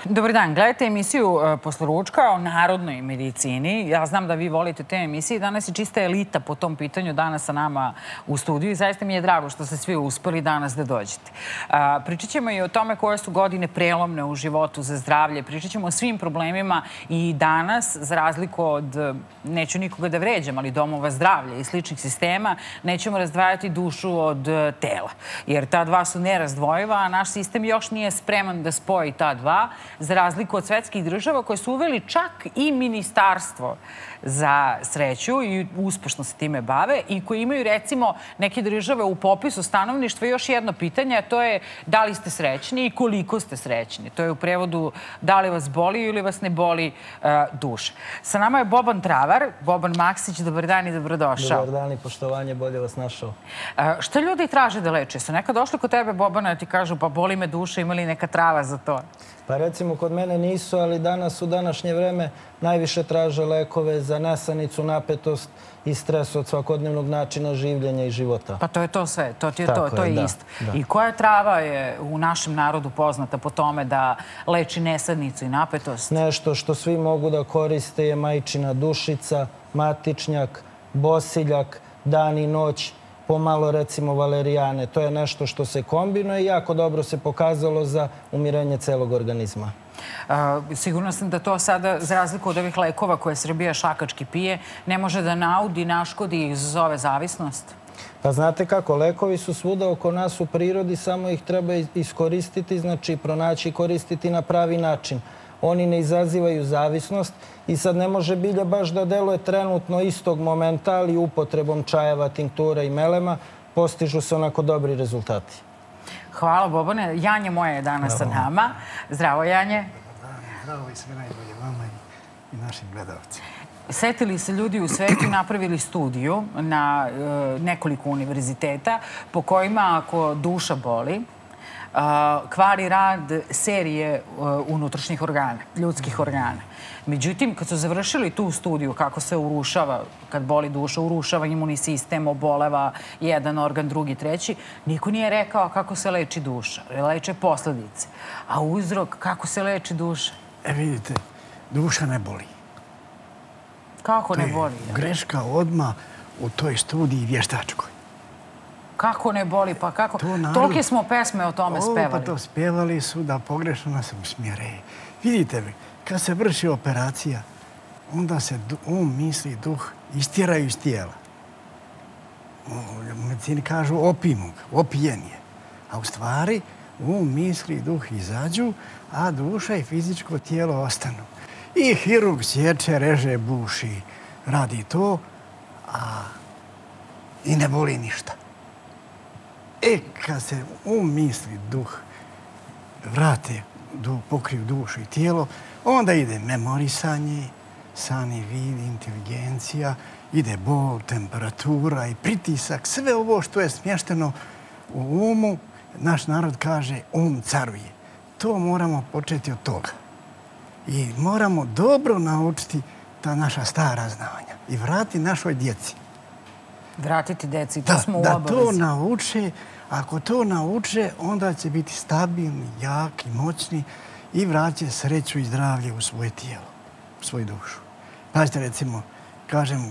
Dobar dan, gledajte emisiju Posle ručka o narodnoj medicini. Ja znam da vi volite te emisije. Danas je čista elita po tom pitanju danas sa nama u studiju i zaista mi je drago što ste svi uspeli danas da dođete. Pričat ćemo i o tome koje su godine prelomne u životu za zdravlje. Pričat ćemo o svim problemima i danas, za razliku od, neću nikoga da vređam, ali domova zdravlja i sličnih sistema, nećemo razdvajati dušu od tela. Jer ta dva su nerazdvojiva, a naš sistem još nije spreman da spoji ta dva, za razliku od svetskih država koje su uveli čak i ministarstvo za sreću i uspešno se time bave i koji imaju, recimo, neke države u popisu stanovništva još jedno pitanje, a to je da li ste srećni i koliko ste srećni. To je u prevodu da li vas boli ili vas ne boli duša. Sa nama je Boban Travar. Boban Maksić, dobar dan i dobrodošao. Dobar dan i poštovanje, bolje vas našao. Šta ljudi traže da leče? Su nekad došli kod tebe, Bobana, da ti kažu pa boli me duša, ima li neka trava za to? Pa recimo, kod mene nisu, ali danas u današnje vreme najviše traže lekove za nesanicu, napetost i stres od svakodnevnog načina življenja i života. Pa to je to sve, to je isto. I koja trava je u našem narodu poznata po tome da leči nesanicu i napetost? Nešto što svi mogu da koriste je majčina dušica, matičnjak, bosiljak, dan i noć, pomalo recimo valerijane. To je nešto što se kombinuje i jako dobro se pokazalo za umirenje celog organizma. Sigurno sam da to sada, za razliku od ovih lekova koje Srbija šakački pije, ne može da naudi, naškodi i izazove zavisnost? Pa znate kako, lekovi su svuda oko nas u prirodi, samo ih treba iskoristiti, znači pronaći i koristiti na pravi način. Oni ne izazivaju zavisnost i sad ne može bilja baš da deluje trenutno istog momenta, ali upotrebom čajeva, tinktura i melema postižu se onako dobri rezultati. Hvala, Bobane. Janje moje je danas sa nama. Zdravo, Janje. Zdravo i sve najbolje vama i našim gledalcima. Setili se ljudi u svetu i napravili studiju na nekoliko univerziteta po kojima ako duša boli, kvari rad serije unutrašnjih organa, ljudskih organa. Međutim, kad su završili tu studiju kako se urušava, kad boli duša, urušava imunni sistem, oboleva jedan organ, drugi, treći, niko nije rekao kako se leči duša. Leče posledice. A uzrok kako se leči duša? Vidite, duša ne boli. Kako ne boli? Greška odmah u toj studiji vještačkoj. Kako ne boli? Pa kako? Tolike smo pesme o tome spevali. Pa to spevali su da pogrešno nas usmjere. Vidite mi, kad se vrši operacija, onda se misli, duh istjeraju iz tijela. U medicini kažu opijmo ga, opijen je. A u stvari, misli, duh izađu, a duša i fizičko tijelo ostanu. I hirurg sječe, reže, buši, radi to, i ne boli ništa. Kad se misli, duh vrate, pokriju dušu i tijelo, onda ide memorisanje, san i vid, inteligencija, ide bol, temperatura i pritisak. Sve ovo što je smješteno u umu, naš narod kaže caruje. To moramo početi od toga. I moramo dobro naučiti ta naša stara znanja i vratiti našoj djeci. Vratiti djeci, to smo u obavezi. Da to nauče. Ako to nauče, onda će biti stabilni, jaki, moćni i vraće sreću i zdravlje u svoje tijelo, u svoju dušu. Pazite, recimo, kažem,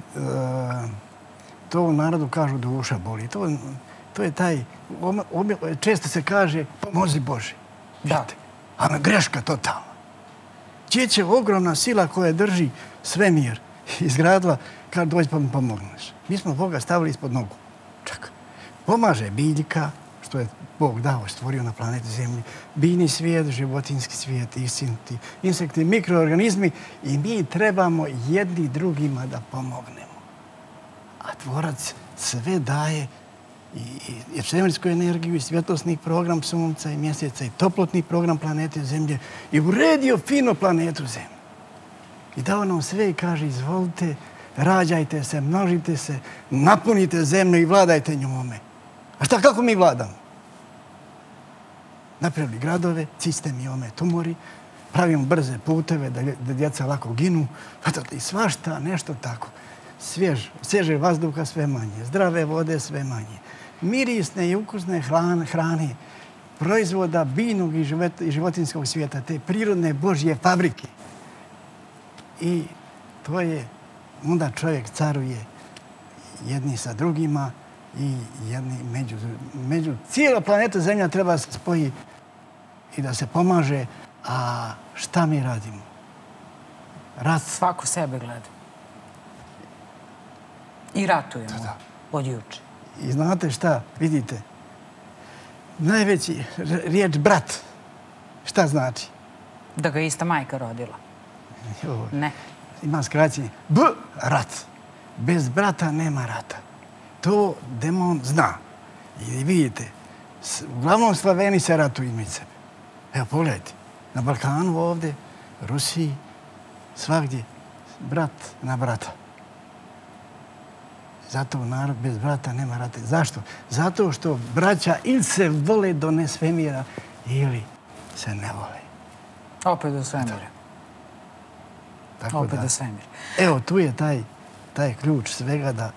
to u narodu kažu duša boli. To je taj, često se kaže, pomozi Bože. Vidite, a greška totalna. Gdje će ogromna sila koja drži svemir izgradila kad dođe pa mi pomogneš. Mi smo Boga stavili ispod nogu. Čak. Pomaže biljka, što je Bog dao, stvorio na planeti Zemlji, biljni svijet, životinski svijet, insekti, mikroorganizmi i mi trebamo jedni drugima da pomognemo. A tvorac sve daje i svemirsku energiju i svjetlosni program Sunca i Mjeseca i toplotni program planete Zemlje i uredio fino planetu Zemlju. I dao nam sve i kaže, izvolite, rađajte se, množite se, napunite zemlju i vladajte njome. A šta, kako mi vladamo? Napravili gradove, cistemiome, tumori, pravimo brze puteve da djeca lako ginu, i svašta, nešto tako. Svježe vazduha sve manje, zdrave vode sve manje, mirisne i ukusne hrane proizvoda biljnog i životinjskog svijeta, te prirodne Božje fabrike. I to je, onda čovjek caruje jedni sa drugima i jedni među cijela planeta Zemlja treba se spoji i da se pomaže. A šta mi radimo? Rat. Svako sebe gleda. I ratujemo od juče. I znate šta? Vidite, najveći riječ brat, šta znači? Da ga ista majka rodila. Ne. Ima skraćenje. Rat. Bez brata nema rata. To demon zna. I vidite, uglavnom Slaveni se ratuju između sebe. Evo, pogledajte. Na Balkanu ovdje, Rusiji, svagdje, brat na brata. Zato narod bez brata nema rata. Zašto? Zato što braća ili se vole do nesvemira ili se ne vole. Opet do svemira. Opet do svemira. Evo, tu je taj ključ svega da...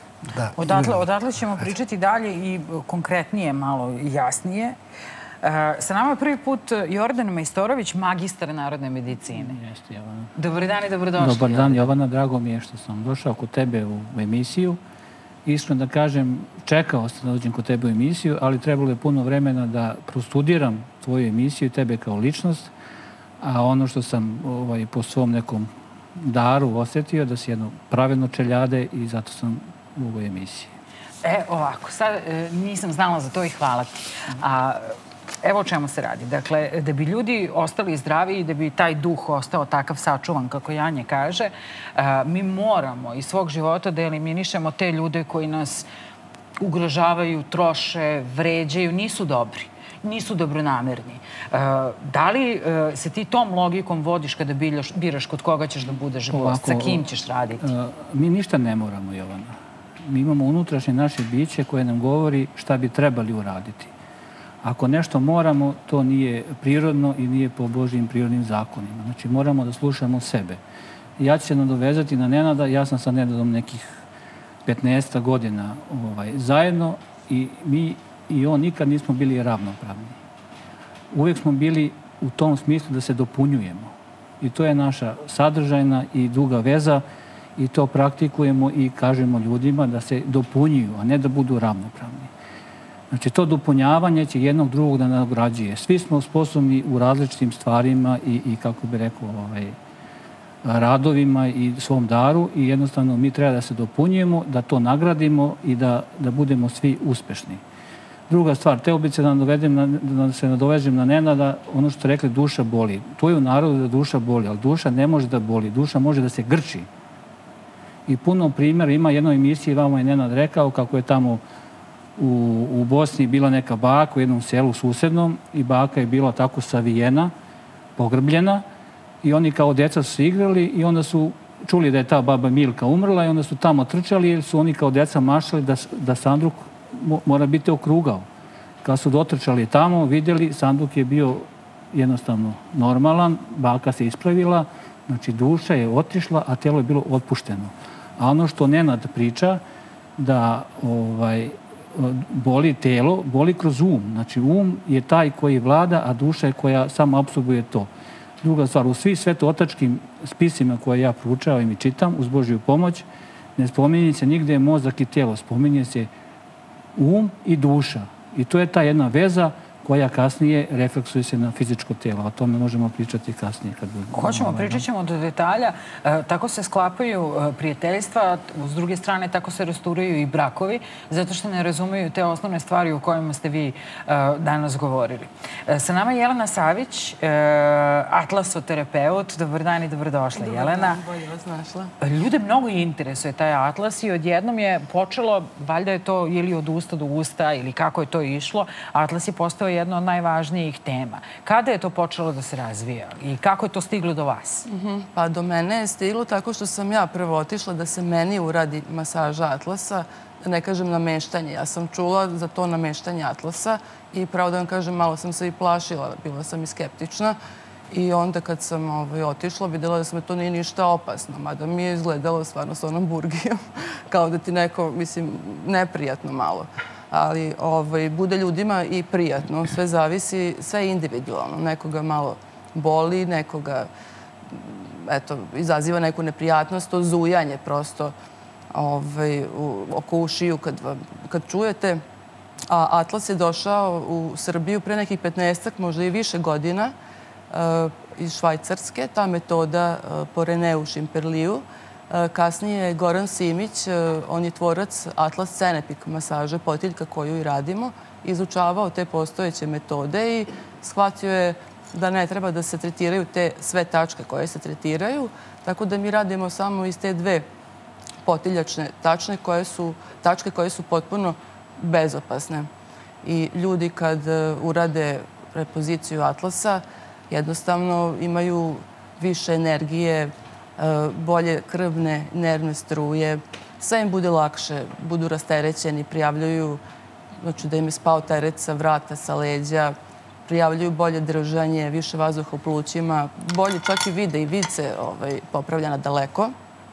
Odatle ćemo pričati dalje i konkretnije, malo jasnije. Sa nama je prvi put Jordan Majstorović, magistar narodne medicine. Jeste, Jovana. Dobar dan i dobrodošli. Dobar dan, Jovana. Drago mi je što sam došao kod tebe u emisiju. Iskreno da kažem, čekao sam da dođem kod tebe u emisiju, ali trebalo je puno vremena da prostudiram tvoju emisiju i tebe kao ličnost. A ono što sam po svom nekom daru osjetio, da si jedno pravilno čeljade i zato sam u ovoj emisiji. Ovako, sad nisam znala za to i hvala ti. Evo o čemu se radi. Dakle, da bi ljudi ostali zdravi i da bi taj duh ostao takav sačuvan, kako Janja kaže, mi moramo iz svog života da eliminišemo te ljude koji nas ugrožavaju, troše, vređaju, nisu dobri, nisu dobronamerni. Da li se ti tom logikom vodiš kada biraš kod koga ćeš da budeš gost, sa kim ćeš raditi? Mi ništa ne moramo, Jovana. Mi imamo unutrašnje naše biće koje nam govori šta bi trebali uraditi. Ako nešto moramo, to nije prirodno i nije po Božjim prirodnim zakonima. Znači, moramo da slušamo sebe. Ja ću se nadovezati na Nenada. Ja sam sa Nenadom nekih 15 godina zajedno i mi i on nikad nismo bili ravnopravni. Uvijek smo bili u tom smislu da se dopunjujemo. I to je naša sadržajna i duga veza i to praktikujemo i kažemo ljudima da se dopunjuju, a ne da budu ravnopravni. Znači, to dopunjavanje će jednog drugog da nagrađuje. Svi smo sposobni u različitim stvarima i kako bi rekao, radovima i svom daru i jednostavno mi treba da se dopunjujemo, da to nagradimo i da budemo svi uspešni. Druga stvar, teo bi se da se nadovežem na Nenada, ono što ste rekli, duša boli. To je u narodu da duša boli, ali duša ne može da boli, duša može da se grči. I puno primjera ima jednoj emisiji, vama je Nenad rekao kako je tamo u Bosni bila neka baka u jednom selu susednom i baka je bila tako savijena, pogrbljena i oni kao djeca su se igrali i onda su čuli da je ta baba Milka umrla i onda su tamo trčali jer su oni kao djeca mašali da sanduk mora biti okrugao. Kad su dotrčali tamo, vidjeli, sanduk je bio jednostavno normalan, baka se ispravila, znači duša je otišla, a telo je bilo otpušteno. A ono što Nenad priča, da boli telo, boli kroz um. Znači, um je taj koji vlada, a duša je koja samo apsorbuje to. Druga stvar, u svih svetootačkim spisima koje ja proučavam i čitam, uz Božju pomoć, ne spominje se nigde mozak i tijelo, spominje se um i duša. I to je ta jedna veza koja kasnije refleksuje se na fizičko tijelo. O tome možemo pričati kasnije. Hoćemo, pričat ćemo do detalja. Tako se sklapaju prijateljstva, s druge strane tako se rasturaju i brakovi, zato što ne razumiju te osnovne stvari o kojima ste vi danas govorili. Sa nama je Jelena Savić, atlasoterapeut. Dobar dan i dobrodošla, Jelena. Dobar dan, bolje vas našla. Ljude mnogo interesuje taj atlas i odjednom je počelo, valjda je to ili od usta do usta ili kako je to išlo, atlas je postao jedna od najvažnijih tema. Kada je to počelo da se razvija i kako je to stiglo do vas? Pa do mene je stiglo tako što sam ja prvo otišla da se meni uradi masaža atlasa, da ne kažem nameštanje. Ja sam čula za to nameštanje atlasa i pravo da vam kažem, malo sam se i plašila, bila sam i skeptična. I onda kad sam otišla, vidjela da se to nije ništa opasno, mada mi je izgledalo stvarno s onom burgijom, kao da ti neko, mislim, neprijatno malo. ali bude ljudima i prijatno. Sve zavisi, sve je individualno. Nekoga malo boli, nekoga izaziva neku neprijatnost, to zujanje prosto oko ušiju kad čujete. A Atlas je došao u Srbiju pre nekih 15-ak, možda i više godina, iz Švajcarske. Ta metoda po Reneu Šimperliju. Kasnije Goran Simić, on je tvorac Atlas Cenepik masaže, potiljka koju i radimo, izučavao te postojeće metode i shvatio je da ne treba da se tretiraju te sve tačke koje se tretiraju, tako da mi radimo samo iz te dve potiljačne tačke koje su potpuno bezopasne. I ljudi kad urade repoziciju Atlasa, jednostavno imaju više energije, bolje krvne, nervne struje, sve im bude lakše, budu rasterećeni, prijavljuju da im je spao teret sa vrata, sa leđa, prijavljuju bolje držanje, više vazduha u plućima, bolje čak i vide i vid se popravlja na daleko.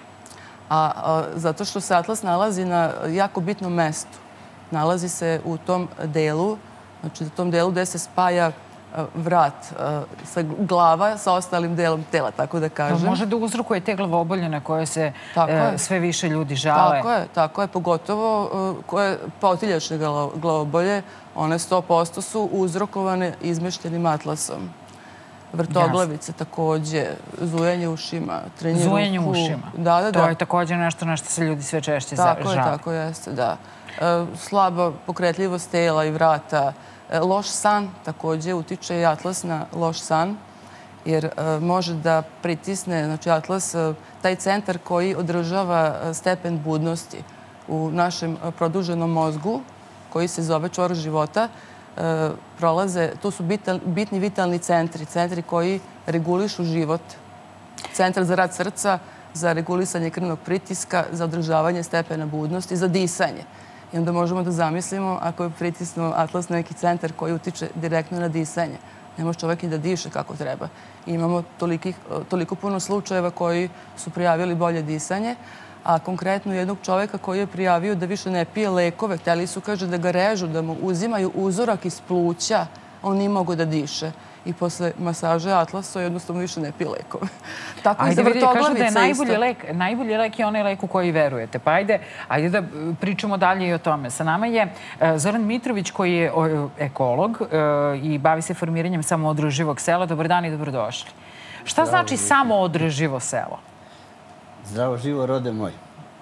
A zato što se Atlas nalazi na jako bitnom mestu. Nalazi se u tom delu, znači u tom delu gde se spaja vrat, glava sa ostalim delom tela, tako da kažem. Može da uzrokuje te glavobolje na koje se sve više ljudi žale. Tako je. Pogotovo potiljačne glavobolje, one 100% su uzrokovane izmeštenim Atlasom. Vrtoglavice takođe, zujanje ušima, trenje ruku. Zujanje ušima. Da. To je takođe nešto na što se ljudi sve češće žale. Tako jeste, da. Slaba pokretljivost tela i vrata. Loš san takođe utiče i Atlas na loš san, jer može da pritisne, znači Atlas, taj centar koji održava stepen budnosti u našem produženom mozgu, koji se zove čvor života, prolaze, to su bitni vitalni centri, centri koji regulišu život. Centar za rad srca, za regulisanje krvnog pritiska, za održavanje stepena budnosti, za disanje. I onda možemo da zamislimo ako je pritisnuo Atlas neki centar koji utiče direktno na disanje. Ne može čovjek i da diše kako treba. I imamo toliko puno slučajeva koji su prijavili bolje disanje, a konkretno jednog čovjeka koji je prijavio da više ne pije lekove. Hteli su, kaže, da ga režu, da mu uzimaju uzorak iz pluća. On nije mogo da diše. I posle masaže Atlasa jednostavno više ne pije lekove. Tako i za vrtoglavice isto. Kažu da je najbolji lek je onaj lek u koji verujete. Pa ajde da pričamo dalje i o tome. Sa nama je Zoran Mitrović koji je ekolog i bavi se formiranjem samoodrživog sela. Dobar dan i dobrodošli. Šta znači samoodrživo selo? Zdravo živo, rode moj.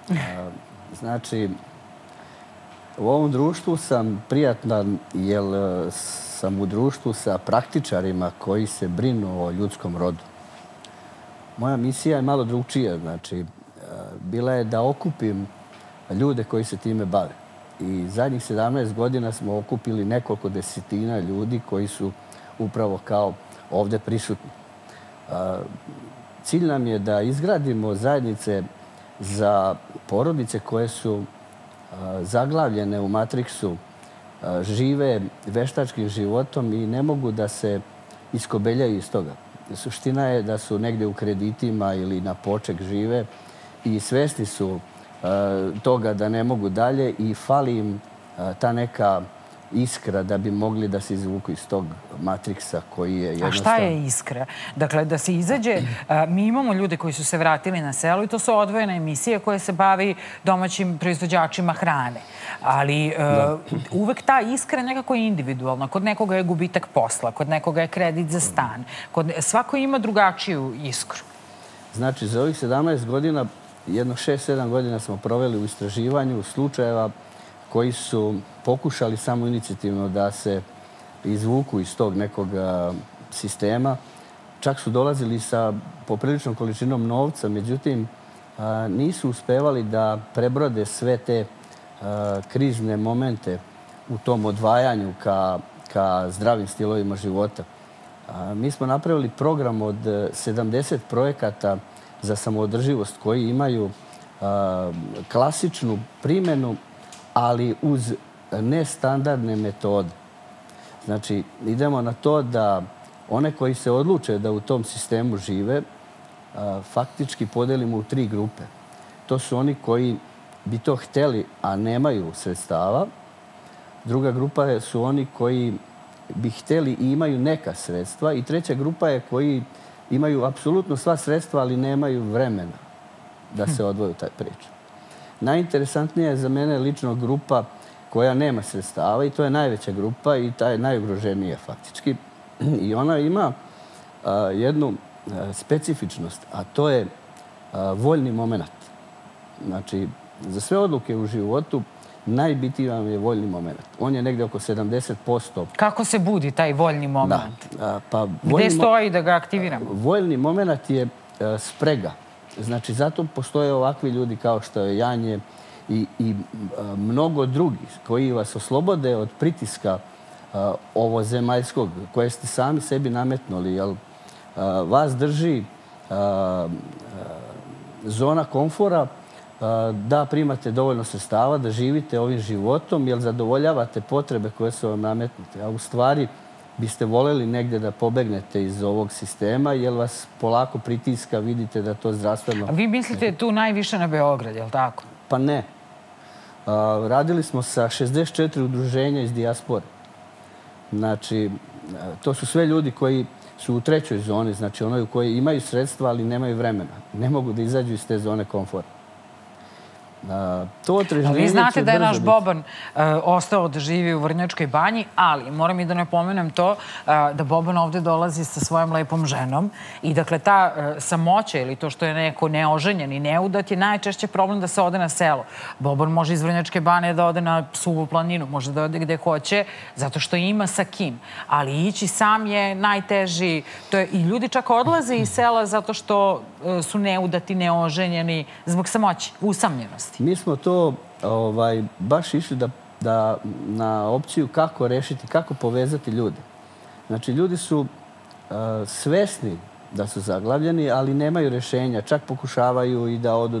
Znači, u ovom društvu sam prijatan jer sam u društvu sa praktičarima koji se brinu o ljudskom rodu. Moja misija je malo drugčija. Znači, bila je da okupim ljude koji se time bave. I zadnjih 17 godina smo okupili nekoliko desetina ljudi koji su upravo kao ovde prisutni. Cilj nam je da izgradimo zajednice za porodice koje su zaglavljene u matriksu, žive veštačkim životom i ne mogu da se iskobeljaju iz toga. Suština je da su negde u kreditima ili na poček žive i svesni su toga da ne mogu dalje i fali im ta neka iskra da bi mogli da se izvuku iz tog matriksa koji je jednostavno... A šta je iskra? Dakle, da se izađe... Mi imamo ljude koji su se vratili na selo i to su odvojene emisije koje se bavi domaćim proizvođačima hrane. Ali uvek ta iskra nekako je individualna. Kod nekoga je gubitak posla, kod nekoga je kredit za stan. Svako ima drugačiju iskru. Znači, za ovih 17 godina, jedno 6-7 godina smo proveli u istraživanju slučajeva koji su pokušali samoinicijativno da se izvuku iz tog nekog sistema. Čak su dolazili sa popriličnom količinom novca, međutim, nisu uspevali da prebrode sve te krizne momente u tom odvajanju ka zdravim stilovima života. Mi smo napravili program od 70 projekata za samoodrživost koji imaju klasičnu primjenu, ali uz nestandardne metode. Znači, idemo na to da one koji se odluče da u tom sistemu žive, faktički podelimo u 3 grupe. To su oni koji bi to hteli, a nemaju sredstava. Druga grupa su oni koji bi htjeli i imaju neka sredstva. I treća grupa je koji imaju apsolutno sva sredstva, ali nemaju vremena da se odvoju taj priču. Najinteresantnija je za mene lično grupa koja nema sredstava i to je najveća grupa i ta je najugroženija faktički. I ona ima jednu specifičnost, a to je voljni moment. Znači, za sve odluke u životu najbitniji vam je voljni moment. On je negdje oko 70%. Kako se budi taj voljni moment? Gde stoji da ga aktiviramo? Voljni moment je sprega. Znači, zato postoje ovakvi ljudi kao što je Janje i mnogo drugih koji vas oslobode od pritiska ovozemaljskog koje ste sami sebi nametnuli. Jer vas drži zona komfora da primate dovoljno sredstava, da živite ovim životom, jer zadovoljavate potrebe koje su vam nametnute. A u stvari biste voljeli negdje da pobegnete iz ovog sistema, jer vas polako pritiska, vidite da to zdravstveno... A vi mislite tu najviše na Beograd, je li tako? Pa ne. Radili smo sa 64 udruženja iz dijaspore. Znači, to su sve ljudi koji su u trećoj zoni, znači onoj u kojoj imaju sredstva, ali nemaju vremena. Ne mogu da izađu iz te zone komfora. Vi znate da je naš Boban ostao da živi u Vrnjačkoj banji, ali moram i da napomenem to da Boban ovde dolazi sa svojom lepom ženom i dakle ta samoća ili to što je neko neoženjen i neudat je najčešće problem da se ode na selo. Boban može iz Vrnjačke banje da ode na Suvu planinu, može da ode gde hoće, zato što ima sa kim. Ali ići sam je najteži. I ljudi čak odlaze iz sela zato što su neudati, neoženjeni zbog samoći, usamljenosti. Mi smo to baš išli na opciju kako rešiti, kako povezati ljude. Znači, ljudi su svesni da su zaglavljeni, ali nemaju rešenja. Čak pokušavaju i da odu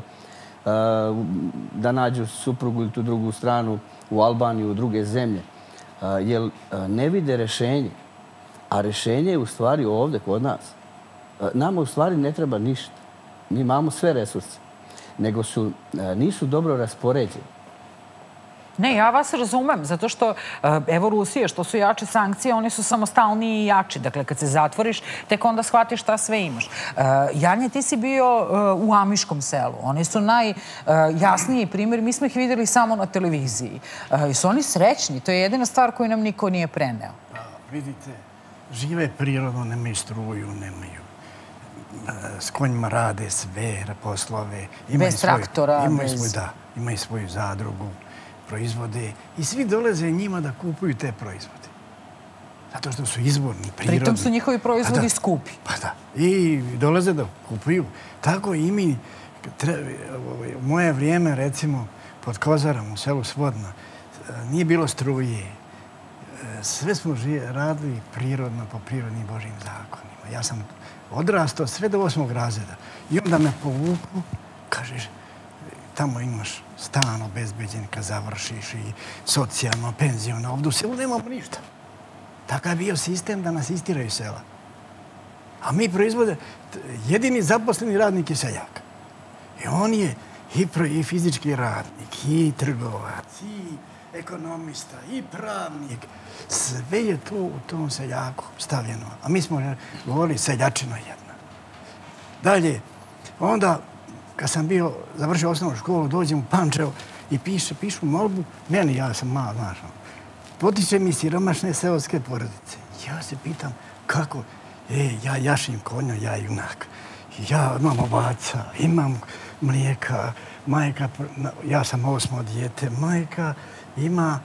da nađu suprugu ili tu drugu stranu u Albaniju, u druge zemlje. Jer ne vide rešenje. A rešenje je u stvari ovde, kod nas. Nama u stvari ne treba ništa. Mi imamo sve resurse. Nego nisu dobro raspoređeni. Ne, ja vas razumem, zato što, evo Rusije, što su jače sankcije, oni su samostalniji i jači. Dakle, kad se zatvoriš, tek onda shvatiš šta sve imaš. Janje, ti si bio u Amiškom selu. Oni su najjasniji primjer. Mi smo ih vidjeli samo na televiziji. I su oni srećni. To je jedina stvar koju nam niko nije preneo. Vidite, žive prirodno, nemaju struju, nemaju. S konjima rade sve poslove. Bez traktora. Imaju svoju zadrugu, proizvode i svi dolaze njima da kupuju te proizvode. Zato što su izvorni, prirodni. Pritom su njihovi proizvodi skupi. Pa da. I dolaze da kupuju. Tako i mi, u moje vrijeme, recimo, pod Kozarom, u selu Svodna, nije bilo struje. Sve smo radili prirodno, po prirodnim Božjim zakonima. Ja sam odrastao sve do 8. razreda. I onda me povuku, kažeš, tamo imaš stan obezbeđen kad završiš i socijalno, penziono. Ovdje u selu nemamo ništa. Takav je bio sistem da nas istiraju sela. A mi proizvode, jedini zaposleni radnik je seljak. I on je i fizički radnik, i trgovac, i ekonomista, i pravnik. Sve je to u tom seljaku stavljeno. A mi smo govorili seljačina jedna. Dalje, onda, kad sam završio osnovnu školu, dođem u Pančevo i pišu molbu. Meni, ja sam malo, znaš, potiče mi siromašne seoske porodice. Ja se pitam kako, ja jašim konja, ja junak. Ja imam ovaca, imam mlijeka, majka, ja sam 8. dijete, majka ima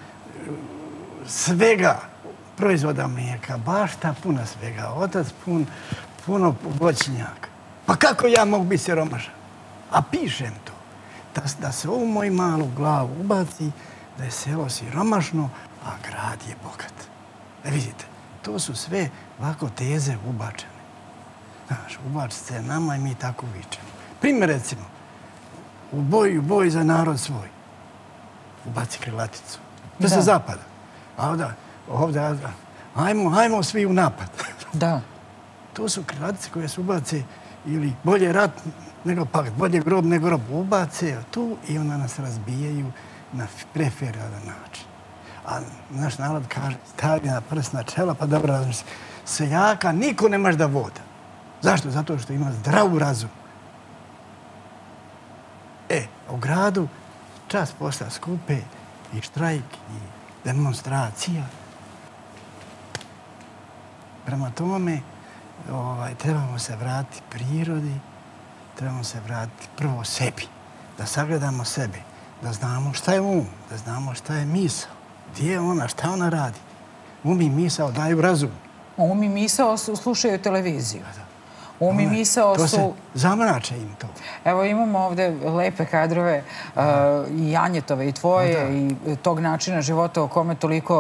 svega proizvoda mlijeka, bašta puna svega, otac puno voćnjaka. Pa kako ja mogu biti siromašan? A pišem to, da se ovu moju malu glavu ubaci, da je selo siromašno, a grad je bogat. Vidite, to su sve ovako teze ubačene. Znaš, ubači se nama i mi tako vičemo. Primjer, recimo, u boj za narod svoj. Ubaci krilaticu. To se zapada. A ovdje, ajmo svi u napad. Da. To su krilatice koje se ubace ili bolje rat nego pakt, bolje grob nego grob. Ubace tu i onda nas razbijaju na preferalan način. A naš narod kaže, stavi na prst na čelo, pa dobro razmišlja. Seljaka niko ne može da voda. Zašto? Zato što ima zdravu razum. U gradu čas posla skupe i štrajk i demonstracija. Prema tome, trebamo se vratiti prirodi, trebamo se vratiti prvo sebi, da sagledamo sebe, da znamo šta je um, da znamo šta je misao, gdje je ona, šta ona radi. Um i misao daju razum. Um i misao slušaju televiziju. Um i misao su... To se zamrače im to. Evo imamo ovde lepe kadrove i Janjetove i tvoje i tog načina života o kome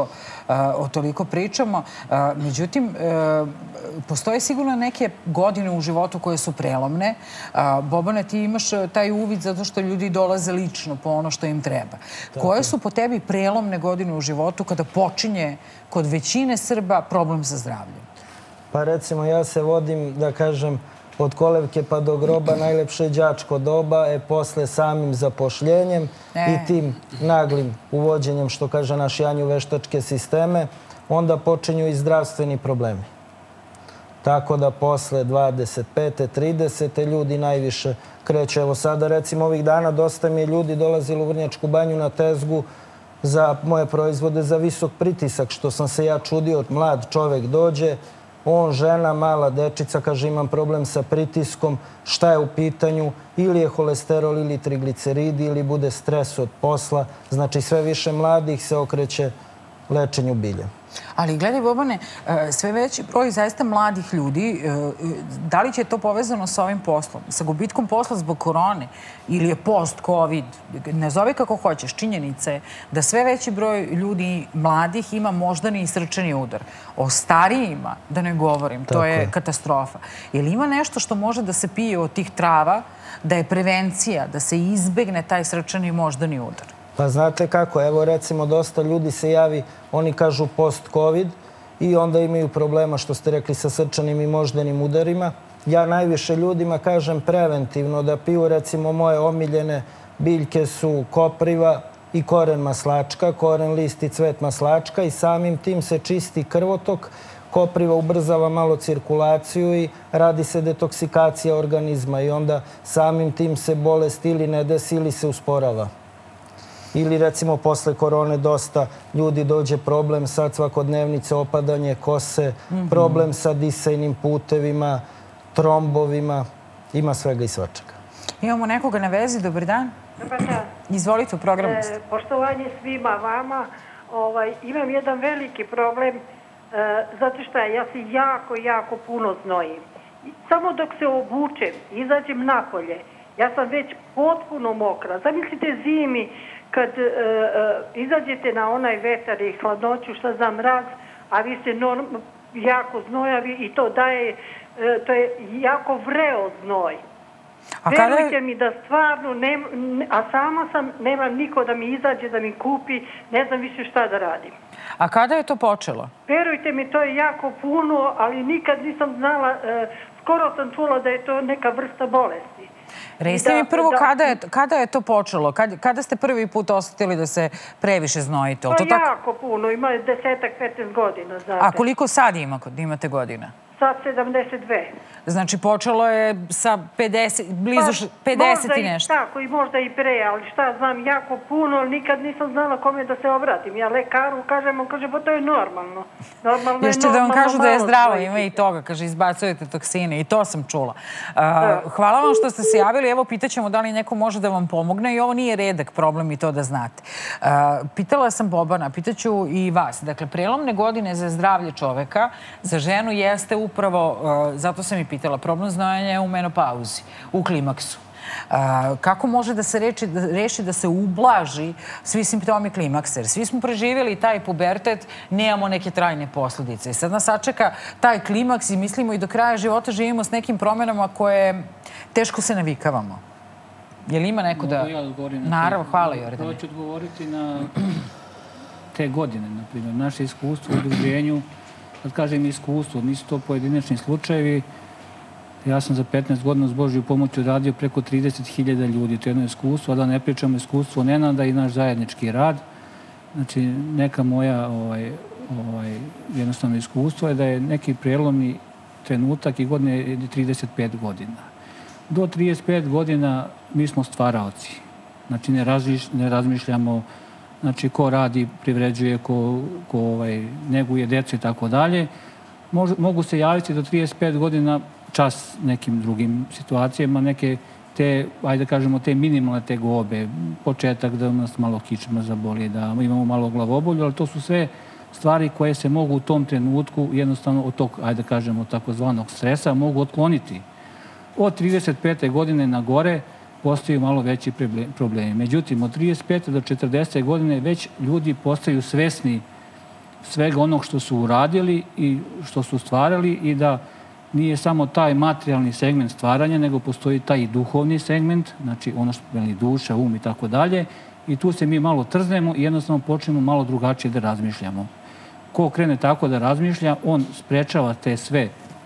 toliko pričamo. Međutim, postoje sigurno neke godine u životu koje su prelomne. Bobane, ti imaš taj uvid zato što ljudi dolaze lično po ono što im treba. Koje su po tebi prelomne godine u životu kada počinje kod većine Srba problem sa zdravljem? Pa recimo ja se vodim, da kažem, od kolevke pa do groba najlepše đačko doba, posle samim zapošljenjem i tim naglim uvođenjem, što kaže naš Janju, veštačke sisteme, onda počinju i zdravstveni problemi. Tako da posle 25. 30. ljudi najviše kreću. Evo sada recimo ovih dana dosta mi je ljudi dolazilo u Vrnjačku banju na tezgu za moje proizvode za visok pritisak, što sam se ja čudio, mlad čovek dođe, on, žena, mala dečica, kaže imam problem sa pritiskom, šta je u pitanju, ili je holesterol ili trigliceridi ili bude stres od posla. Znači sve više mladih se okreće lečenju biljem. Ali gledaj, Bobane, sve veći broj zaista mladih ljudi, da li će to povezano sa ovim poslom, sa gubitkom posla zbog korone ili je post-covid, ne zove kako hoćeš, činjenica je da sve veći broj ljudi mladih ima moždani i srčani udar. O starijima, da ne govorim, to je katastrofa. Je li ima nešto što može da se pije od tih trava, da je prevencija, da se izbegne taj srčani i moždani udar? Pa znate kako, evo recimo dosta ljudi se javi, oni kažu post-covid i onda imaju problema, što ste rekli, sa srčanim i moždanim udarima. Ja najviše ljudima kažem preventivno da piju, recimo moje omiljene biljke su kopriva i koren maslačka, koren, list i cvet maslačka i samim tim se čisti krvotok. Kopriva ubrzava malo cirkulaciju i radi se detoksikacija organizma i onda samim tim se bolest ili ne desi ili se usporava. Ili recimo posle korone dosta ljudi dođe problem sad svakodnevnice, opadanje kose, problem sa disajnim putevima, trombovima, ima svega i svačega. Imamo nekoga na vezi, dobar dan. Dobar dan. Izvolite, u programu ste. Poštovanje svima vama. Imam jedan veliki problem, zato što ja se jako puno znojim. Samo dok se obučem, izađem napolje, ja sam već potpuno mokra. Zamislite zimi, kad izađete na onaj vetar i hladnoću, šta znam, mraz, a vi ste jako znojavi i to daje, to je jako vreo znoj. Verujte mi da stvarno, a sama sam, nemam niko da mi izađe, da mi kupi, ne znam više šta da radim. A kada je to počelo? Verujte mi, to je jako puno, ali nikad nisam znala, skoro sam čula da je to neka vrsta bolesti. Recite mi prvo kada je to počelo? Kada ste prvi put osjetili da se previše znojite? Pa jako puno, ima 10-15 godina. A koliko sad imate godina? Sad 72. Znači počelo je sa 50, blizu 50 i nešto. Tako, i možda i pre, ali šta znam, jako puno, ali nikad nisam znala kome da se obratim. Ja lekaru kažem, on kaže, pa to je normalno. Još će da vam kažu da je zdravo, ima i toga, kaže, izbacujete toksine, i to sam čula. Hvala vam što ste se javili, evo pitaćemo da li neko može da vam pomogne i ovo nije redak problem i to da znate. Pitala sam Bobana, pitaću i vas. Dakle, prelomne godine za zdravlje čoveka, za ženu jeste upravo, zato sam i pitala, problem znojanja je u menopauzi, u klimaksu. Kako može da se reši da se ublaži svi simptomi klimaksa? Jer svi smo preživjeli taj pubertet, nemamo neke trajne posljedice. I sad nas sačeka taj klimaks i mislimo i do kraja života živimo s nekim promjenama koje teško se navikavamo. Je li ima neko da... Mogu ja odgovorim na to? Naravno, hvala Jordane. Hoću odgovoriti na te godine, na primjer. Naše iskustvo u udruženju, kad kažem iskustvo, nisu to pojedinačni slučajevi. Ja sam za 15 godina s Božju pomoću radio preko 30.000 ljudi. To je jedno iskustvo, a da ne pričamo iskustvo Nenada i naš zajednički rad. Znači, neka moja jednostavno iskustvo je da je neki prelomni trenutak i godine je 35 godina. Do 35 godina mi smo stvaraoci. Znači, ne razmišljamo znači, ko radi, privređuje, ko neguje djecu i tako dalje. Mogu se javiti do 35 godina čas nekim drugim situacijama, neke te, ajde kažemo, te minimalne tegobe, početak da nas malo kičma zaboli, da imamo malo glavobolju, ali to su sve stvari koje se mogu u tom trenutku jednostavno od tog, ajde kažemo, takozvanog stresa mogu otkloniti. Od 35. godine na gore postaju malo veći problemi. Međutim, od 35. do 40. godine već ljudi postaju svesni svega onog što su uradili i što su stvarali i da nije samo taj materijalni segment stvaranja, nego postoji taj i duhovni segment, znači ono što je duša, um i tako dalje. I tu se mi malo trznemo i jednostavno počnemo malo drugačije da razmišljamo. Ko krene tako da razmišlja, on sprečava te sve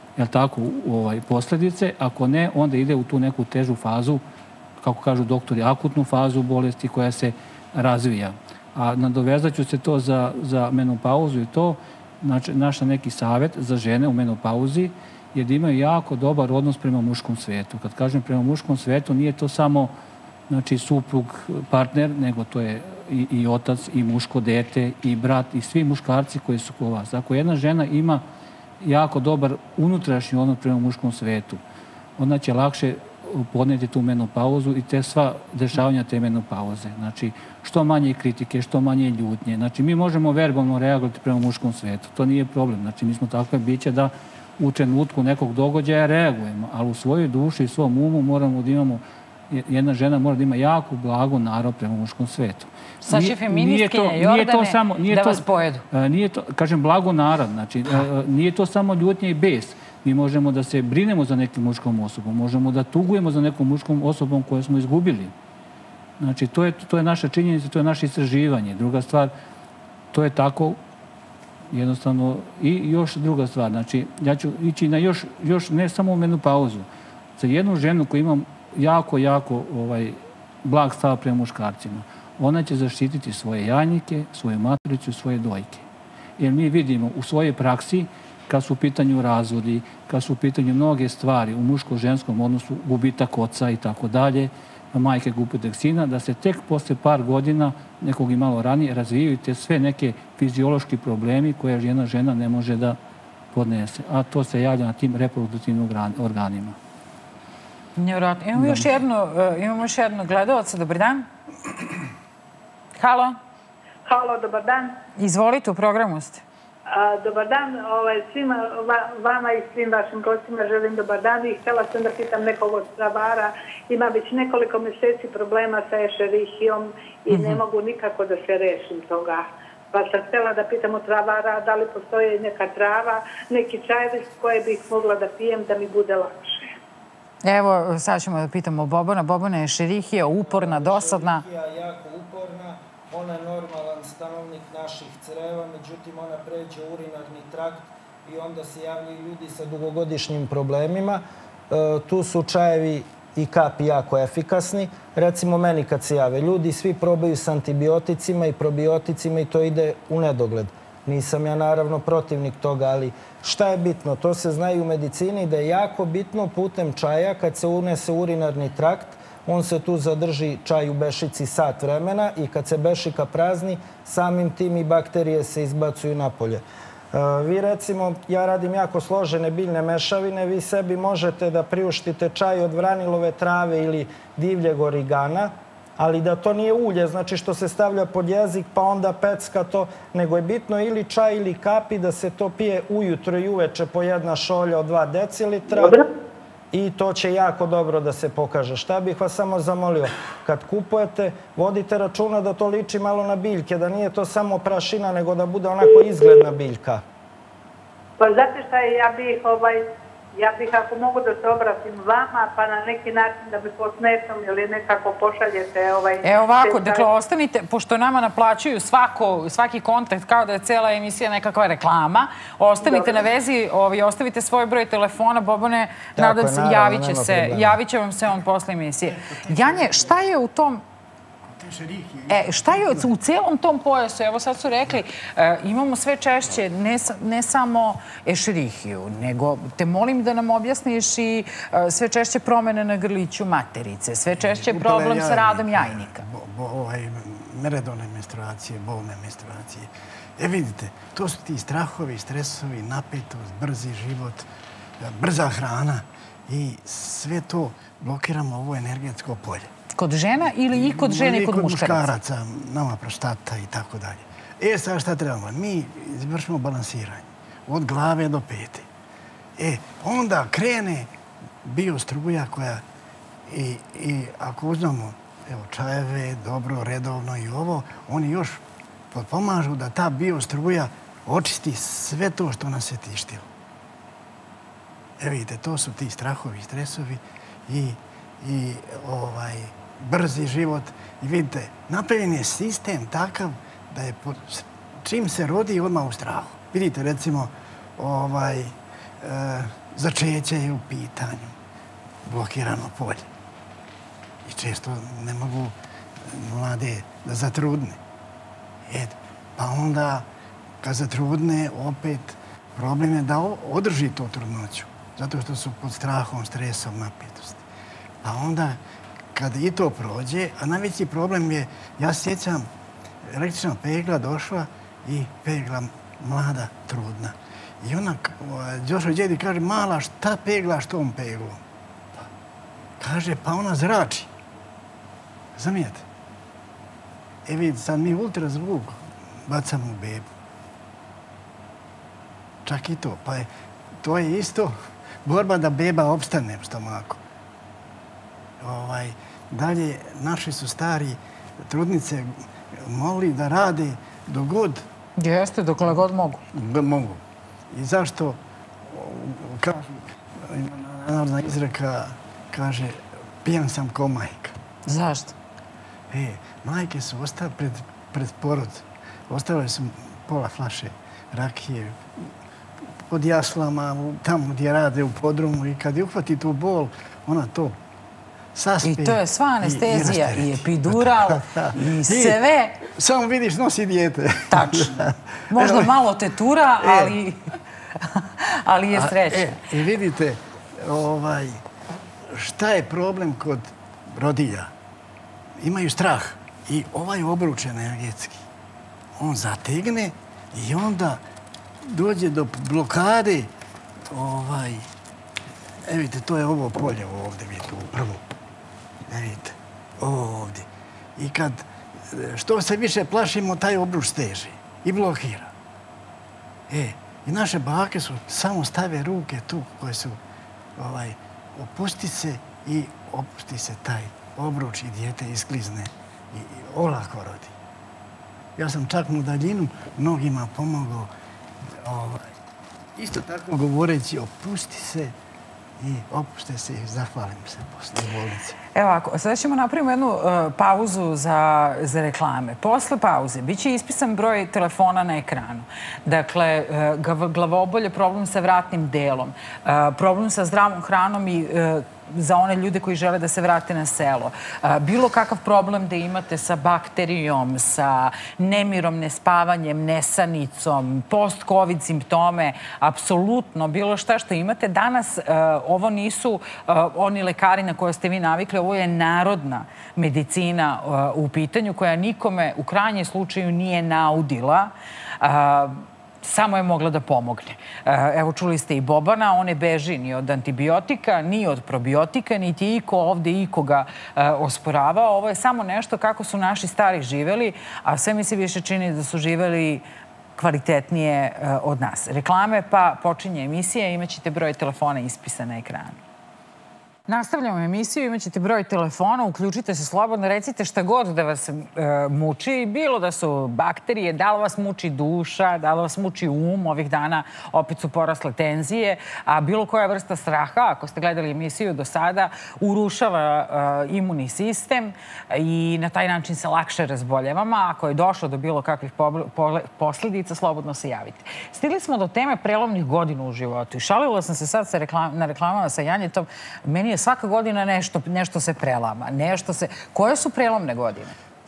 posljedice. Ako ne, onda ide u tu neku težu fazu, kako kažu doktori, akutnu fazu bolesti koja se razvija. A nadovezat ću se to za menopauzu i to, znači naš neki savjet za žene u menopauzi je da imaju jako dobar odnos prema muškom svetu. Kad kažem prema muškom svetu, nije to samo znači, suprug, partner, nego to je i otac, i muško dete, i brat, i svi muškarci koji su kod vas. Ako jedna žena ima jako dobar unutrašnji odnos prema muškom svetu, ona će lakše podnijeti tu menopauzu i te sva dešavanja te menopauze. Znači, što manje kritike, što manje ljutnje. Znači, mi možemo verbalno reagovati prema muškom svetu. To nije problem. Znači, mi smo takve biće da u trenutku nekog događaja reagujemo, ali u svojoj duši i svom umu moramo da imamo, jedna žena mora da ima jako blago narav prema muškom svetu. Sad će feministkinje Jordane da vas pojedu. Nije to, kažem, blago narav. Znači, nije to samo ljutnje i bes. Mi možemo da se brinemo za nekim muškom osobom, možemo da tugujemo za nekom muškom osobom koju smo izgubili. Znači, to je naša činjenica, to je naše istraživanje. Druga stvar, to je tako jednostavno i još druga stvar. Znači, ja ću ići na još ne samo u menopauzu. Za jednu ženu koju imam jako blag stav prema muškarcima, ona će zaštititi svoje jajnike, svoju matricu, svoje dojke. Jer mi vidimo u svojoj praksi kad su u pitanju razvodi, kad su u pitanju mnoge stvari u muško-ženskom odnosu, gubitak oca i tako dalje, majke gubitak sina, da se tek posle par godina, nekog i malo ranije, razvijaju te sve neke fiziološki problemi koje jedna žena ne može da podnese. A to se javlja na tim reproduktivnim organima. Nevjerojatno. Imamo još jedno gledalca. Dobar dan. Halo. Halo, dobar dan. Izvolite, u programu ste. Dobar dan, svima vama i svim vašim gostima želim dobar dan i htjela sam da pitam nekog od travara. Ima već nekoliko mjeseci problema sa ešerihijom i ne mogu nikako da se rešim toga. Pa sam htjela da pitam od travara da li postoji neka trava, neki čajevi koje bih mogla da pijem da mi bude lakše. Evo, sad ćemo da pitamo Bobana. Bobana je ešerihija, uporna, dosadna. Ešerihija jako uporna. Ona je normalan stanovnik naših creva, međutim ona pređe urinarni trakt i onda se javljaju ljudi sa dugogodišnjim problemima. Tu su čajevi i kapi jako efikasni. Recimo meni kad se jave ljudi, svi probaju s antibioticima i probioticima i to ide u nedogled. Nisam ja naravno protivnik toga, ali šta je bitno? To se zna i u medicini da je jako bitno putem čaja kad se unese urinarni trakt, on se tu zadrži čaj u bešici sat vremena i kad se bešika prazni, samim tim i bakterije se izbacuju napolje. Vi recimo, ja radim jako složene biljne mešavine, vi sebi možete da priuštite čaj od vranilove trave ili divljeg origana, ali da to nije ulje, znači što se stavlja pod jezik pa onda pecka to, nego je bitno ili čaj ili kapi da se to pije ujutro i uveče po jedna šolja od 2 decilitra. I to će jako dobro da se pokaže. Šta bih vas samo zamolio? Kad kupujete, vodite računa da to liči malo na biljke, da nije to samo prašina, nego da bude onako izgledna biljka. Pa znate šta, ja bih ako mogu da se obratim vama, pa na neki način da bi posnetom ili nekako pošaljete Evo ovako, dakle, ostanite, pošto nama naplaćuju svaki kontakt kao da je cela emisija nekakva reklama, ostanite na vezi, ostavite svoj broj telefona, Bobane, nadam se, javit će vam se on posle emisije. Janje, šta je u tom... Šta je u cijelom tom pojasu? Evo sad su rekli, imamo sve češće ne samo ešerihiju, nego te molim da nam objasniš i sve češće promene na grliću materice, sve češće problem sa radom jajnika. Neredovne menstruacije, bolne menstruacije. Vidite, to su ti strahovi, stresovi, napetost, brzi život, brza hrana i sve to blokiramo ovo energetsko polje. Kod žena ili i kod žene i kod muškaraca? Muškaraca, nama prostata i tako dalje. Sad šta trebamo? Mi izvršimo balansiranje od glave do pete. Onda krene biostruja koja i ako uzmemo čajeve, dobro, redovno i ovo, oni još pomažu da ta biostruja očisti sve to što nas je tištilo. Vidite, to su ti strahovi, stresovi i brzi život. I vidite, napravljen je sistem takav da je čim se rodi odmah u strahu. Vidite, recimo, začeće je u pitanju, blokirano polje. I često ne mogu mlade da zatrudne. Pa onda, kad zatrudne, opet problem je da održi to trudnoću. Zato što su pod strahom, stresom, napetosti. Pa onda, kad i to prođe, a najveći problem je, ja sjećam, električna pegla došla i pegla mlada, trudna. I ona, Đošo djedi kaže, mala, šta pegla s tom peglom? Kaže, pa ona zrači. Zamijete? Vidite, sad mi ultrazvuk bacamo u bebu. Čak i to. Pa to je isto borba da beba opstane u stomaku. Dalje, naši su stari trudnice mogli da rade dok god... Jeste, dokle god mogu. Mogu. I zašto, narodna izreka kaže, pijan sam ko majka. Zašto? Majke su ostale pred porod. Ostavile su pola flaše rakije pod jaslama, tamo gdje rade u podrumu i kad je uhvati tu bol, ona to saspe. I to je sva anestezija i epidural i sve. Samo vidiš, nosi dijete. Tačno. Možda malo tetura, ali je sreća. I vidite, šta je problem kod rodilja? Imaju strah i ovaj obruč energetski. On zategne i onda dođe do blokade. Vidite, to je ovo polje ovdje, vidite, ovo prvo. Vidite, ovo ovdje. I kad što se više plašimo, taj obruč steže i blokira. I naše bake su samo stave ruke tu koje su opusti se i opusti se taj obruč i dijete isklizne i olako rodi. Ja sam čak u daljinu mnogima pomogao. Isto tako govoreći opusti se i opušte se i zahvalim se posle bolnice. Evo ovako, sada ćemo napraviti jednu pauzu za reklame. Posle pauze bit će ispisan broj telefona na ekranu. Dakle, glavobolje, problem sa vratnim delom, problem sa zdravom hranom i za one ljude koji žele da se vrate na selo. Bilo kakav problem da imate sa bakterijom, sa nemirom, nespavanjem, nesanicom, post-covid simptome, apsolutno bilo šta što imate. Danas ovo nisu oni lekari na koje ste vi navikli, ovo je narodna medicina u pitanju koja nikome u krajnjem slučaju nije naudila. Samo je mogla da pomogne. Evo, čuli ste i Bobana, on ne beži ni od antibiotika, ni od probiotika, niti je iko ovde ikoga osporavao. Ovo je samo nešto kako su naši stari živeli, a sve mi se više čini da su živeli kvalitetnije od nas. Reklame, pa počinje emisija, imaćete broj telefona ispisan na ekranu. Nastavljamo emisiju, imat ćete broj telefona, uključite se slobodno, recite šta god da vas muči, bilo da su bakterije, da li vas muči duša, da li vas muči ovih dana opet su porasle tenzije, a bilo koja vrsta straha, ako ste gledali emisiju do sada, urušava imunni sistem i na taj način se lakše razboljevamo. Ako je došlo do bilo kakvih posljedica, slobodno se javite. Stigli smo do teme prelomnih godina u životu i šalila sam se sad na reklamama sa Janjetom. Meni je svaka godina nešto se prelama. Koje su prelomne godine?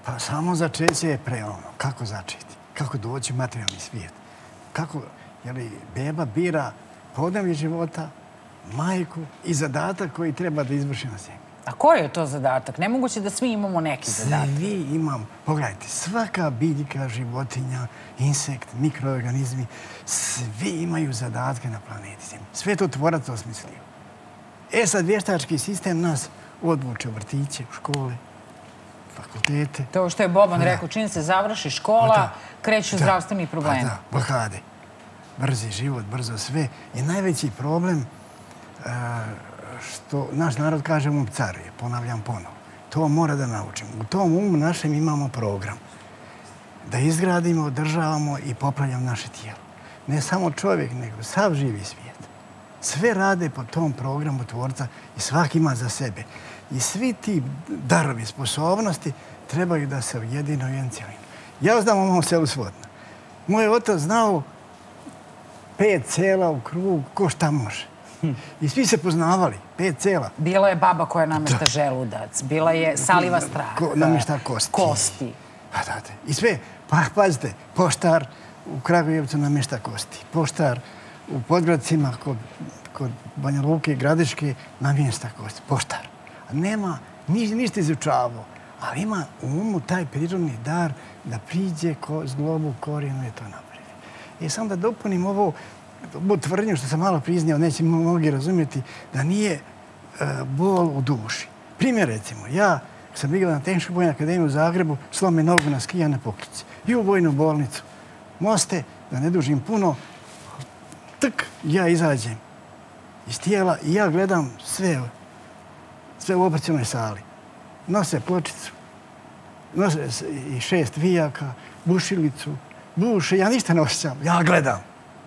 Pa samo začeće je preomno. Kako začeti? Kako doći u materijalni svijet? Kako, beba bira podneblje života, majku i zadatak koji treba da izvrši na zemlji. A koji je to zadatak? Nemoguće da svi imamo neki zadatak. Svi imamo. Pogledajte, svaka biljka, životinja, insekt, mikroorganizmi, svi imaju zadatke na planeti Zemlji. Sve to tvorac osmislio. Sad vještački sistem nas odvuče u vrtiće, u škole, fakultete. To što je Boban rekao, čim se završi škola, kreću zdravstveni problemi. Da, blokade. Brzi život, brzo sve. I najveći problem što naš narod kaže um caruje, ponavljam ponovo. To mora da naučimo. U tom umu našem imamo program. Da izgradimo, održavamo i popravljamo naše tijelo. Ne samo čovjek, nego sav živi svijet. Sve rade po tom programu tvorca i svaki ima za sebe. I svi ti darovi, sposobnosti trebaju da se ujedine u jedan cijelinu. Ja znam u mom selu Svodna. Moj otac znao 5 sela u krugu, ko šta može. I svi se poznavali, 5 sela. Bila je baba koja namješta želudac, bila je saliva strah. Namješta kosti. I sve, pa pazite, poštar u Kragujevcu namješta kosti. Poštar u Podgradcima kod Banja Luke i Gradiške namješta kosti. Poštar. Nema ništa izučavao, ali ima u umu taj prirodni dar da priđe s globu korijenu i to napravi. I sam da dopunim ovo tvrdnju što sam malo priznao, neće mnogi razumjeti, da nije bol u duši. Primjer recimo, ja sam bio na Tehničkoj vojnoj akademiji u Zagrebu, slome nogu na skijane pokice i u vojnu bolnicu. Moste, da ne dužim puno, ja izađem iz tijela i ja gledam sve u operacionoj sali. Nose pločicu, nose i 6 vijaka, bušilicu, buše, ja ništa ne osjećam, ja gledam.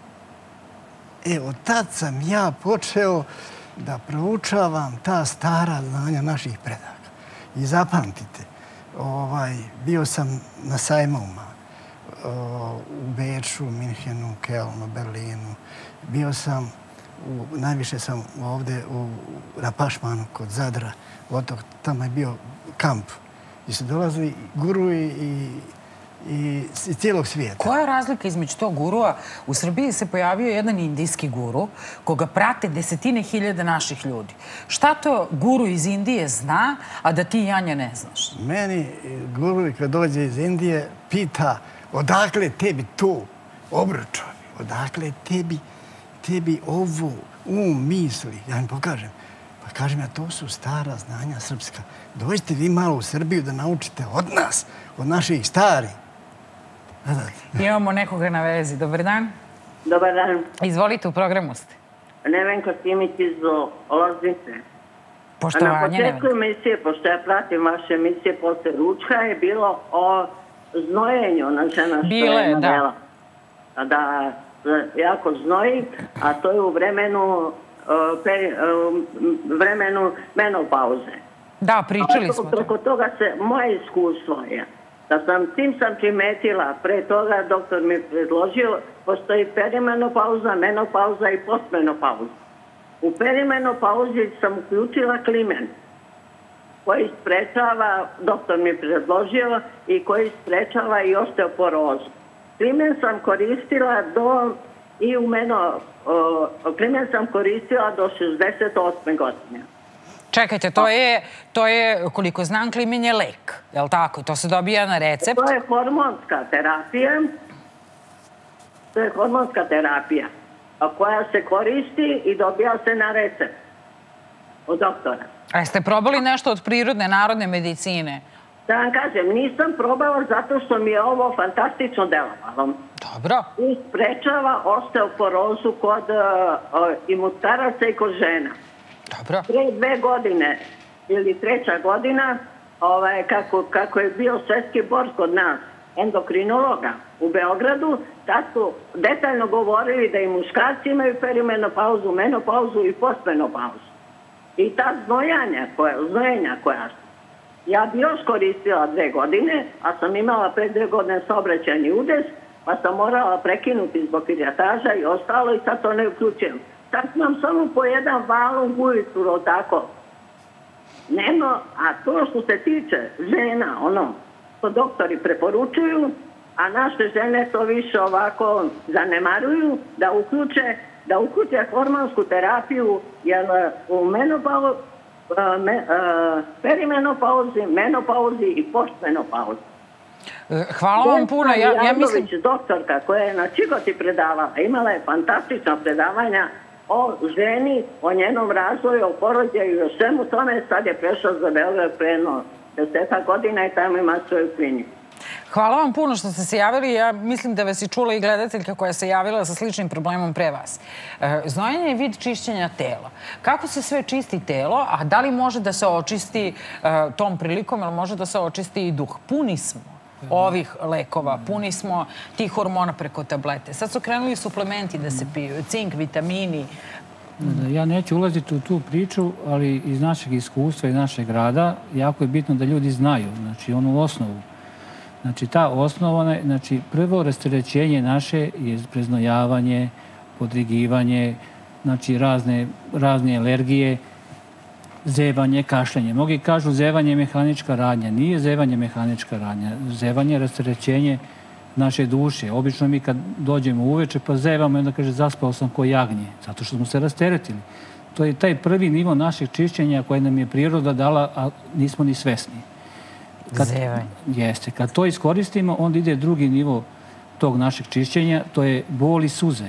Od tad sam ja počeo da proučavam ta stara znanja naših predaka. I zapamtite, bio sam na sajmovima u Beču, Minhenu, Kelnu, Berlinu. Bio sam, najviše sam ovdje na Pašmanu kod Zadra, otok, tamo je bio kamp gdje su dolazili gurui i cijelog svijeta. Koja je razlika između tog gurua? U Srbiji se pojavio jedan indijski guru koga prate 10.000 naših ljudi. Šta to guru iz Indije zna, a da ti, Janja, ne znaš? Meni guru kad dođe iz Indije pita odakle tebi to obručovi, odakle tebi ovo misli. Ja im pokažem. Pa kažem ja, to su stara znanja srpska. Dođite vi malo u Srbiju da naučite od nas, od naših starih. Imamo nekoga na vezi. Dobar dan. Dobar dan. Izvolite, u programu ste. Nevenka Simić iz Loznice. Poštovanje, Nevenka. Na početku emisije, pošto ja pratim vaše emisije posle ručka, je bilo o znojenju na žena što je navela. Da jako znoji, a to je u vremenu menopauze. Da, pričali smo. Preko toga moje iskustvo je da tim sam primetila, pre toga doktor mi predložio, postoji perimenopauza, menopauza i postmenopauza. U perimenopauzi sam uključila klimen, koji sprečava, doktor mi predložio, i koji sprečava i osteoporozu. Klimen sam koristila klimen sam koristila do 68. godine. Čekajte, to je, koliko znam, klimen je lek, je li tako? To se dobija na recept? To je hormonska terapija. Koja se koristi i dobija se na recept od doktora. A jeste probali nešto od prirodne, narodne medicine? Da vam kažem, nisam probala zato što mi je ovo fantastično delovalo. Dobro. I sprečava osteoporozu kod i muškaraca i kod žena. Dobro. Pre 2 godine ili 3. godina, kako je bio svetski bor kod nas, endokrinologa u Beogradu, tad su detaljno govorili da i muškarci imaju perimenopauzu, menopauzu i postmenopauzu. I ta znojenja koja su. Ja bi još koristila 2 godine, a sam imala pre 2 godine saobraćajni udes, pa sam morala prekinuti zbog kirjataža i ostalo i sad to ne uključujem. Sad imam samo po jedan valum ujutru, tako. A to što se tiče žena, to doktori preporučuju, a naše žene to više ovako zanemaruju, da uključe hormonsku terapiju, jer u perimenopauzi, menopauzi i postmenopauzi. Hvala vam puno. Ja mislim... doktorka koja je na Čigoti predavala, imala je fantastična predavanja o ženi, o njenom razvoju, o porođaju i o svemu tome. Sad je prešao za Beograd preno 10 godina i tamo ima svoju kliniku. Hvala vam puno što ste se javili. Ja mislim da vas je čula i gledateljka koja se javila sa sličnim problemom pre vas. Znojenje je vid čišćenja tela. Kako se sve čisti telo, a da li može da se očisti tom prilikom, ili može da se očisti i duh? Puni smo ovih lekova, puni smo tih hormona preko tablete. Sad su krenuli suplementi da se piju, cink, vitamini. Ja neću ulaziti u tu priču, ali iz našeg iskustva i našeg rada jako je bitno da ljudi znaju, znači onu osnovu. Znači ta osnova, znači prvo rasterećenje naše je preznojavanje, podrigivanje, znači razne alergije, zevanje, kašljanje. Mnogi kažu zevanje je mehanička radnja. Nije zevanje mehanička radnja. Zevanje je rasterećenje naše duše. Obično mi kad dođemo uveče pa zevamo i onda kaže zaspao sam ko jagnje. Zato što smo se rasteretili. To je taj prvi nivo našeg čišćenja koje nam je priroda dala, a nismo ni svesni. Zevanje. Jeste. Kad to iskoristimo, onda ide drugi nivo tog našeg čišćenja, to je bol i suze.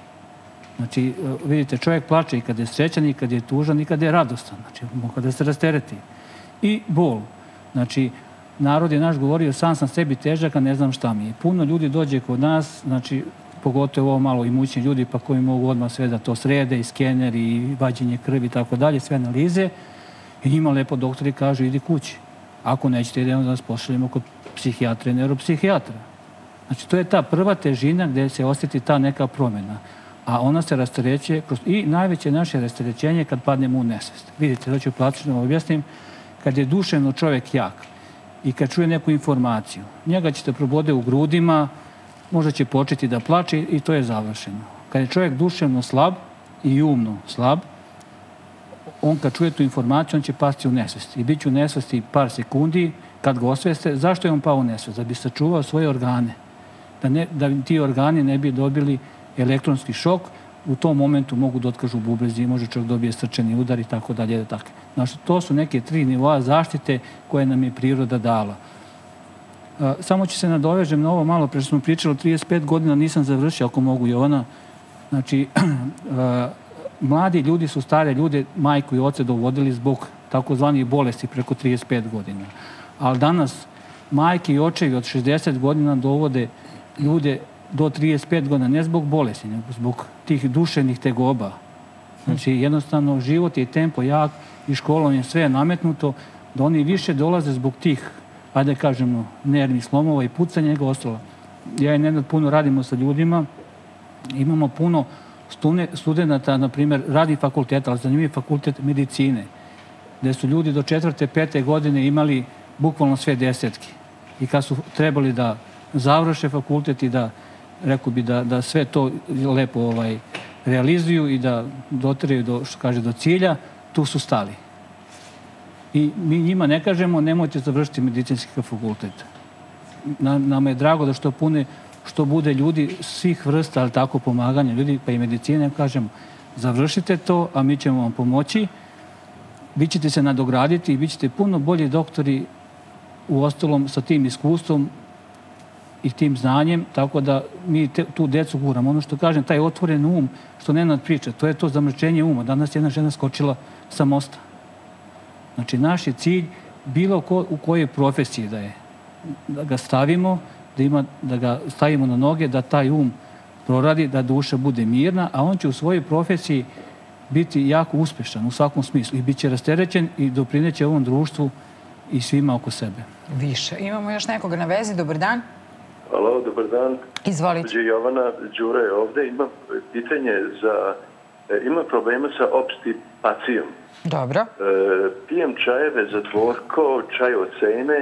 Znači, vidite, čovjek plače i kad je srećan, i kad je tužan, i kad je radostan. Znači, mogu da se rastereti. I bol. Znači, narod je naš govorio, sam sebi težak, a ne znam šta mi je. Puno ljudi dođe kod nas, znači, pogotovo ovo malo imućni ljudi, pa koji mogu odmah sve da to srede, i skener, i vađenje krvi, i tako dalje, sve analize. I njima lepo doktori kažu, idi kući. Ako nećete, idemo da nas pošaljemo kod psihijatra i neuropsihijatra. Znači, to je ta prva težina gdje se osjeti ta neka promjena. A ona se rasterećuje i najveće naše rasterećenje kad padnemo u nesvest. Vidite, da ću plastično objasnim, kad je duševno čovjek jak i kad čuje neku informaciju, njega ćete probode u grudima, možda će početi da plače i to je završeno. Kad je čovjek duševno slab i umno slab, on kad čuje tu informaciju, on će pasti u nesvest. I bit će u nesvesti par sekundi, kad ga osveste. Zašto je on pao u nesvest? Da bi sačuvao svoje organe. Da ti organi ne bi dobili elektronski šok, u tom momentu mogu da otkažu bubrezi, može čovjek dobije srčani udar i tako dalje. Znači, to su neke 3 nivoa zaštite koje nam je priroda dala. Samo ću se nadovežem na ovo malo, pre što smo pričali, 35 godina nisam završio, ako mogu, Jovana. Znači, mladi ljudi su stare ljude, majku i oce dovodili zbog takozvanih bolesti preko 35 godina. Ali danas majke i očevi od 60 godina dovode ljude do 35 godina, ne zbog bolesti, nego zbog tih duševnih tegoba. Znači, jednostavno, život je tempo jak i školom je sve nametnuto, da oni više dolaze zbog tih, ajde kažemo, nervnih slomova i pucanja nego ostalo. Ja i Nenad puno radimo sa ljudima, imamo puno studenta, na primjer, radi fakulteta, ali zanimljiv fakultet medicine, gdje su ljudi do 4. 5. godine imali bukvalno sve 10-ki. I kad su trebali da završe fakultet i da, rekao bi, da sve to lepo realizuju i da doteraju do cilja, tu su stali. I mi njima ne kažemo nemojte završiti medicinski fakultet. Nama je drago da što bude ljudi svih vrsta, ali tako pomaganja ljudi, pa i medicine, kažemo, završite to, a mi ćemo vam pomoći, vi ćete se nadograditi i bit ćete puno bolji doktori u ostalom sa tim iskustvom i tim znanjem, tako da mi tu decu guramo. Ono što kažem, taj otvoren um, što Nenad priča, to je to zamrčenje uma. Danas jedna žena skočila sa mosta. Znači, naš je cilj bilo u kojoj profesiji da je. Da ga stavimo, da ga stavimo na noge, da taj um proradi, da duša bude mirna, a on će u svojoj profesiji biti jako uspešan u svakom smislu i bit će rasterećen i doprineće ovom društvu i svima oko sebe. Više. Imamo još nekoga na vezi. Dobar dan. Halo, dobar dan. Izvolite. Jovana, Đura je ovde. Imam pitanje imam problema sa obstipacijom. Dobro. Pijem čajeve za dvorko, čaj od seme,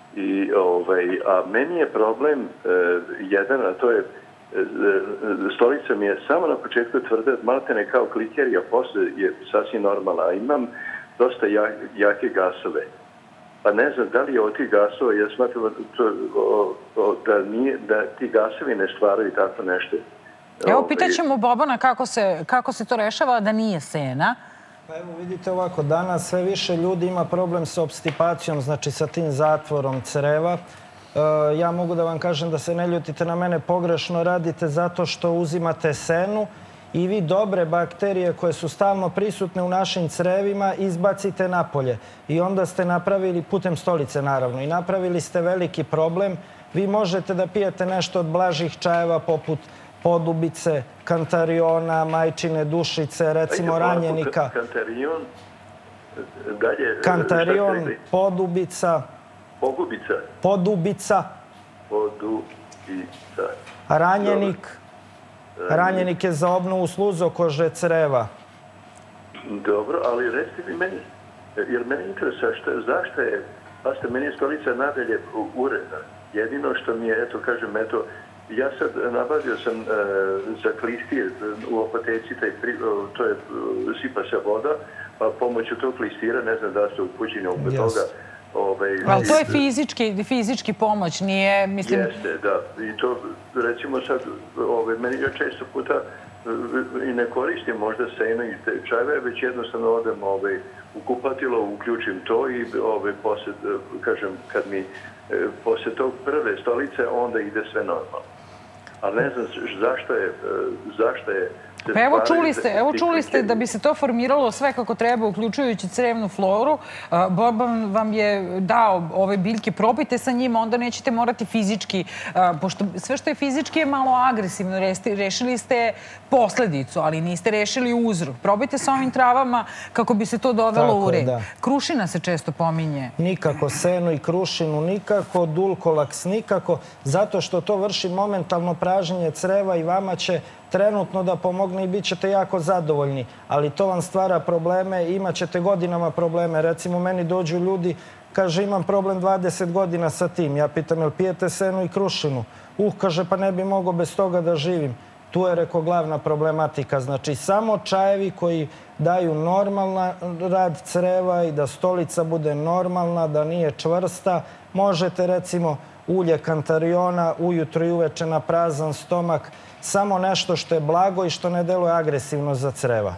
a meni je problem jedan, a to je stolica mi je samo na početku tvrda, maltene kao kliker, a posle je sasvim normalna. A imam dosta jake gasove. Pa ne znam da li je od tih gasova, ja smatram da ti gasovi ne stvaraju tako nešto. Evo, pitaćemo Bobana kako se to rešava da nije sena. Pa evo vidite ovako, danas sve više ljudi ima problem sa obstipacijom, znači sa tim zatvorom creva. Ja mogu da vam kažem da se ne ljutite na mene, pogrešno radite zato što uzimate senu i vi dobre bakterije koje su stalno prisutne u našim crevima izbacite napolje. I onda ste napravili, putem stolice naravno, i napravili ste veliki problem. Vi možete da pijete nešto od blažih čajeva poput podubice, kantariona, majčine dušice, recimo ranjenika. Kantarion, dalje... Kantarion, podubica... Pogubica? Podubica. Podubica. Ranjenik. Ranjenik je za obnovu sluzokože creva. Dobro, ali recite mi meni, jer meni interesuje zašto je, pa meni je stolica nadalje uredna. Jedino što mi je, eto kažem, ja sad nabavio sam za klistije u apoteci, to je sipa se voda, pa pomoću tog klistira, ne znam da ste upućeni oko toga. Ali to je fizički pomoć, nije, mislim... Jeste, da. I to, recimo sad, meni ja često puta i ne koristim možda seno i čajeve, već jednostavno odem u kupatilo, uključim to i posle, kažem, kad mi posle tog prve stolice, onda ide sve normalno. Ali ne znam zašto je... Pa evo čuli ste da bi se to formiralo sve kako treba, uključujući crevnu floru. Boban vam je dao ove biljke, probajte sa njima, onda nećete morati fizički, pošto sve što je fizički je malo agresivno. Rešili ste posledicu, ali niste rešili uzrok. Probajte sa ovim travama kako bi se to dovelo u red. Krušina se često pominje. Nikako senu i krušinu, nikako, dulkolaks nikako, zato što to vrši momentalno praženje creva i vama će trenutno da pomogne i bit ćete jako zadovoljni. Ali to vam stvara probleme, imat ćete godinama probleme. Recimo, meni dođu ljudi, kaže, imam problem 20 godina sa tim. Ja pitam, jel pijete senu i krušinu? Kaže, pa ne bi mogao bez toga da živim. Tu je, reko, glavna problematika. Znači, samo čajevi koji daju normalan rad creva i da stolica bude normalna, da nije čvrsta. Možete, recimo, ulje kantariona ujutro i uveče na prazan stomak, samo nešto što je blago i što ne deluje agresivno za creva.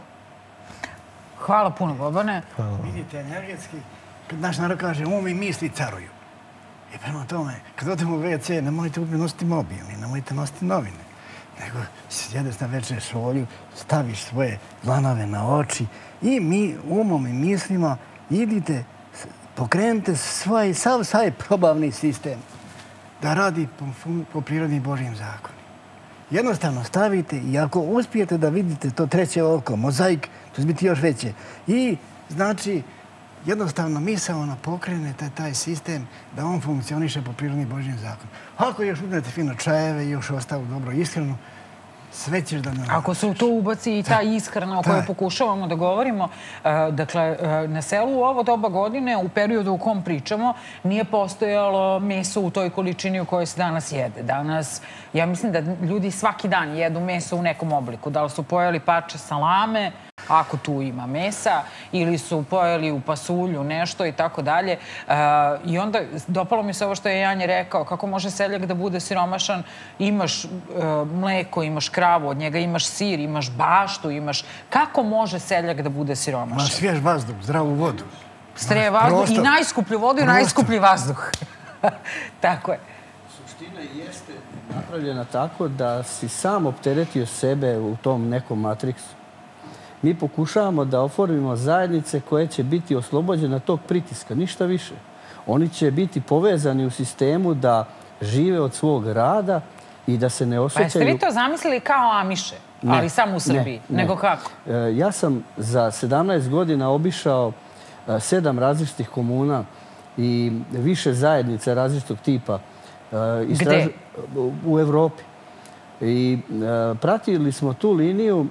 Hvala puno, Bobane. Vidite, energetski, kad naš narod kaže, i misli caruju. I prema tome, kad odemo u WC, nemojte nositi mobil, nemojte nositi novine. Nego sjedeš na večer šolju, staviš svoje dlanove na oči i mi umom i mislima idite, pokrenite sav probavni sistem da radi po prirodnim Božjim zakonima. Jednostavno stavite i ako uspijete da vidite to treće oko, mozaik, to će biti još veće. I znači, jednostavno misaono pokrenete taj sistem da on funkcioniše po prirodnim Božjim zakonima. Ako još uzmete fino čajeve i još ostavu dobro ishranu, sve ćeš da... Ako se u to ubaci i ta ishrana o kojoj pokušavamo da govorimo, dakle, na selu u ovo doba godine, u periodu u kom pričamo, nije postojalo meso u toj količini u kojoj se danas jede. Danas, ja mislim da ljudi svaki dan jedu meso u nekom obliku. Da li su pojeli parče salame, ako tu ima mesa, ili su pojeli u pasulju nešto i tako dalje. I onda dopalo mi se ovo što je Janje rekao, kako može seljak da bude siromašan, imaš mleko, imaš kravu, od njega imaš sir, imaš baštu, imaš... Kako može seljak da bude siromašan? Imaš svjež vazduh, zdravu vodu. Streje vazduh i najskuplju vodu i najskuplji vazduh. Tako je. Suština jeste napravljena tako da si sam opteretio sebe u tom nekom matriksu. Mi pokušavamo da oformimo zajednice koje će biti oslobođene tog pritiska, ništa više. Oni će biti povezani u sistemu da žive od svog rada i da se ne osjećaju... Pa jeste vi to zamislili kao Amiše, ali samo u Srbiji? Nego kako? Ja sam za 17 godina obišao 7 različitih komuna i više zajednica različitog tipa. Gde? U Evropi. I pratili smo tu liniju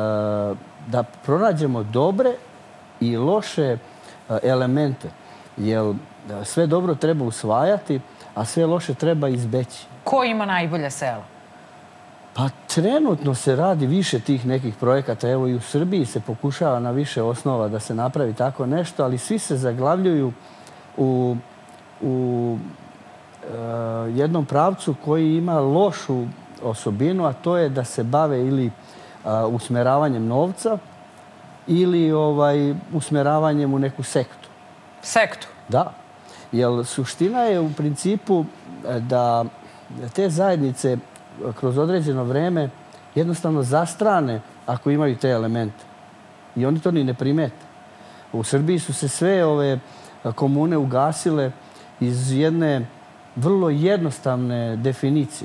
da pronađemo dobre i loše elemente. Jer sve dobro treba usvajati, a sve loše treba izbeći. Ko ima najbolja sela? Pa trenutno se radi više tih nekih projekata. Evo i u Srbiji se pokušava na više osnova da se napravi tako nešto, ali svi se zaglavljuju u u jednom pravcu koji ima lošu osobinu, a to je da se bave ili usmeravanjem novca ili usmeravanjem u neku sektu. Sektu? Da. Jer suština je u principu da te zajednice kroz određeno vreme jednostavno zastrane ako imaju te elemente. I oni to ni ne primete. U Srbiji su se sve ove komune ugasile iz jedne vrlo jednostavne definicije.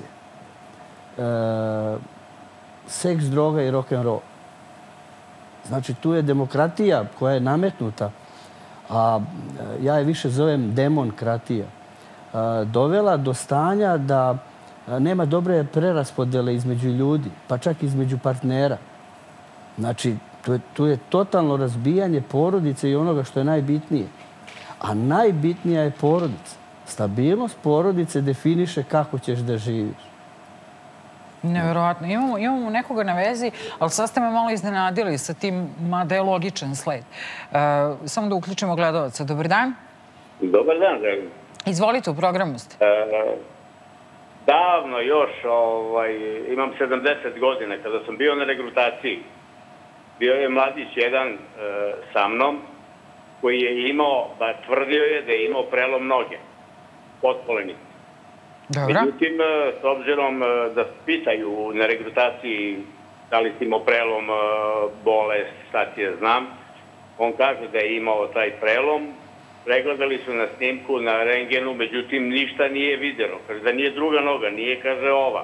Seks, droga i rock'n'roll. Znači, tu je demokratija koja je nametnuta, a ja je više zovem demonkratija, dovela do stanja da nema dobre preraspodele između ljudi, pa čak između partnera. Znači, tu je totalno razbijanje porodice i onoga što je najbitnije. A najbitnija je porodica. Stabilnost porodice definiše kako ćeš da živiš. Nevjerojatno. Imamo nekoga na vezi, ali sad ste me malo iznenadili sa tim, mada je logičan sled. Samo da uključimo gledalca. Dobar dan. Dobar dan, Dragan. Izvolite, u programu ste. Davno još, imam 70 godina, kada sam bio na regrutaciji, bio je mladić jedan sa mnom, koji je imao, tvrdio je da je imao prelom noge, potkolenice. Dobro. Međutim, s obzirom da pitaju na regrutaciji da li si imao prelom, bolest, šta ti je znam, on kaže da je imao taj prelom, pregledali su na snimku, na rengenu, međutim, ništa nije vidjelo. Kaže da nije druga noga, nije, kaže, ova.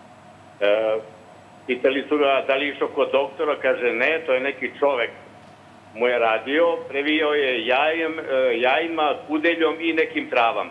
Pitali su ga da li išao kod doktora, kaže ne, to je neki čovek mu je radio, previo je jajima, kudeljom i nekim travama.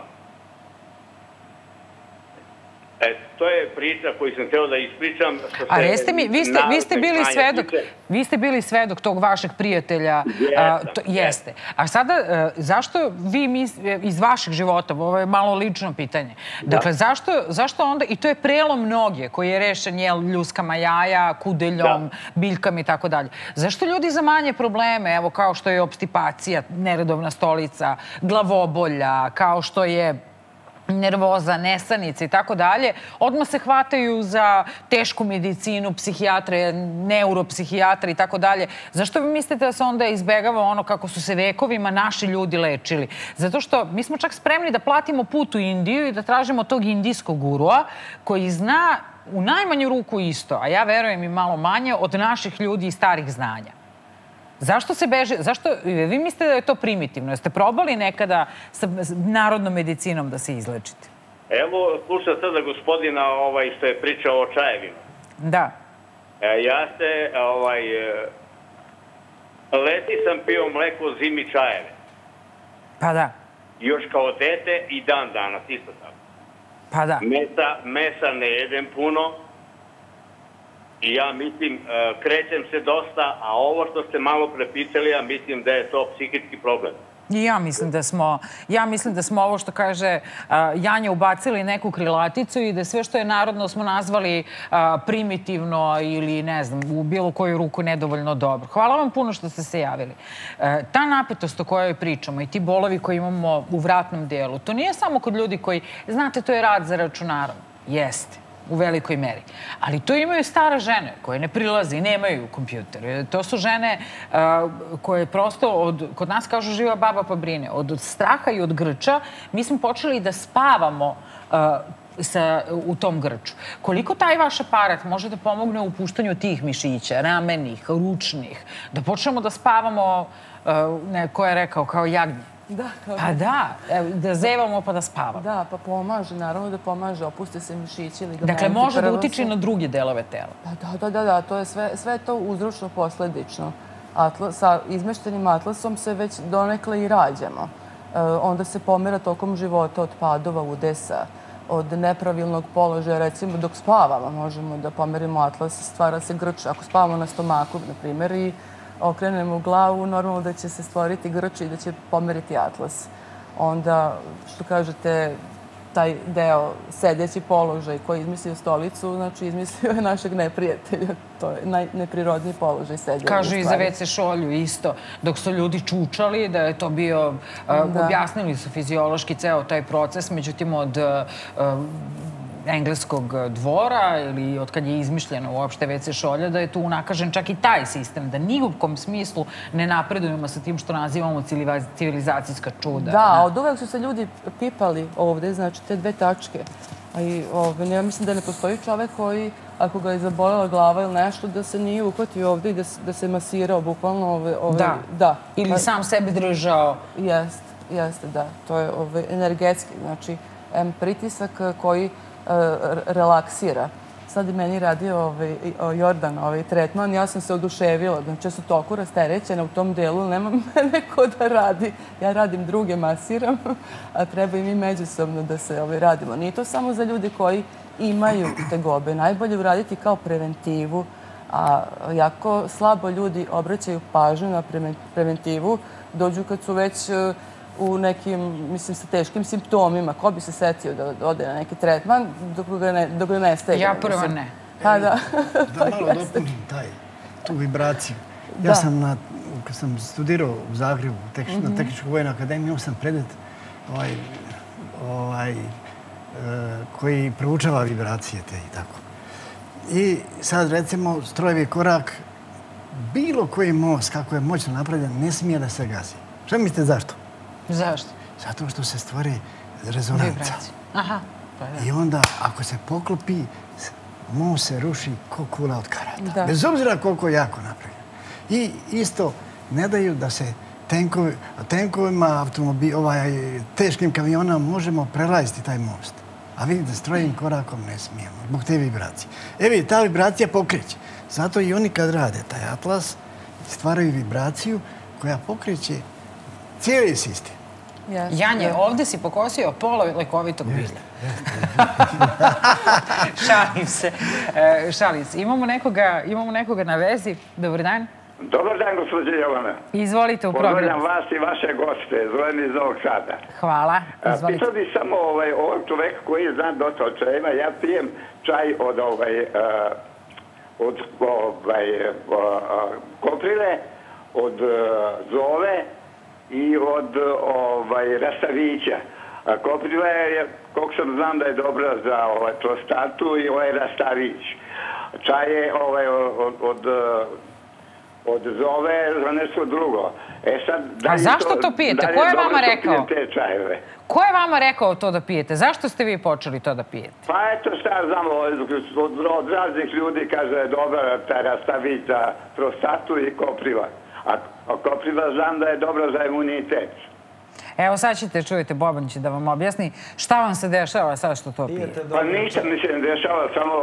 To je priča koju sam hteo da ispričam. A recite mi, vi ste bili svedok tog vašeg prijatelja. Jeste. A sada, zašto vi iz vašeg života, ovo je malo lično pitanje, dakle, zašto onda, i to je prelom noge koji je rešen ljuskama jaja, kudeljom, biljkama i tako dalje. Zašto ljudi za manje probleme, evo kao što je obstipacija, neredovna stolica, glavobolja, kao što je nervoza, nesanica i tako dalje, odmah se hvataju za tešku medicinu, psihijatre, neuropsihijatre i tako dalje. Zašto vi mislite da se onda izbegava ono kako su se vekovima naši ljudi lečili? Zato što mi smo čak spremni da platimo put u Indiju i da tražimo tog indijskog gurua koji zna u najmanju ruku isto, a ja verujem i malo manje, od naših ljudi i starih znanja. Zašto se beže? Zašto? Vi mislite da je to primitivno? Jeste probali nekada sa narodnom medicinom da se izlečite? Evo, slušam sada gospodina što je pričao o čajevima. Da. Ja se, leti sam pio mleko, zimi čajeve. Pa da. Još kao dete i dan danas, isto tako. Pa da. Mesa ne jedem puno. I ja mislim, krećem se dosta, a ovo što ste malo prepitali, ja mislim da je to psihički problem. I ja mislim da smo ovo što kaže Janja ubacili neku krilaticu i da sve što je narodno smo nazvali primitivno ili ne znam, u bilo koju ruku nedovoljno dobro. Hvala vam puno što ste se javili. Ta napetost o kojoj pričamo i ti bolovi koji imamo u vratnom delu, to nije samo kod ljudi koji, znate, to je rad za računarom. Jeste. U velikoj meri. Ali to imaju stare žene koje ne prilaze i nemaju kompjuter. To su žene koje prosto, kod nas kažu živa baba pa brine. Od straha i od grča mi smo počeli da spavamo u tom grču. Koliko taj vaš aparat može da pomogne u puštanju tih mišića, ramenih, ručnih, da počnemo da spavamo, ko je rekao, kao jagnje? Pa da, da zevamo pa da spavamo. Da, pa pomaže, naravno da pomaže, opuste se mišići. Dakle, može da utiče na druge delove tela. Da, to je sve to uzročno posledično. Sa izmeštenim atlasom se već donekle i rađamo. Onda se pomera tokom života od padova, udesa, od nepravilnog položaja. Recimo, dok spavamo možemo da pomerimo atlas, stvara se grč. Ako spavamo na stomaku, na primjer, i okrenemo glavu, normalno da će se stvoriti grč i da će pomeriti atlas. Onda, što kažete, taj deo, sedeći položaj koji je izmislio stolicu, znači izmislio je našeg neprijatelja. To je najneprirodniji položaj sedenja. Kažu i za WC šolju isto. Dok su ljudi čučali da je to bio, objasnili su fiziološki ceo taj proces, međutim od engleskog dvora ili od kad je izmišljeno uopšte WC šolja, da je tu unakažen čak i taj sistem, da ni u kom smislu ne napredujemo sa tim što nazivamo civilizacijska čuda. Da, od uvek su se ljudi pipali ovde, znači te dve tačke. Ja mislim da ne postoji čovek koji, ako ga je zabolela glava ili nešto, da se nije uhvatio ovde i da se masirao bukvalno. Da, ili sam sebe držao. Jeste, da. To je energetski, znači pritisak koji relaksira. Sad je meni radio Jordan tretman, ja sam se oduševila. Znači, ja sam toliko rasterećena u tom delu, nema mene ko da radi. Ja radim druge, masiram, a treba i mi međusobno da se radimo. Nije to samo za ljude koji imaju tegobe. Najbolje uraditi kao preventivu, a jako slabo ljudi obraćaju pažnju na preventivu, dođu kad su već u nekim, mislim, sa teškim simptomima. Ko bi se setio da ode na neki tretman dok ga ne stegne? Ja prva ne. Da malo dopunim tu vibraciju. Ja sam, kad sam studirao u Zagrebu, na Tehničkoj vojnoj akademiji, imao sam predet koji proučava vibracije te i tako. I sad, recimo, strojevi korak, bilo koji most, kako je moćno napravljen, ne smije da se gazi. Šta mislite zašto? Zašto? Zato što se stvori rezonanca. Aha. I onda, ako se poklopi, most se ruši ko kula od karata. Bez obzira koliko je jako napravljeno. I isto ne daju da se tenkovima, teškim kamionama možemo prelaziti taj most. A vidite, strojim korakom ne smijemo, zbog te vibracije. Evi, ta vibracija pokreće. Zato i oni kad rade taj atlas, stvaraju vibraciju koja pokreće cijeli sistem. Janje, ovde si pokosio pola lekovitog bilja. Šalim se. Imamo nekoga na vezi. Dobar dan. Dobar dan, gospođe Jovana. Izvolite u programu. Pozdravljam vas i vaše goste. Zovem iz Novog Sada. Hvala. Izvolite. Pitao bih samo ovog čoveka koji zna dosta o čajima. Ja pijem čaj od koprive, od zove i od rastavića. Kopriva je, koliko sam znam da je dobra za prostatu i rastavić. Čaj je od zove za nešto drugo. A zašto to pijete? Ko je vama rekao? Ko je vama rekao to da pijete? Zašto ste vi počeli to da pijete? Pa eto šta ja znam, od raznih ljudi kaže da je dobra ta rastavić za prostatu i kopriva. A kopriva znam da je dobra za imunitet. Evo sad ćete, čujete, Boban će da vam objasni šta vam se dešava sad što to pijete. Pa ništa mi se ne dešava, samo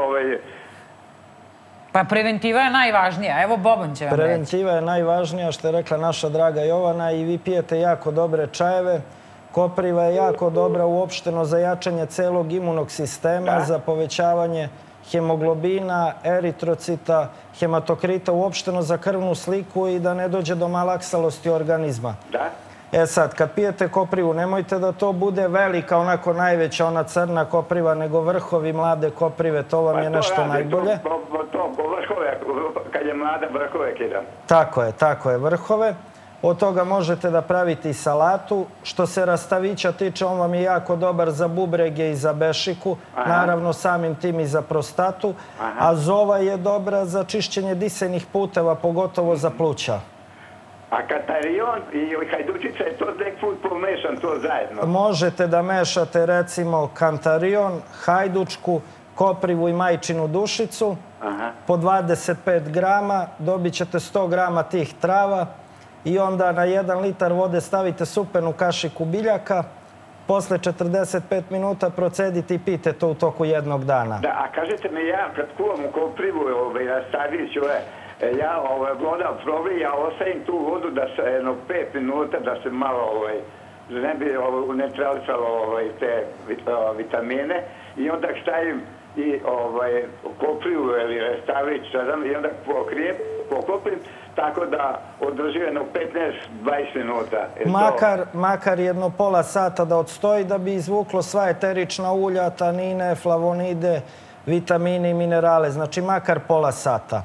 Pa preventiva je najvažnija. Evo Boban će vam reći. Preventiva je najvažnija, što je rekla naša draga Jovana, i vi pijete jako dobre čajeve. Kopriva je jako dobra uopšteno za jačanje celog imunog sistema, za povećavanje hemoglobina, eritrocita, hematokrita, uopšteno za krvnu sliku i da ne dođe do malaksalosti organizma. Da. E sad, kad pijete koprivu, nemojte da to bude velika, onako najveća, ona crna kopriva, nego vrhovi mlade koprive, to vam je nešto najbolje. To vrhove, kad je mlada vrhove kidam. Tako je, vrhove. Od toga možete da pravite i salatu. Što se rastavića tiče, on vam je jako dobar za bubrege i za bešiku. Naravno, samim tim i za prostatu. A zova je dobra za čišćenje disajnih puteva, pogotovo za pluća. A katarion i hajdučica je to nek put pomešan, to zajedno? Možete da mešate, recimo, kantarion, hajdučku, koprivu i majčinu dušicu. Po 25 grama dobit ćete 100 grama tih trava. I onda na 1 litar vode stavite supenu kašiku biljaka. Posle 45 minuta procedite i pijte to u toku jednog dana. Da, a kažete mi, ja kad kuvam u koprivu, rastaviću, ja voda probi, ja ostavim tu vodu da se jedno 5 minuta da se malo ne bi neutralisalo te vitamine i onda stavim i kopliju ili restavić, i onda pokopim, tako da održim jedno 15-20 minuta. Makar jedno pola sata da odstoji da bi izvuklo sva eterična ulja, tanine, flavonide, vitamine i minerale. Znači makar pola sata.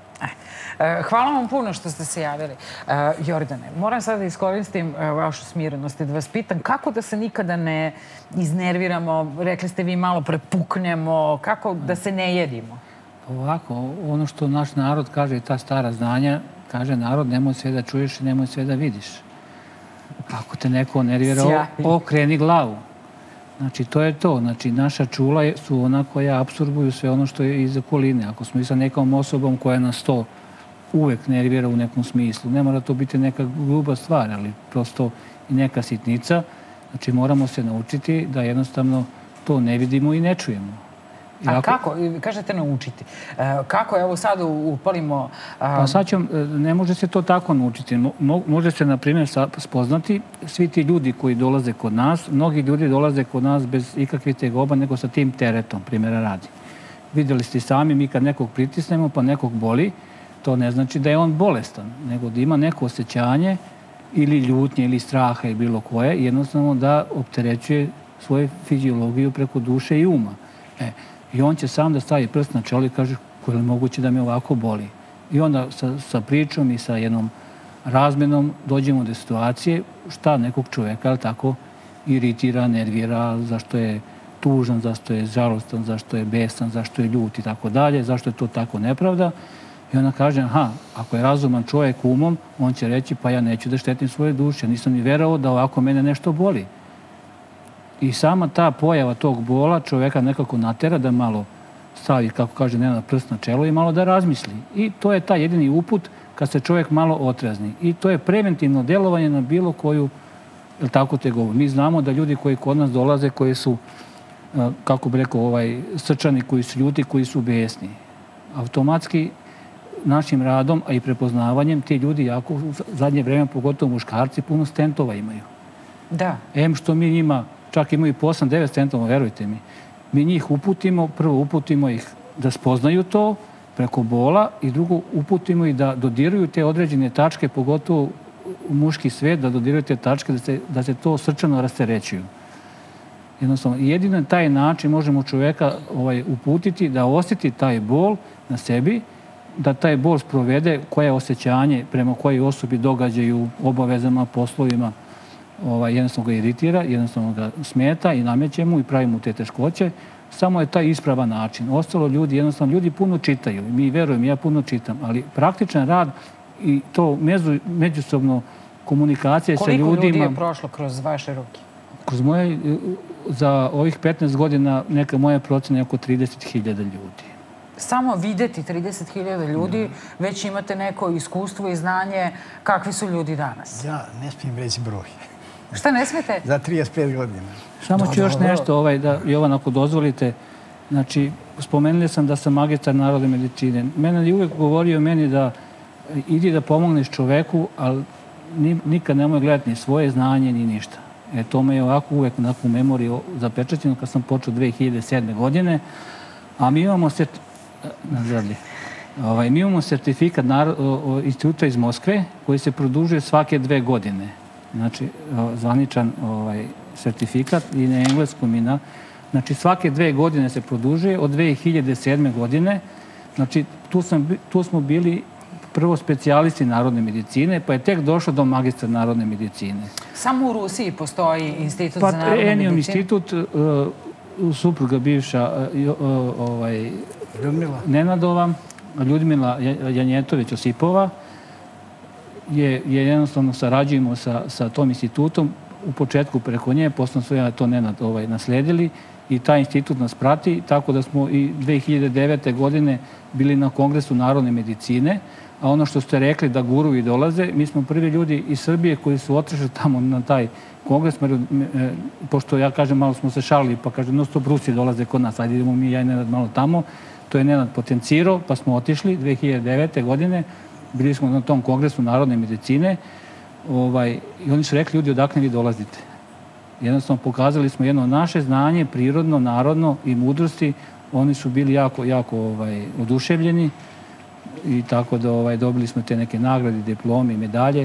Hvala vam puno što ste se javili. Jordane, moram sad da iskoristim vašu smirenost i da vas pitam kako da se nikada ne iznerviramo, rekli ste vi malo prepuknemo, kako da se ne jedimo? Ovako, ono što naš narod kaže i ta stara znanja, kaže narod nemoj sve da čuješ i nemoj sve da vidiš. Ako te neko nervira, okreni glavu. Znači, to je to. Znači, naša čula su ona koja apsorbuju sve ono što je iz okoline. Ako smo i sa nekom osobom koja nas to uvek nervira u nekom smislu, ne mora to biti neka gruba stvar, ali prosto i neka sitnica. Znači, moramo se naučiti da jednostavno to ne vidimo i ne čujemo. A kako? Kažete naučiti. Kako, evo sad upalimo... Pa sad ćemo, ne može se to tako naučiti. Može se, na primjer, spoznati svi ti ljudi koji dolaze kod nas. Mnogi ljudi dolaze kod nas bez ikakvih tegoba, nego sa tim teretom, primjera radi. Vidjeli ste sami, mi kad nekog pritisnemo pa nekog boli, to ne znači da je on bolestan, nego da ima neko osjećanje ili ljutnje ili straha ili bilo koje, jednostavno da opterećuje svoju fiziologiju preko duše i uma. I on će sam da stavi prst na čelo i kaže koje je moguće da me ovako boli. I onda sa pričom i sa jednom razmenom dođemo do situacije šta nekog čovjeka, ali tako, iritira, nervira, zašto je tužan, zašto je žalostan, zašto je besan, zašto je ljut i tako dalje, zašto je to tako nepravda. I onda kaže, ako je razuman čovjek umom, on će reći, pa ja neću da štetim svoje duše, nisam ni verovao da ovako mene nešto boli. I sama ta pojava tog bola čovjeka nekako natera da malo stavi, kako kaže Nenad, prst na čelo i malo da razmisli. I to je taj jedini uput kad se čovjek malo otrezni. I to je preventivno delovanje na bilo koju, je li tako tegovu. Mi znamo da ljudi koji kod nas dolaze, koji su, kako bi rekao, srčani, koji su ljuti, koji su besni. Automatski našim radom, a i prepoznavanjem, ti ljudi jako u zadnje vreme, pogotovo muškarci, puno stentova imaju. Da. Što mi njima čak imaju po 8-9 stentova, verujte mi. Mi njih uputimo, prvo uputimo ih da spoznaju to preko bola i drugo uputimo ih da dodiruju te određene tačke, pogotovo u muški svet, da dodiraju te tačke, da se to srčano rasterećuju. Jednostavno, jedino na taj način možemo čovjeka uputiti da osjeti taj bol na sebi, da taj bol sprovede koje je osjećanje prema kojoj osobi događaju, obavezama, poslovima, jednostavno ga iritira, jednostavno ga smeta i nameće mu i pravi mu te teškoće. Samo je taj ispravan način. Ostalo ljudi, jednostavno, ljudi puno čitaju. Mi verujem, ja puno čitam, ali praktičan rad i to međusobno komunikacija sa ljudima... Koliko ljudi je prošlo kroz vaše ruke? Kroz moje, za ovih 15 godina, neka moja procena je oko 30.000 ljudi. Samo videti 30.000 ljudi, već imate neko iskustvo i znanje kakvi su ljudi danas. Ja ne smijem reći broj. Šta ne smijete? Za 35 godina. Samo ću još nešto, Jovan, ako dozvolite. Znači, spomenuli sam da sam magistar narodne medicine. Mene je uvijek govorio meni da idi da pomogneš čoveku, ali nikad nemoj gledati ni svoje znanje, ni ništa. To me je ovako uvijek u memoriji zapečaćeno kad sam počeo 2007. godine. A mi imamo sertifikat instituta iz Moskve koji se produžuje svake 2 godine. Znači, zvaničan sertifikat i na engleskom i na... Znači, svake 2 godine se produžuje od 2007. godine. Znači, tu smo bili prvo specijalisti narodne medicine, pa je tek došlo do magistra narodne medicine. Samo u Rusiji postoji institut za narodnu medicinu? Enium institut, supruga bivša Nenadova, Ljudmila Janjetović-Osipova, jednostavno sarađujemo sa tom institutom. U početku preko nje, posle smo ja to Nenad nasledili i taj institut nas prati, tako da smo i 2009. godine bili na Kongresu narodne medicine, a ono što ste rekli da guruvi dolaze, mi smo prvi ljudi iz Srbije koji su otišli tamo na taj kongres, pošto ja kažem, malo smo se šalili, pa kažem, no stop Rusi dolaze kod nas, ajde idemo mi, ja i Nenad malo tamo. To je Nenad potencirao, pa smo otišli 2009. godine, bili smo na tom kongresu narodne medicine i oni su rekli, ljudi, odakle vi dolazite? Jednostavno pokazali smo jedno naše znanje, prirodno, narodno i mudrosti Oni su bili jako oduševljeni i tako da dobili smo te neke nagrade, diplome i medalje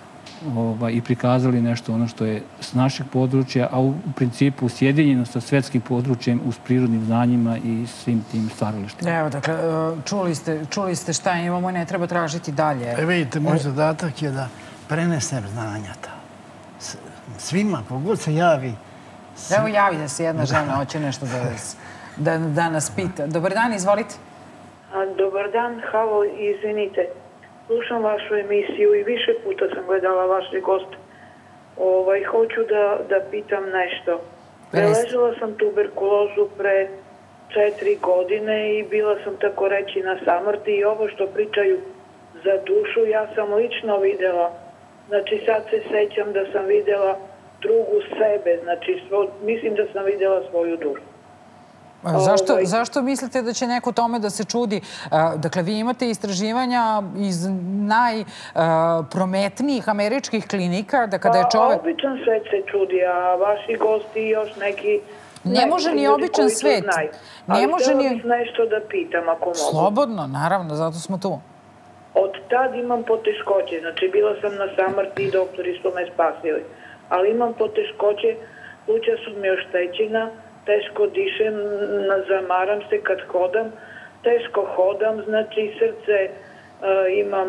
i prikazali nešto ono što je s našeg područja, a u principu sjedinjeno sa svetskim područjem uz prirodnim znanjima i svim tim stvaralaštima. Evo, dakle, čuli ste šta imamo i ne treba tražiti dalje. Vidite, moj zadatak je da prenesem znanja ta. Svima, kogod se javi. Evo, javi se jedna žena, hoće nešto da nas pita. Dobar dan, izvolite. Dobar dan, halo, izvinite. Slušam vašu emisiju i više puta sam gledala vaše goste. Hoću da pitam nešto. Preležala sam tuberkulozu pre 4 godine i bila sam tako reći na samrti i ovo što pričaju za dušu ja sam lično videla. Znači sad se sećam da sam videla drugu sebe, znači mislim da sam videla svoju dušu. Zašto mislite da će neko tome da se čudi? Dakle, vi imate istraživanja iz najprometnijih američkih klinika, da kada je čovek... Običan svet se čudi, a vaši gosti i još neki... Ne može ni običan svet. Ali htjela bih nešto da pitam, ako mogu. Slobodno, naravno, zato smo tu. Od tad imam poteškoće, znači bila sam na samrti i doktori su me spasili. Ali imam poteškoće, pluća su mi oštećena, teško dišem, zamaram se kad hodam, teško hodam, znači srce imam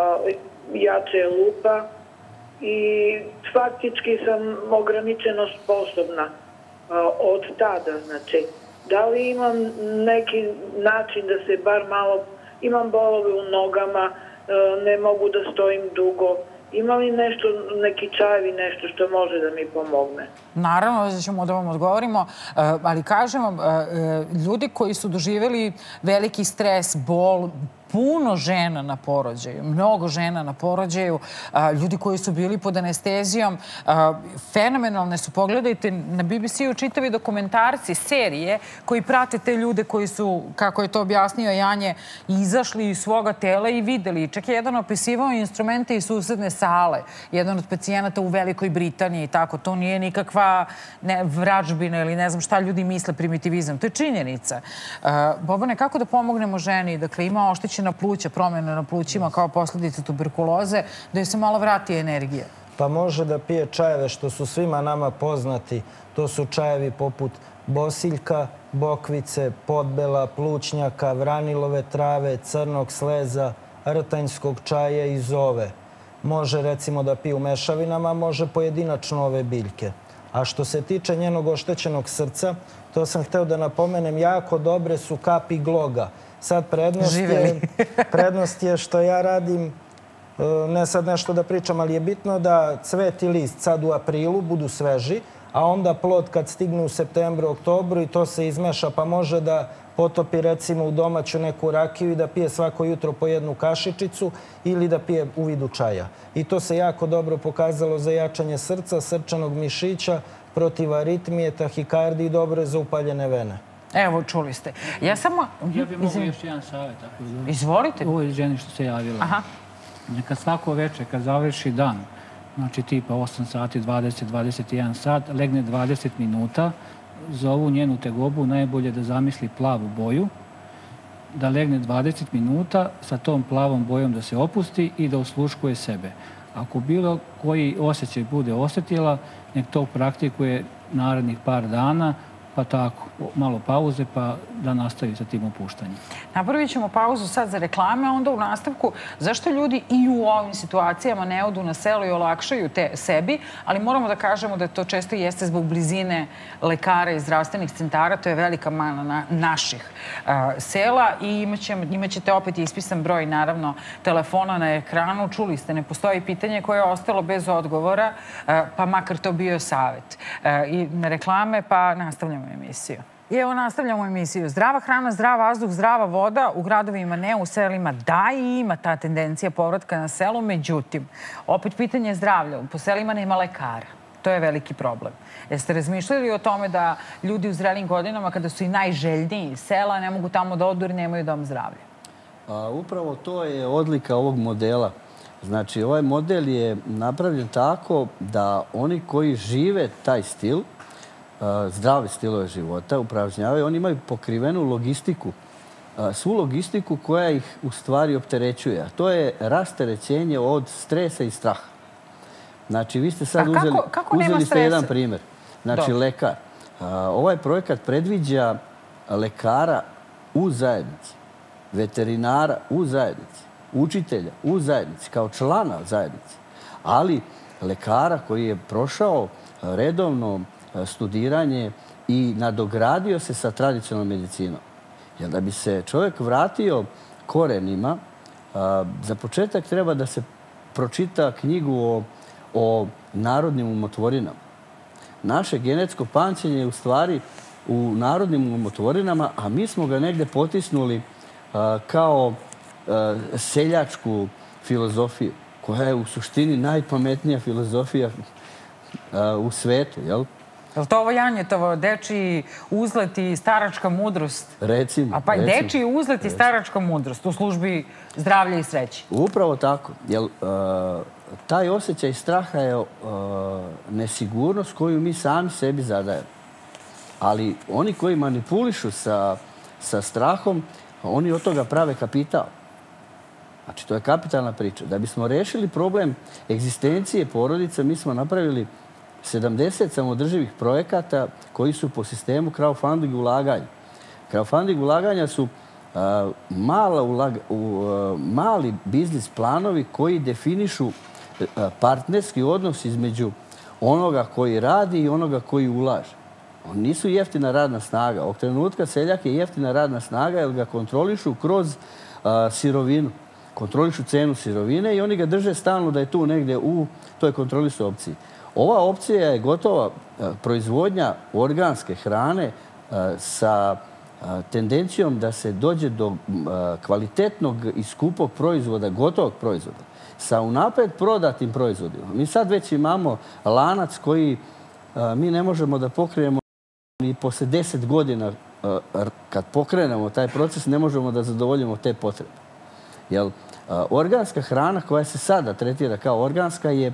jače lupa i faktički sam ograničeno sposobna od tada, znači. Da li imam neki način da se bar malo, imam bolove u nogama, ne mogu da stojim dugo, ima li nešto, neki čajevi, nešto što može da mi pomogne? Naravno da ćemo da vam odgovorimo, ali kažem vam, ljudi koji su doživjeli veliki stres, bol, puno žena na porođaju, mnogo žena na porođaju, ljudi koji su bili pod anestezijom, fenomenalne su. Pogledajte na BBC-u čitavi dokumentarci, serije koji prate te ljude koji su, kako je to objasnio Janje, izašli iz svoga tela i videli. Čak je jedan opisivao instrumente iz susedne sale, jedan od pacijenata u Velikoj Britaniji i tako. To nije nikakva vražbina ili ne znam šta ljudi misle primitivizam. To je činjenica. Bobane, kako da pomognemo ženi? Dakle, ima oštećenje na pluća, promjene na plućima kao posljedice tuberkuloze, da joj se malo vrati energija? Pa može da pije čajeve što su svima nama poznati. To su čajevi poput bosiljka, bokvice, podbela, plućnjaka, vranilove trave, crnog sleza, rtanjskog čaja i zove. Može recimo da pije u mešavinama, može pojedinačno ove biljke. A što se tiče njenog oštećenog srca, to sam hteo da napomenem, jako dobre su kapi gloga. Sad prednost je što ja radim, ne sad nešto da pričam, ali je bitno da cvet i list sad u aprilu budu sveži, a onda plod kad stigne u septembru, oktobru i to se izmeša, pa može da potopi recimo u domaću neku rakiju i da pije svako jutro po jednu kašičicu ili da pije u vidu čaja. I to se jako dobro pokazalo za jačanje srca, srčanog mišića, protiv aritmije, tahikardije i dobro je za upaljene vene. Evo, čuli ste. Ja bih mogao još jedan savjet. Izvolite. Ovo je ženi što se javila. Neka svako večer, kad završi dan, znači tipa 8 sati, 20-21 sat, legne 20 minuta, za ovu njenu tegobu najbolje da zamisli plavu boju, da legne 20 minuta, sa tom plavom bojom da se opusti i da osluškuje sebe. Ako bilo koji osjećaj bude osjetila, nek to praktikuje narednih par dana, pa tako, malo pauze, pa da nastavi sa tim opuštanjem. Napravit ćemo pauzu sad za reklame, a onda u nastavku zašto ljudi i u ovim situacijama ne odu na selo i olakšaju sebi, ali moramo da kažemo da to često jeste zbog blizine lekara i zdravstvenih centara, to je velika mana naših sela i imaćete opet ispisan broj, naravno, telefona na ekranu. Čuli ste, ne postoji pitanje koje je ostalo bez odgovora, pa makar to bio savjet. I na reklame, pa nastavljamo emisiju. I evo nastavljamo emisiju. Zdrava hrana, zdrav vazduh, zdrava voda. U gradovima ne, u selima da i ima ta tendencija povratka na selu. Međutim, opet pitanje zdravlja. Po selima nema lekara. To je veliki problem. Jeste razmišljali o tome da ljudi u zrelim godinama, kada su i najželjniji sela, ne mogu tamo da odu jer nemaju dom zdravlja? Upravo to je odlika ovog modela. Znači, ovaj model je napravljen tako da oni koji žive taj stil zdrave stilove života, upražnjavaju, oni imaju pokrivenu logistiku, svu logistiku koja ih u stvari opterećuje. A to je rasterećenje od stresa i straha. Znači, vi ste sad uzeli ste jedan primjer. Znači, lekar. Ovaj projekat predviđa lekara u zajednici, veterinara u zajednici, učitelja u zajednici, kao člana zajednice, ali lekara koji je prošao redovno studiranje i nadogradio se sa tradicionalnom medicinom. Jer da bi se čovjek vratio korenima, za početak treba da se pročita knjigu o narodnim umotvorinama. Naše genetsko pamćenje je u stvari u narodnim umotvorinama, a mi smo ga negde potisnuli kao seljačku filozofiju, koja je u suštini najpametnija filozofija u svetu, jel? Je li to ovo Janjetovo, dečiji uzlet i staračka mudrost? Recimo. A pa i dečiji uzlet i staračka mudrost u službi zdravlja i sreće. Upravo tako. Jer taj osjećaj straha je nesigurnost koju mi sami sebi zadajemo. Ali oni koji manipulišu sa strahom, oni od toga prave kapital. Znači, to je kapitalna priča. Da bismo rešili problem egzistencije porodice, mi smo napravili 70 samoodrživih projekata koji su po sistemu crowdfunding ulaganja. Crowdfunding ulaganja su mali biznis planovi koji definišu partnerski odnos između onoga koji radi i onoga koji ulaže. Oni nisu jeftina radna snaga. Ovog trenutka seljak je jeftina radna snaga jer ga kontrolišu kroz sirovinu. Kontrolišu cenu sirovine i oni ga drže stalno da je tu negdje u toj kontrolisu opciji. Ova opcija je gotova proizvodnja organske hrane sa tendencijom da se dođe do kvalitetnog i skupog proizvoda, gotovog proizvoda, sa unapred prodatim proizvodima. Mi sad već imamo lanac koji mi ne možemo da pokrijemo i posle 10 godina kad pokrenemo taj proces ne možemo da zadovoljimo te potrebe. Jer organska hrana koja se sada tretira kao organska je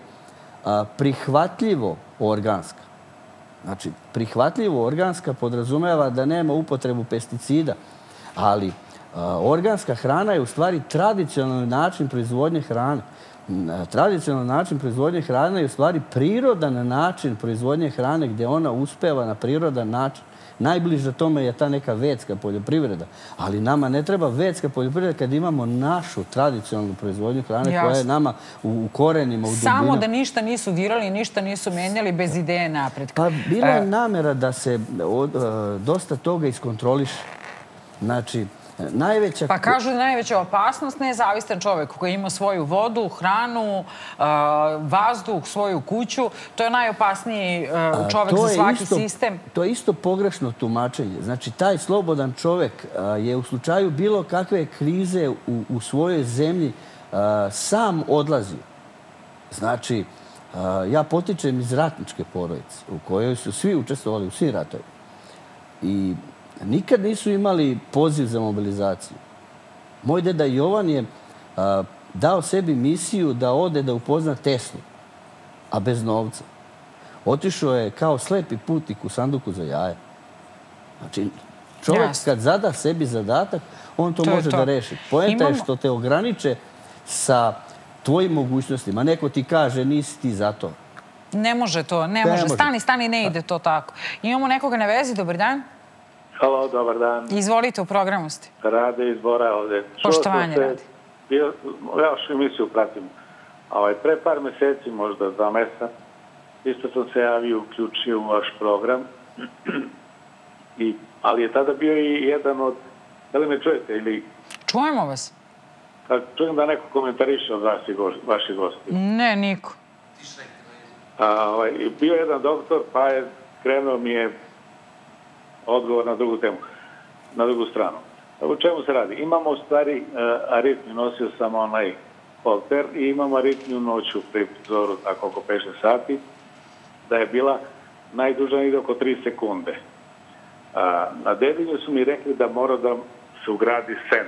prihvatljivo organska. Znači, prihvatljivo organska podrazumeva da nema upotrebu pesticida, ali organska hrana je u stvari tradicionalni način proizvodnje hrane. Tradicionalni način proizvodnje hrane je u stvari prirodan način proizvodnje hrane gdje ona uspeva na prirodan način. Najbliže tome je ta neka vetska poljoprivreda. Ali nama ne treba vetska poljoprivreda kad imamo našu tradicionalnu proizvodnju hrane koja je nama u korenima, u dubinu. Samo da ništa nisu dirali, ništa nisu menjali bez ideje napretka. Pa bila je namjera da se dosta toga iskontroliše. Znači, pa kažu da najveća opasnost nezavistan čovjek koji ima svoju vodu, hranu, vazduh, svoju kuću. To je najopasniji čovjek za svaki sistem. To je isto pogrešno tumačenje. Znači, taj slobodan čovjek je u slučaju bilo kakve krize u svojoj zemlji sam odlazio. Znači, ja potičem iz ratničke porodice u kojoj su svi učestvovali u svim ratovima. I nikad nisu imali poziv za mobilizaciju. Moj deda Jovan je dao sebi misiju da ode da upozna Teslu, a bez novca. Otišao je kao slepi putnik u sanduku za jaje. Znači, čovjek kad zada sebi zadatak, on to može da reši. Poenta je što te ograniče sa tvojim mogućnostima. Neko ti kaže, nisi ti za to. Ne može to, ne može. Stani, ne ide to tako. Imamo nekoga na vezi, dobar dan. Halo, dobar dan. Izvolite, u programu ste. Rade iz Bora ovdje. Poštovanje radi. Ja još emisiju pratim. Pre par mjeseci, možda 2 mjeseca, isto sam se javio, uključio u vaš program. Ali je tada bio i jedan od... Da li me čujete ili... Čujemo vas. Čujem da neko komentariše od vaših gosti. Ne, niko. Bio jedan doktor, pa je krenuo mi je odgovor na drugu temu, na drugu stranu. U čemu se radi? Imamo u stvari aritmiju, nosio sam onaj holter i imamo aritmiju noću pri prizoru, tako oko 5-6 sati, da je bila najduža ide oko 3 sekunde. Na Dedinju su mi rekli da mora da se ugradi stent.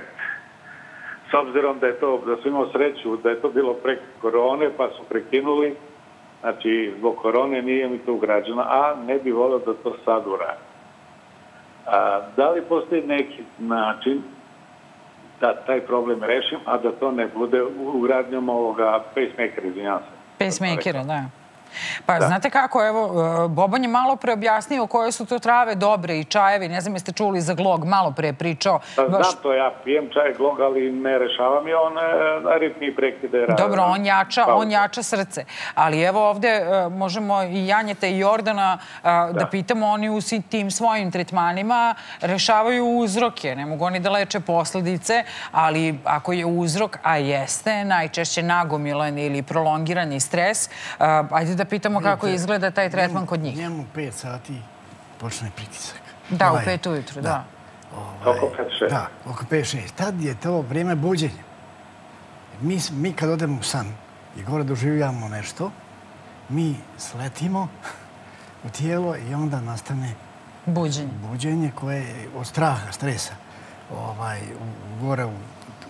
S obzirom da su imao sreću, da je to bilo preko korone, pa su prekinuli Znači, zbog korone nije mi to ugrađeno, a ne bi volio da to sad uradim. Da li postoji neki način da taj problem rešim, a da to ne bude ugradnjom ovoga pacemakera, izvinjam se. Pacemakera, da. Pa znate kako, evo, Boban je malo pre objasnio koje su to trave dobre i čajevi. Ne znam, jeste čuli za glog, malo pre pričao. Znam to, ja pijem čaj glog, ali ne rešavam i on aritmi prekide rada. Dobro, on jača srce. Ali evo ovde možemo i Janjeta i Jordana da pitamo, oni u tim svojim tretmanima rešavaju uzroke. Ne mogu oni da leče posledice, ali ako je uzrok, a jeste, najčešće nagomilan ili prolongirani stres, ajde da pitamo kako izgleda taj tretman kod njih. Njemu 5 sati počne pritisak. Da, u 5 ujutru, da. Oko 5-6. Da, oko 5-6. Tad je to vrijeme buđenja. Mi kad odemo u san i gore doživljamo nešto, mi sletimo u tijelo i onda nastane buđenje koje je od straha, stresa. Gore u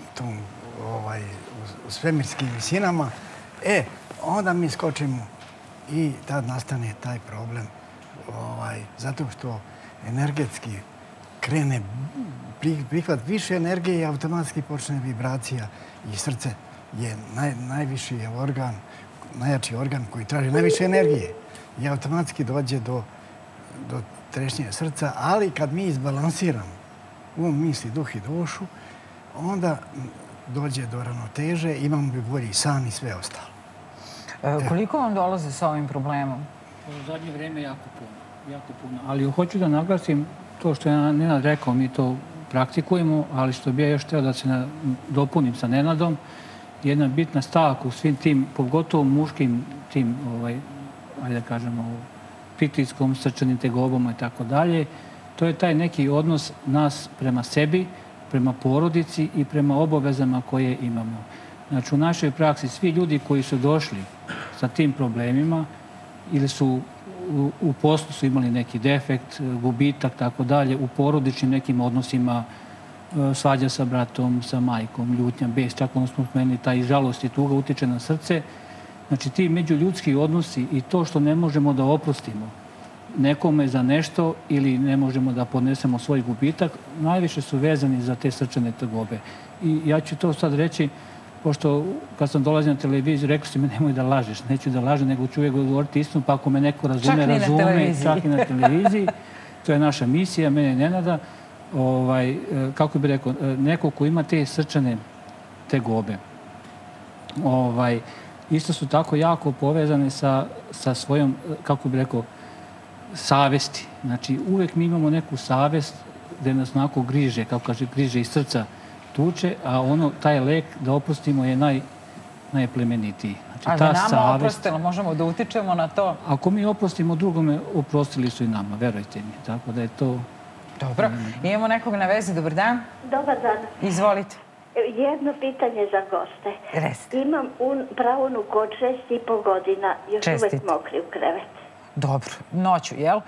svemirskim visinama. Onda mi skočimo i tad nastane taj problem. Zato što energetski krene prihvat više energije i automatski počne vibracija i srce je najviši organ, najjači organ koji traži najviše energije i automatski dođe do trešnje srca, ali kad mi izbalansiramo misli, duh i dušu, onda dođe do ravnoteže, imamo bi bolji san i sve ostalo. Koliko vam dolaze sa ovim problemom? U zadnje vrijeme jako puno. Ali hoću da naglasim to što je Nenad rekao, mi to praktikujemo, ali što bi ja još htio da se dopunim sa Nenadom, jedna bitna stavka u svim tim, pogotovo muškim tim, ajde da kažemo, pritiskom, srčanim tegobama i tako dalje, to je taj neki odnos nas prema sebi, prema porodici i prema obavezama koje imamo. Znači, u našoj praksi svi ljudi koji su došli sa tim problemima ili su u poslu su imali neki defekt, gubitak, tako dalje, u porodičnim nekim odnosima, svađa sa bratom, sa majkom, ljutnja, bes, čak ono smo spomenuli, taj žalost i tuga utiče na srce. Znači, ti međuljudski odnosi i to što ne možemo da oprostimo nekome za nešto ili ne možemo da podnesemo svoj gubitak, najviše su vezani za te srčane tegobe. I ja ću to sad reći, pošto kad sam dolazio na televiziju, rekao si mi nemoj da lažeš, neću da lažem, nego ću uvijek govoriti istinu, pa ako me neko razume, čak i na televiziji. To je naša misija, mene Nenada. Kako bih rekao, neko ko ima te srčane tegobe, isto su tako jako povezane sa svojom, kako bih rekao, savesti. Znači, uvijek mi imamo neku savest gdje nas onako griže, kako kaže, griže iz srca tuče, a taj lek da oprostimo je najplemenitiji. A da nama oprostimo, možemo da utičemo na to? Ako mi oprostimo drugome, oprostili su i nama, verujte mi. Tako da je to... Dobro. Imamo nekog na vezi. Dobar dan. Dobar dan. Izvolite. Jedno pitanje za goste. Reste. Imam pravunuku od 6,5 godina, još uvek mokri u krevet. Dobro. Noću, jel?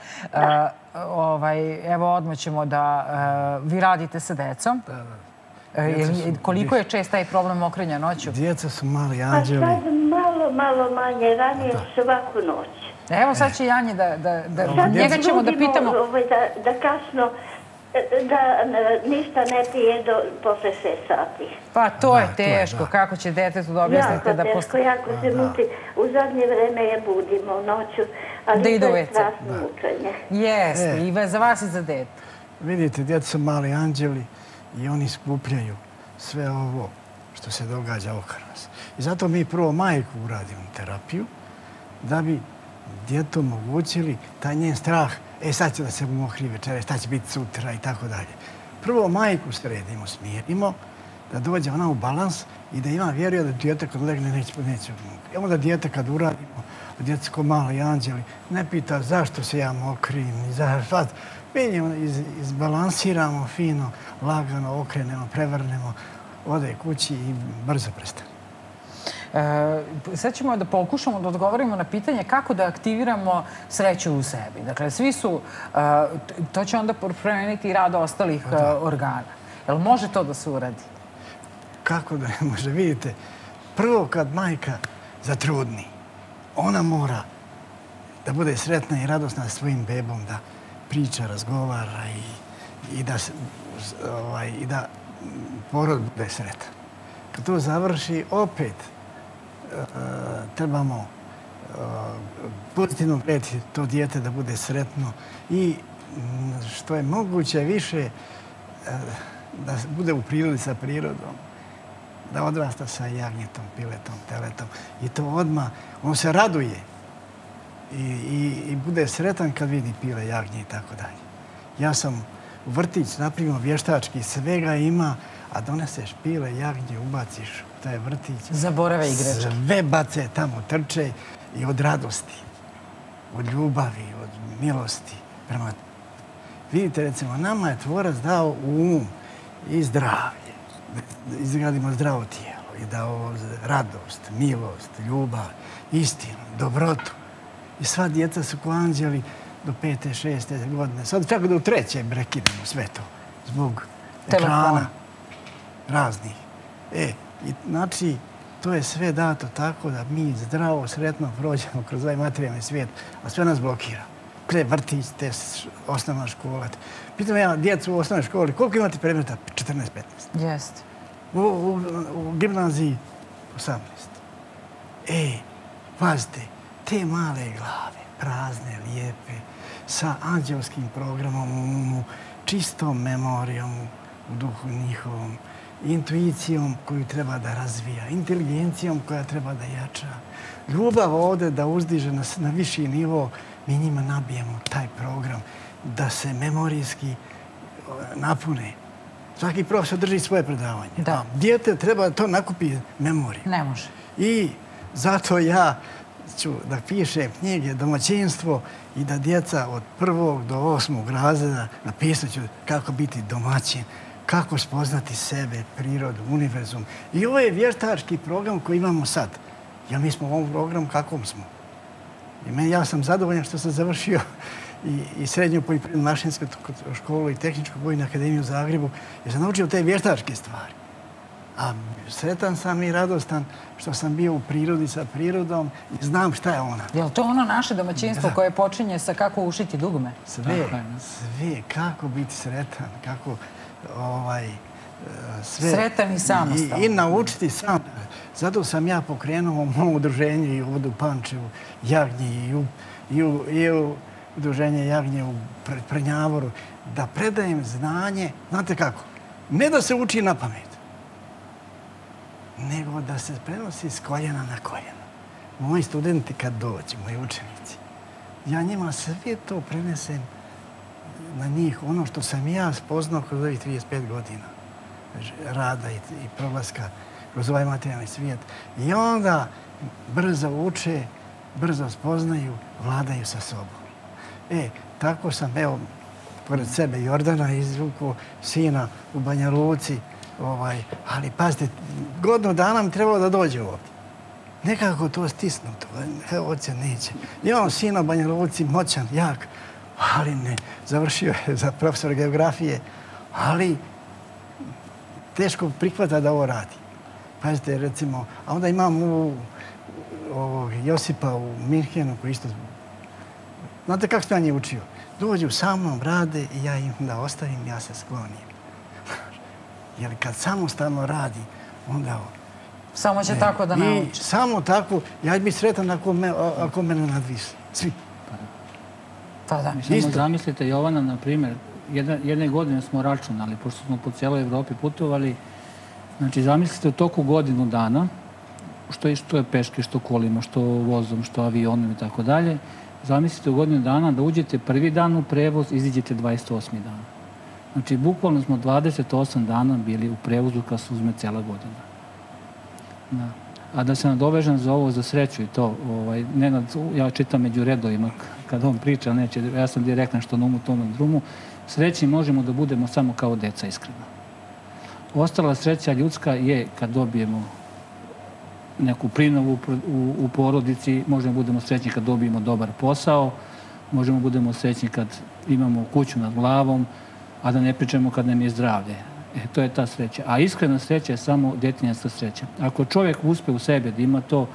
Evo, odmah ćemo da... Vi radite sa decom. Da. Koliko je čest taj problem mokrenja noću? Djeca su mali anđeli. Pa sad malo manje, ranije svaku noć. Evo sad će Janje da... Njega ćemo da pitamo... Da kasno, da ništa ne pije posle 6 sati. Pa to je teško. Kako će detetu da objasnite da... Jako teško, jako se muči. U zadnje vreme je budimo noću, ali to je strašno mučenje. Jeste, i za vas i za dete. Vidite, djeca su mali anđeli i oni skupljaju sve ovo što se događa oko nas. I zato mi prvo majku uradimo terapiju da bi djetu omogućili taj njen strah, sad će da se mokri večere, šta će biti sutra i tako dalje. Prvo majku sredimo, smirimo, da dođe ona u balans i da ima vjeruje da djete kad legne neće mokri. I onda djete kad uradimo, djete ko mali anđeli, ne pita zašto se ja mokrim, mi izbalansiramo fino, lagano, okrenemo, prevrnemo, ode kući i brzo prestane. Sad ćemo da pokušamo da odgovorimo na pitanje kako da aktiviramo sreću u sebi. Dakle, svi su... To će onda promeniti i rad ostalih organa. Jel može to da se uradi? Kako da ne može? Vidite, prvo kad majka zatrudni, ona mora da bude sretna i radosna sa svojim bebom, da priča, razgovara i da porod bude sretan. Kad to završi, opet trebamo pozitivno prijeti to dijete da bude sretno i što je moguće više da bude u prirodi sa prirodom, da odrasta sa jagnjetom, piletom, teletom. I to odmah, on se raduje i bude sretan kad vidi pile, jagnje i tako dalje. Ja sam u vrtić napravio vještački, svega ima, a doneseš pile, jagnje, ubaciš u taj vrtić. Zaborave igračke. Sve bace tamo, trče i od radosti, od ljubavi, od milosti. Vidite, recimo, nama je tvorac dao um i zdravlje, da izgradimo zdravo tijelo i dao radost, milost, ljubav, istinu, dobrotu. I sva djeca su ko anđeli do 5. 6. godine. Sad čak do 3. prekinemo sve to zbog ekrana raznih. Znači, to je sve dato tako da mi zdravo, sretno prođemo kroz ovaj materijalni svijet, a sve nas blokira. Pre vrtić, te osnovna škola. Pitam ja djecu u osnovnoj školi, koliko imate predmeta? 14-15. Jeste. U gimnaziji 18. Pazite, te male glave, prazne, lijepe, sa anđelskim programom u umu, čistom memorijom u duhu njihovom, intuicijom koju treba da razvija, inteligencijom koja treba da jača. Ljubav ovde da uzdiže na viši nivo, mi njima nabijemo taj program da se memorijski napune. Svaki profesor drži svoje predavanje. Dijete treba da to nakupi memoriju. Ne može. I zato ja ću da pišem knjige domaćinstvo i da djeca od 1. do 8. razreda napisat ću kako biti domaćin, kako spoznati sebe, prirodu, univerzum. I ovo je vještački program koji imamo sad. Jer mi smo u ovom programu kakvom smo. I ja sam zadovoljan što sam završio i srednju poljoprivrednu mašinsku školu i tehničku vojnu akademiju u Zagrebu, jer sam naučio te vještačke stvari. A sretan sam i radostan što sam bio u prirodi sa prirodom i znam šta je ona. Je li to ono naše domaćinstvo koje počinje sa kako ušiti dugme? Sve. Kako biti sretan, kako sve. Sretan i samostalan. I naučiti sam. Zato sam ja pokrenuo moje udruženje i ovdje u Pančevu, Jagnji i u udruženje Jagnje u Prnjavoru, da predajem znanje, znate kako, ne da se uči na pamet, nego da se prenosi s koljena na koljeno. Moji studenti kad dođu, moji učenici, ja njima sve to prenesem na njih, ono što sam ja spoznao kroz ovih 35 godina rada i prolaska kroz ovaj materijalni svijet. I onda brzo uče, brzo spoznaju, vladaju sa sobom. Tako sam, evo, pored sebe Jordana izvukao sina u Banja Luci, ali pazite, godinu dana mi trebalo da dođe ovdje. Nekako to stisnuto, oce neće. Imam sina u Banja Luci, moćan, jak, ali ne, završio je za profesora geografije, ali teško prihvata da ovo radi. Pazite, recimo, a onda imam Josipa u Minhenu koji isto... Znate kako sam ja njih učio? Dođu sa mnom, rade i ja im da ostavim, ja se sklonim. Jer kad samostalno radi, onda... Samo će tako da nauči. Samo tako. Ja bih sretan ako mene nadvise. Svi. Pa da. Samo zamislite, Jovana, na primjer, jedne godine smo računali, pošto smo po cijeloj Evropi putovali. Znači, zamislite u toku godinu dana, što je peške, što kolima, što vozom, što avionom i tako dalje, zamislite u godinu dana da uđete prvi dan u prevoz, iziđete 28. dana. Znači, bukvalno smo 28 dana bili u prevozu kad se uzme cijela godina. A da se nadovežem za ovo, za sreću i to, ja čitam među redovima kad on priča, ja sam direktan što na umu tomu drumu, srećni možemo da budemo samo kao deca, iskreno. Ostala sreća ljudska je kad dobijemo neku prinovu u porodici, možemo budemo srećni kad dobijemo dobar posao, možemo budemo srećni kad imamo kuću nad glavom, a da ne pričamo kad nam je zdravlje. To je ta sreća. A iskrena sreća je samo djetinjska sreća. Ako čovjek uspe u sebi da ima to,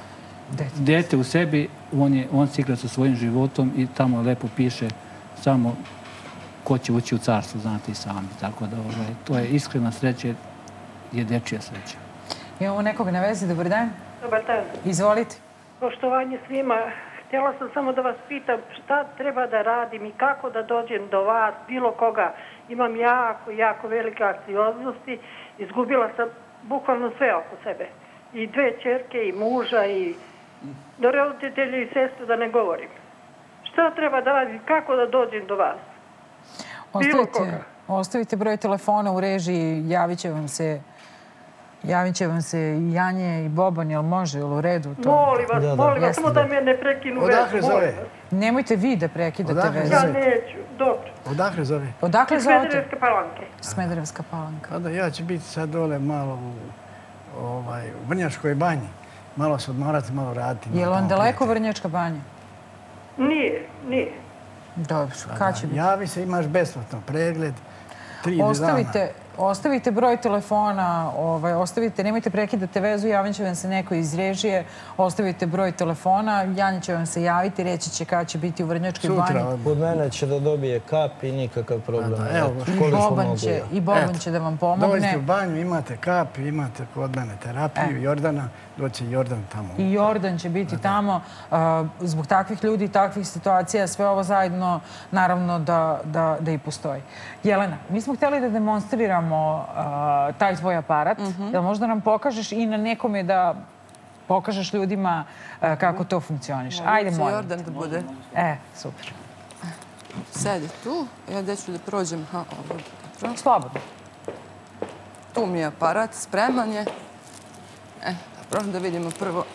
dete u sebi, on se igra sa svojim životom i tamo lepo piše samo ko će ući u carstvo, znate i sami. Tako da to je iskrena sreća, je dečija sreća. Imamo nekog na vezi, dobar dan. Dobar dan. Izvolite. Poštovanje svima. Htjela sam samo da vas pitam šta treba da radim i kako da dođem do vas, bilo koga. Imam jako velike anksioznosti. Izgubila sam bukvalno sve oko sebe. I 2 ćerke, i muža, i do roditelja i sestru da ne govorim. Šta treba da radim, kako da dođem do vas? Bilo koga. Ostavite broj telefona u režiji, javit će vam se i Janje i Boban, jel može, jel u redu? Molim vas, samo da me ne prekinu vezu. Odakle zove? Nemojte vi da prekidate vezu. Ja neću, dobro. Odakle zove? Odakle zovete? Smederevska Palanke. Smederevska Palanka. Kada ja ću biti sad dole malo u Vrnjačkoj banji. Malo se odmarati, malo raditi. Je li on daleko Vrnjačka banja? Nije. Dobro, kad će biti? Javi se, imaš besplatno pregled, 3 dana. Ostavite broj telefona, nemojte prekidate vezu, javit će vam se neko iz režije, ostavite broj telefona, Janja će vam se javiti, reći će kada će biti u Vrnjačkoj banji. Od mene će da dobije kap i nikakav problem. I Boban će da vam pomogne. Dođite u banju, imate kap, imate kod mene terapiju, Jordana, doće Jordan tamo. I Jordan će biti tamo. Zbog takvih ljudi i takvih situacija, sve ovo zajedno, naravno da i postoji. Jelena, mi smo htjeli da demonstriramo taj tvoj aparat. Jel možda nam pokažeš i na nekome da pokažeš ljudima kako to funkcioniš? Ajde, molim. Jordan da bude. Super. Sedi tu. Ja gdje ću da prođem? Slobodno. Tu mi je aparat, spreman je. Dobro, da vidimo prvo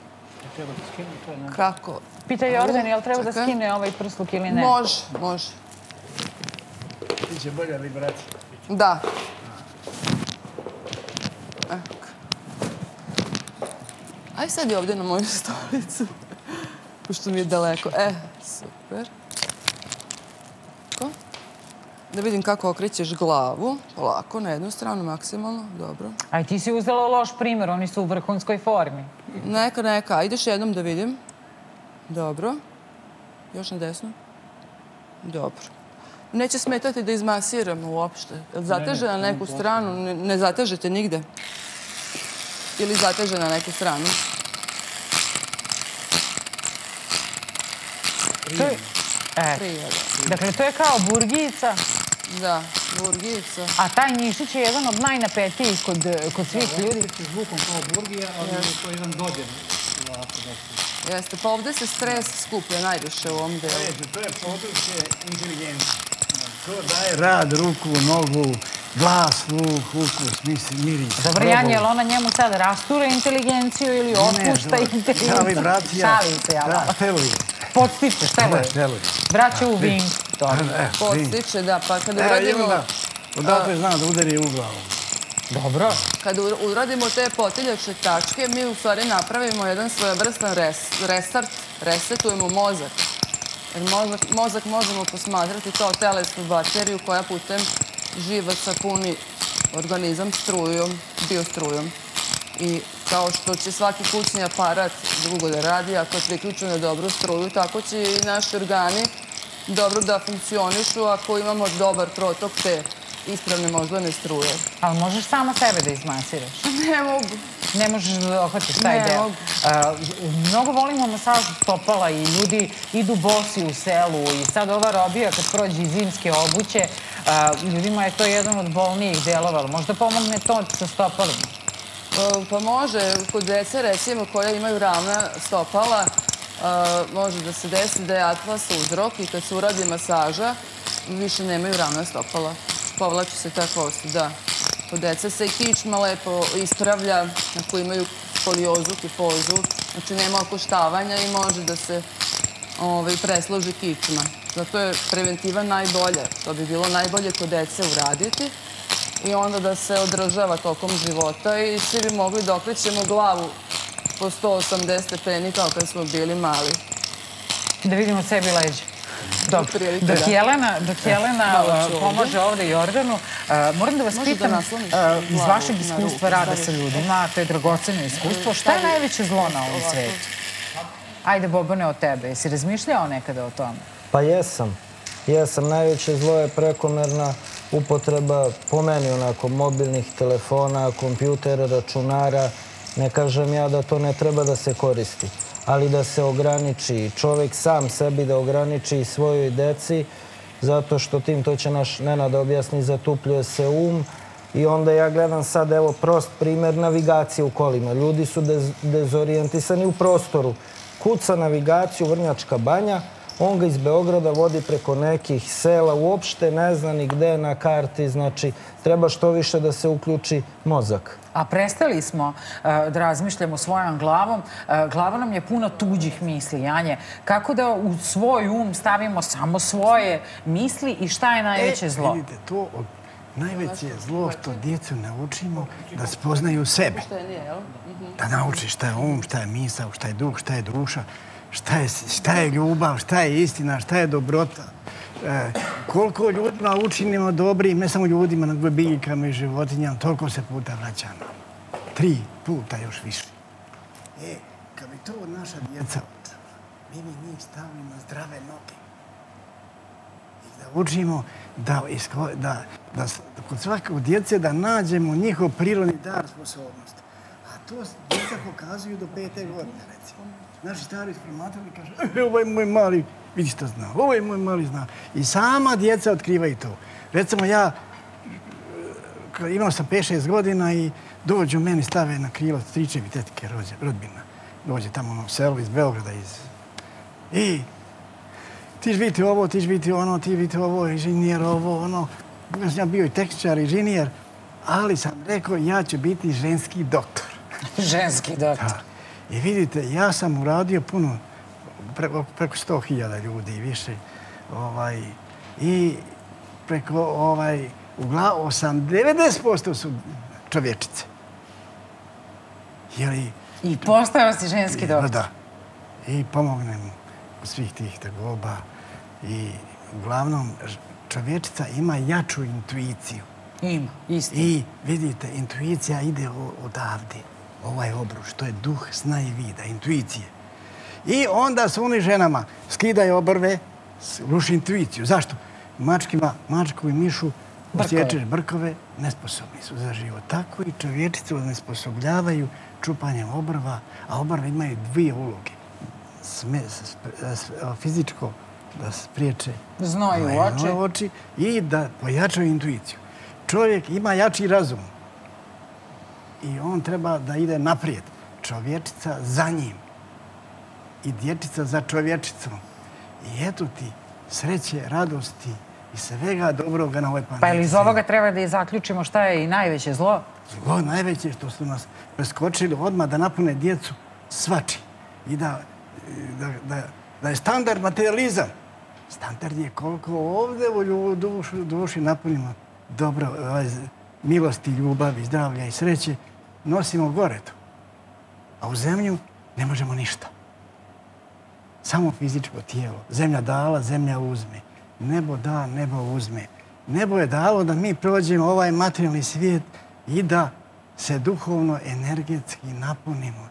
kako... Pita Jordan, je li treba da skine ovaj prsluk ili ne? Može. Biće bolja vibracija. Da. Aj sad je ovdje na moju stolicu. Pošto mi je daleko. Super. Da vidim kako okrećeš glavu. Polako, na jednu stranu, maksimalno. Dobro. Aj, ti si uzela loš primjer, oni su u vrhunskoj formi. Neka. Ideš jednom da vidim. Dobro. Još na desnu. Dobro. Neće smetati da izmasiramo uopšte. Zateže na neku stranu, ne zatežete nigde. Ili zateže na neku stranu. Dakle, to je kao burgijica. Da, burgijica. A taj mišić je jedan od najnapetijih kod svih ljudi. S zvukom kao burgija, ali je to jedan dodir. Jeste, pa ovdje se stres skuplja najviše u ovom delu. To je područje inteligencije. To daje rad, ruku, nogu, glas, sluh, ukus, miris. Dobro, Janja, je li ona njemu sad rastura inteligenciju ili otpušta inteligenciju? Vibracija. Šalim se, ja malo. Teluje. Podstiče, teluje. Vraća u vink. Podstiče, da, pa kada uradimo... Odatle zna da udari u glavu. Dobro. Kada uradimo te potiljače tačke, mi u stvari napravimo jedan svojevrstan restart, resetujemo mozak. Jer mozak možemo posmatrati kao telesnu bateriju koja putem živaca puni organizam strujom, biostrujom. I kao što će svaki kućni aparat dugo da radi, ako je priključen na dobru struju, tako će i naši organi dobro da funkcionišu ako imamo dobar protok te ispravne moždane struje. Ali možeš sama sebe da izmasiraš? Ne mogu. Ne možeš da dohvatiš taj deo. Mnogo volimo masaž stopala i ljudi idu bosi u selu i sad ova robija kad prođe iz zimske obuće, ljudima je to jedan od bolnijih delova. Možda pomogne to sa stopalima? Pa može. Kod dece, recimo, koja imaju ravna stopala, može da se desi da je atlas uzrok i kad se uradi masaža, više nemaju ravna stopala. Povlači se ta kost, da. Kod dece se i kičma lepo ispravlja, ako imaju skoliozu, kifozu. Znači nema okoštavanja i može da se presloži kičma. Zato je preventiva najbolja. To bi bilo najbolje kod dece uraditi. I onda da se održava tokom života i svi bi mogli da okrećemo glavu po 180 stepeni kao kad smo bili mali. Da vidimo sebi leđe. Dok Jelena pomaže ovdje Jordanu, moram da vas pitam iz vašeg iskustva rada sa ljudima, to je dragoceno iskustvo, šta je najveće zlo na ovom svijetu? Ajde, Bobane, od tebe. Jesi razmišljao nekada o tome? Pa jesam. Najveće zlo je prekomerna upotreba, po meni onako, mobilnih telefona, kompjutera, računara. Ne kažem ja da to ne treba da se koristi, ali da se ograniči. Čovjek sam sebi da ograniči i svojoj deci, zato što tim, to će naš Nenad objasni, zatupljuje se um. I onda ja gledam sad, evo, prost primjer navigacije u kolima. Ljudi su dezorijentisani u prostoru. Kuca navigaciju Vrnjačka Banja, on ga iz Beograda vodi preko nekih sela, uopšte ne zna ni gde na karti, znači treba što više da se uključi mozak. A prestali smo da razmišljamo svojom glavom. Glava nam je puno tuđih misli, Janje. Kako da u svoj um stavimo samo svoje misli i šta je najveće zlo? Vidite, to najveće je zlo što djecu naučimo da spoznaju sebe. Da nauči šta je um, šta je misao, šta je duh, šta je duša, šta je ljubav, šta je istina, šta je dobrota. Koliko ljudima učinimo dobrim, ne samo ljudima, nego biljkama i životinjama, toliko se puta vraća nam. 3 puta još više. Kad bi to od naša djeca mi bi njih stavili na zdrave noge. I da učimo da kod svakog djece da nađemo njihov prirodni dar, sposobnost. A to djeca pokazuju do 5. godine, recimo. Naši stari promatrali kaže, ovo je moj mali, vidi što zna, ovo je moj mali zna. I sama djeca otkrivaju to. Recimo ja, imao sam 5-6 godina i dođu meni, stave na krilo stričevi, tetke, rodbina. Dođe tamo u selu iz Beograda. I ti će biti ovo, ti će biti ono, ti će biti ovo, inženjer, ovo, ono. Ja sam bio i tehničar, inženjer, ali sam rekao ja ću biti ženski doktor. Ženski doktor. I vidite, ja sam uradio puno, preko 100.000 ljudi i više. I preko 90% su čovječice. I postao si ženski doktor. Da. I pomognem u svih tih tegoba. I uglavnom čovječica ima jaču intuiciju. Ima, isto. I vidite, intuicija ide odavde. Ovaj obruč, to je duh sna i vida, intuicije. I onda su oni ženama skidaju obrve, ruši intuiciju. Zašto? Mačku i mišu osjećaš brkove, nesposobni su za život. Tako i čovječicu nesposobljavaju čupanjem obrva, a obrve imaju 2 uloge. Fizičko, da spriječe znoj u oči i da pojačaju intuiciju. Čovjek ima jači razum i on treba da ide naprijed. Čovječica za njim i dječica za čovječicom. I eto ti sreće, radosti i svega dobroga na ovoj planeti. Pa ili iz ovoga treba da i zaključimo šta je i najveće zlo? Zlo najveće što su nas preskočili odmah da napune djecu svači. I da je standard materializam. Standard je koliko ovdje u duši napunimo dobro, milosti, ljubavi, zdravlja i sreće, nosimo gore to. A u zemlju ne možemo ništa. Samo fizičko tijelo. Zemlja dala, zemlja uzme. Nebo da, nebo uzme. Nebo je dalo da mi prođemo ovaj materijalni svijet i da se duhovno, energetski napunimo.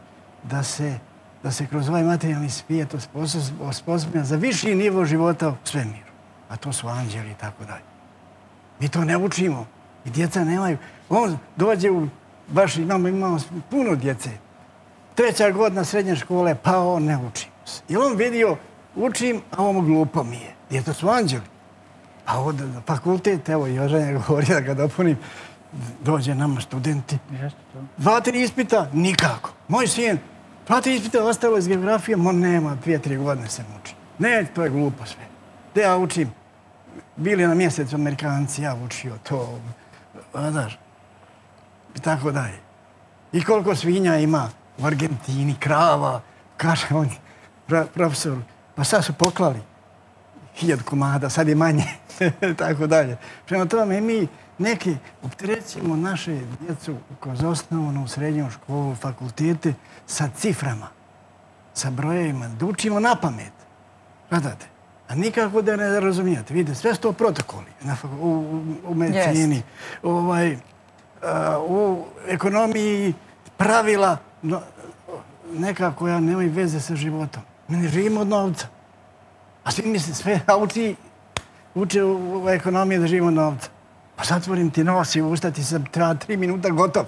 Da se kroz ovaj materijalni svijet osposobimo za viši nivo života u svemiru. A to su anđeli i tako dalje. Mi to ne učimo. I djeca nemaju. On dođe baš imamo puno djece. 3. godina srednje škole, pa on ne učimo se. I on vidio, učim, a ovo glupo mi je. Djeca su anđeli. A od fakultet, evo, Jožanja govori da ga dopunim, dođe nama studenti. 2-3 ispita, nikako. Moj sin, 2-3 ispita ostalo iz geografije, nema, 2-3 godine se muči. Ne, to je glupo sve. Da ja učim. Bili na mjesecu Amerikanci, ja učio to, znaš, i tako dalje. I koliko svinja ima u Argentini, krava, kaže on, profesor, pa sad su poklali 1000 komada, sad je manje, tako dalje. Prema tome mi neki opterećujemo naše djecu kroz osnovnu, srednju školu, fakultete sa ciframa, sa brojevima, da učimo na pamet. Gledate? A nikako da ne razumijete. Vidite, sve su to protokoli u medicini, u ekonomiji, pravila, neka koja nemaju veze sa životom. Mi ne živimo od novca. A svi misle, sve uče u ekonomiji da živimo od novca. Pa zatvorim ti nos i ustati se, treba 3 minuta gotov.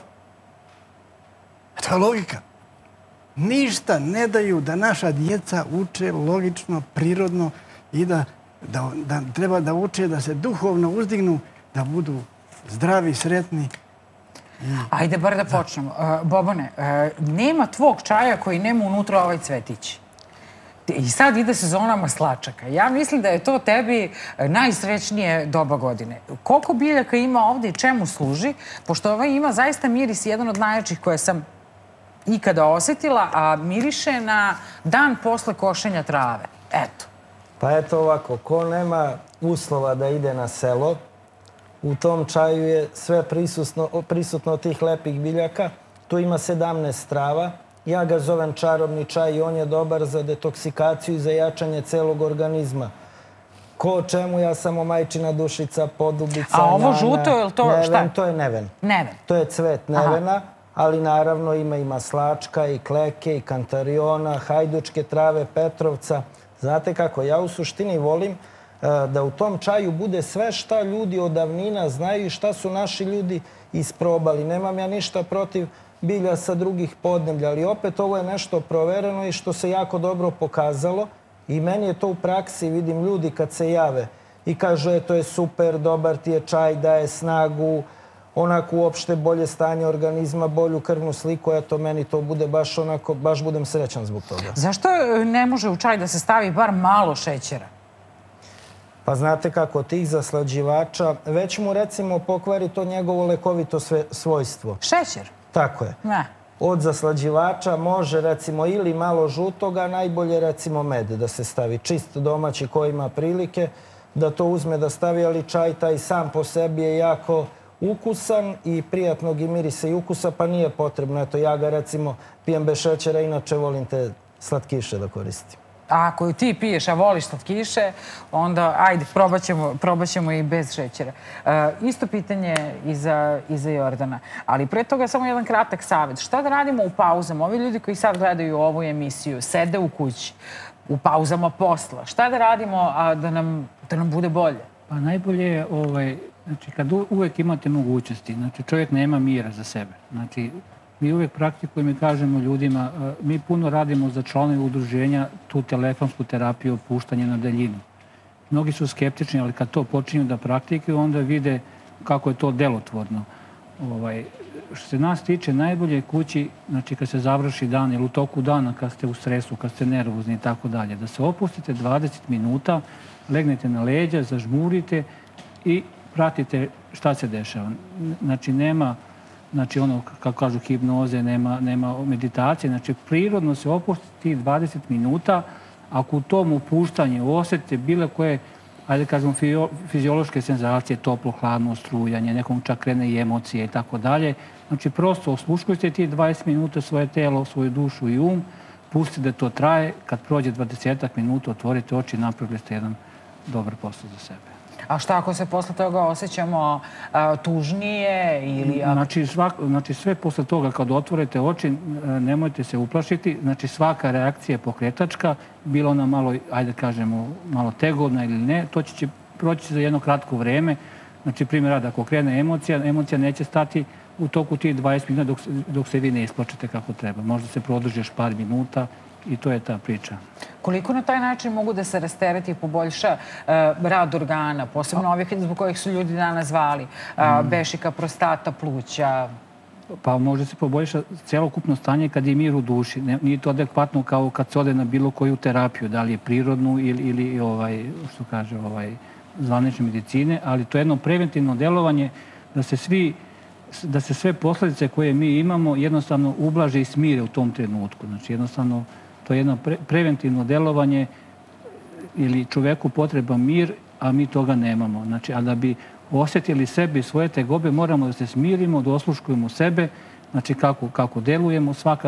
To je logika. Ništa ne daju da naša djeca uče logično, prirodno i da treba da uče, da se duhovno uzdignu, da budu zdravi, sretni. Ajde, bar da počnemo. Bobane, nema tvog čaja koji nema unutra ovaj cvetić. I sad ide sezona maslačaka. Ja mislim da je to tebi najsrećnije doba godine. Koliko biljaka ima ovdje i čemu služi? Pošto ovaj ima zaista miris, jedan od najjačih koje sam ikada osjetila, a miriše na dan posle košenja trave. Eto. Pa eto ovako, ko nema uslova da ide na selo, u tom čaju je sve prisutno od tih lepih biljaka. Tu ima 17 trava. Ja ga zovem čarobni čaj i on je dobar za detoksikaciju i za jačanje celog organizma. Ko čemu, ja samo majčina dušica, podubica, njana. A ovo žuto, je li to šta? Neven, to je neven. Neven. To je cvet nevena, ali naravno ima i maslačka, i kleke, i kantariona, hajdučke trave, petrovca. Znate kako, ja u suštini volim da u tom čaju bude sve šta ljudi od davnina znaju i šta su naši ljudi isprobali. Nemam ja ništa protiv bilja sa drugih podneblja, ali opet ovo je nešto provereno i što se jako dobro pokazalo i meni je to u praksi, vidim ljudi kad se jave i kažu to je super, dobar ti je čaj, daje snagu, onako uopšte bolje stanje organizma, bolju krvnu sliku, eto meni to bude baš onako, baš budem srećan zbog toga. Zašto ne može u čaj da se stavi bar malo šećera? Pa znate kako, tih zaslađivača, već mu recimo pokvari to njegovo lekovito svojstvo. Šećer? Tako je. Ne. Od zaslađivača može recimo ili malo žutoga, najbolje recimo med da se stavi. Čist domaći ko ima prilike da to uzme da stavi, ali čaj taj sam po sebi je jako ukusan i prijatnog i mirisa i ukusa, pa nije potrebno. Eto, ja ga recimo pijem bez šećera, inače volim te slatkiše da koristim. A ako ti piješ, a voliš slatkiše, onda ajde, probat ćemo i bez šećera. Isto pitanje i za Jordana. Ali pre toga samo jedan kratak savjet. Šta da radimo u pauzama? Ovi ljudi koji sad gledaju ovu emisiju, sede u kući, u pauzama posla. Šta da radimo da nam bude bolje? Pa najbolje je, znači, kad uvek imate mogućnosti, znači čovjek nema mira za sebe. Znači, mi uvijek praktikujemo i kažemo ljudima, mi puno radimo za članove udruženja tu telefonsku terapiju, puštanje na daljinu. Mnogi su skeptični, ali kad to počinju da praktikuju, onda vide kako je to delotvorno. Što se nas tiče, najbolje je kući, znači kad se završi dan ili u toku dana, kad ste u stresu, kad ste nervozni i tako dalje, da se opustite 20 minuta, legnete na leđa, zažmurite i pratite šta se dešava. Znači, nema... Znači, ono, kako kažu, hipnoze, nema meditacije. Znači, prirodno se opustiti 20 minuta. Ako u tom opuštanju osjetite bilo koje, ajde kažemo, fiziološke senzacije, toplo, hladno, strujanje, nekom čak krene i emocije i tako dalje. Znači, prosto osluškujte ti 20 minuta svoje telo, svoju dušu i pustite da to traje. Kad prođe 20 minuta, otvorite oči i napravili ste jedan dobar posao za sebe. A šta ako se posle toga osjećamo tužnije ili... Znači sve posle toga kad otvorite oči, nemojte se uplašiti. Znači svaka reakcija je pokretačka, bila ona malo, ajde kažemo, malo tegovna ili ne, to će proći za jedno kratko vreme. Znači primjer rada, ako krene emocija neće stati u toku tih 20 minuta dok se vi ne isplačete kako treba. Možda se produži još par minuta i to je ta priča. Koliko na taj način mogu da se rastereti i poboljša rad organa, posebno ovih zbog kojih su ljudi danas zvali, bešika, prostata, pluća? Pa može se poboljša celokupno stanje kad je mir u duši. Nije to adekvatno kao kad se ode na bilo koju terapiju, da li je prirodnu ili što kaže, zvanične medicine, ali to je jedno preventivno delovanje da se sve posljedice koje mi imamo jednostavno ublaže i smire u tom trenutku. Znači jednostavno to je jedno preventivno delovanje ili čoveku potreba mir, a mi toga nemamo. Znači, a da bi osjetili sebe i svoje tegobe, moramo da se smirimo, da osluškujemo sebe, znači kako delujemo. Svaka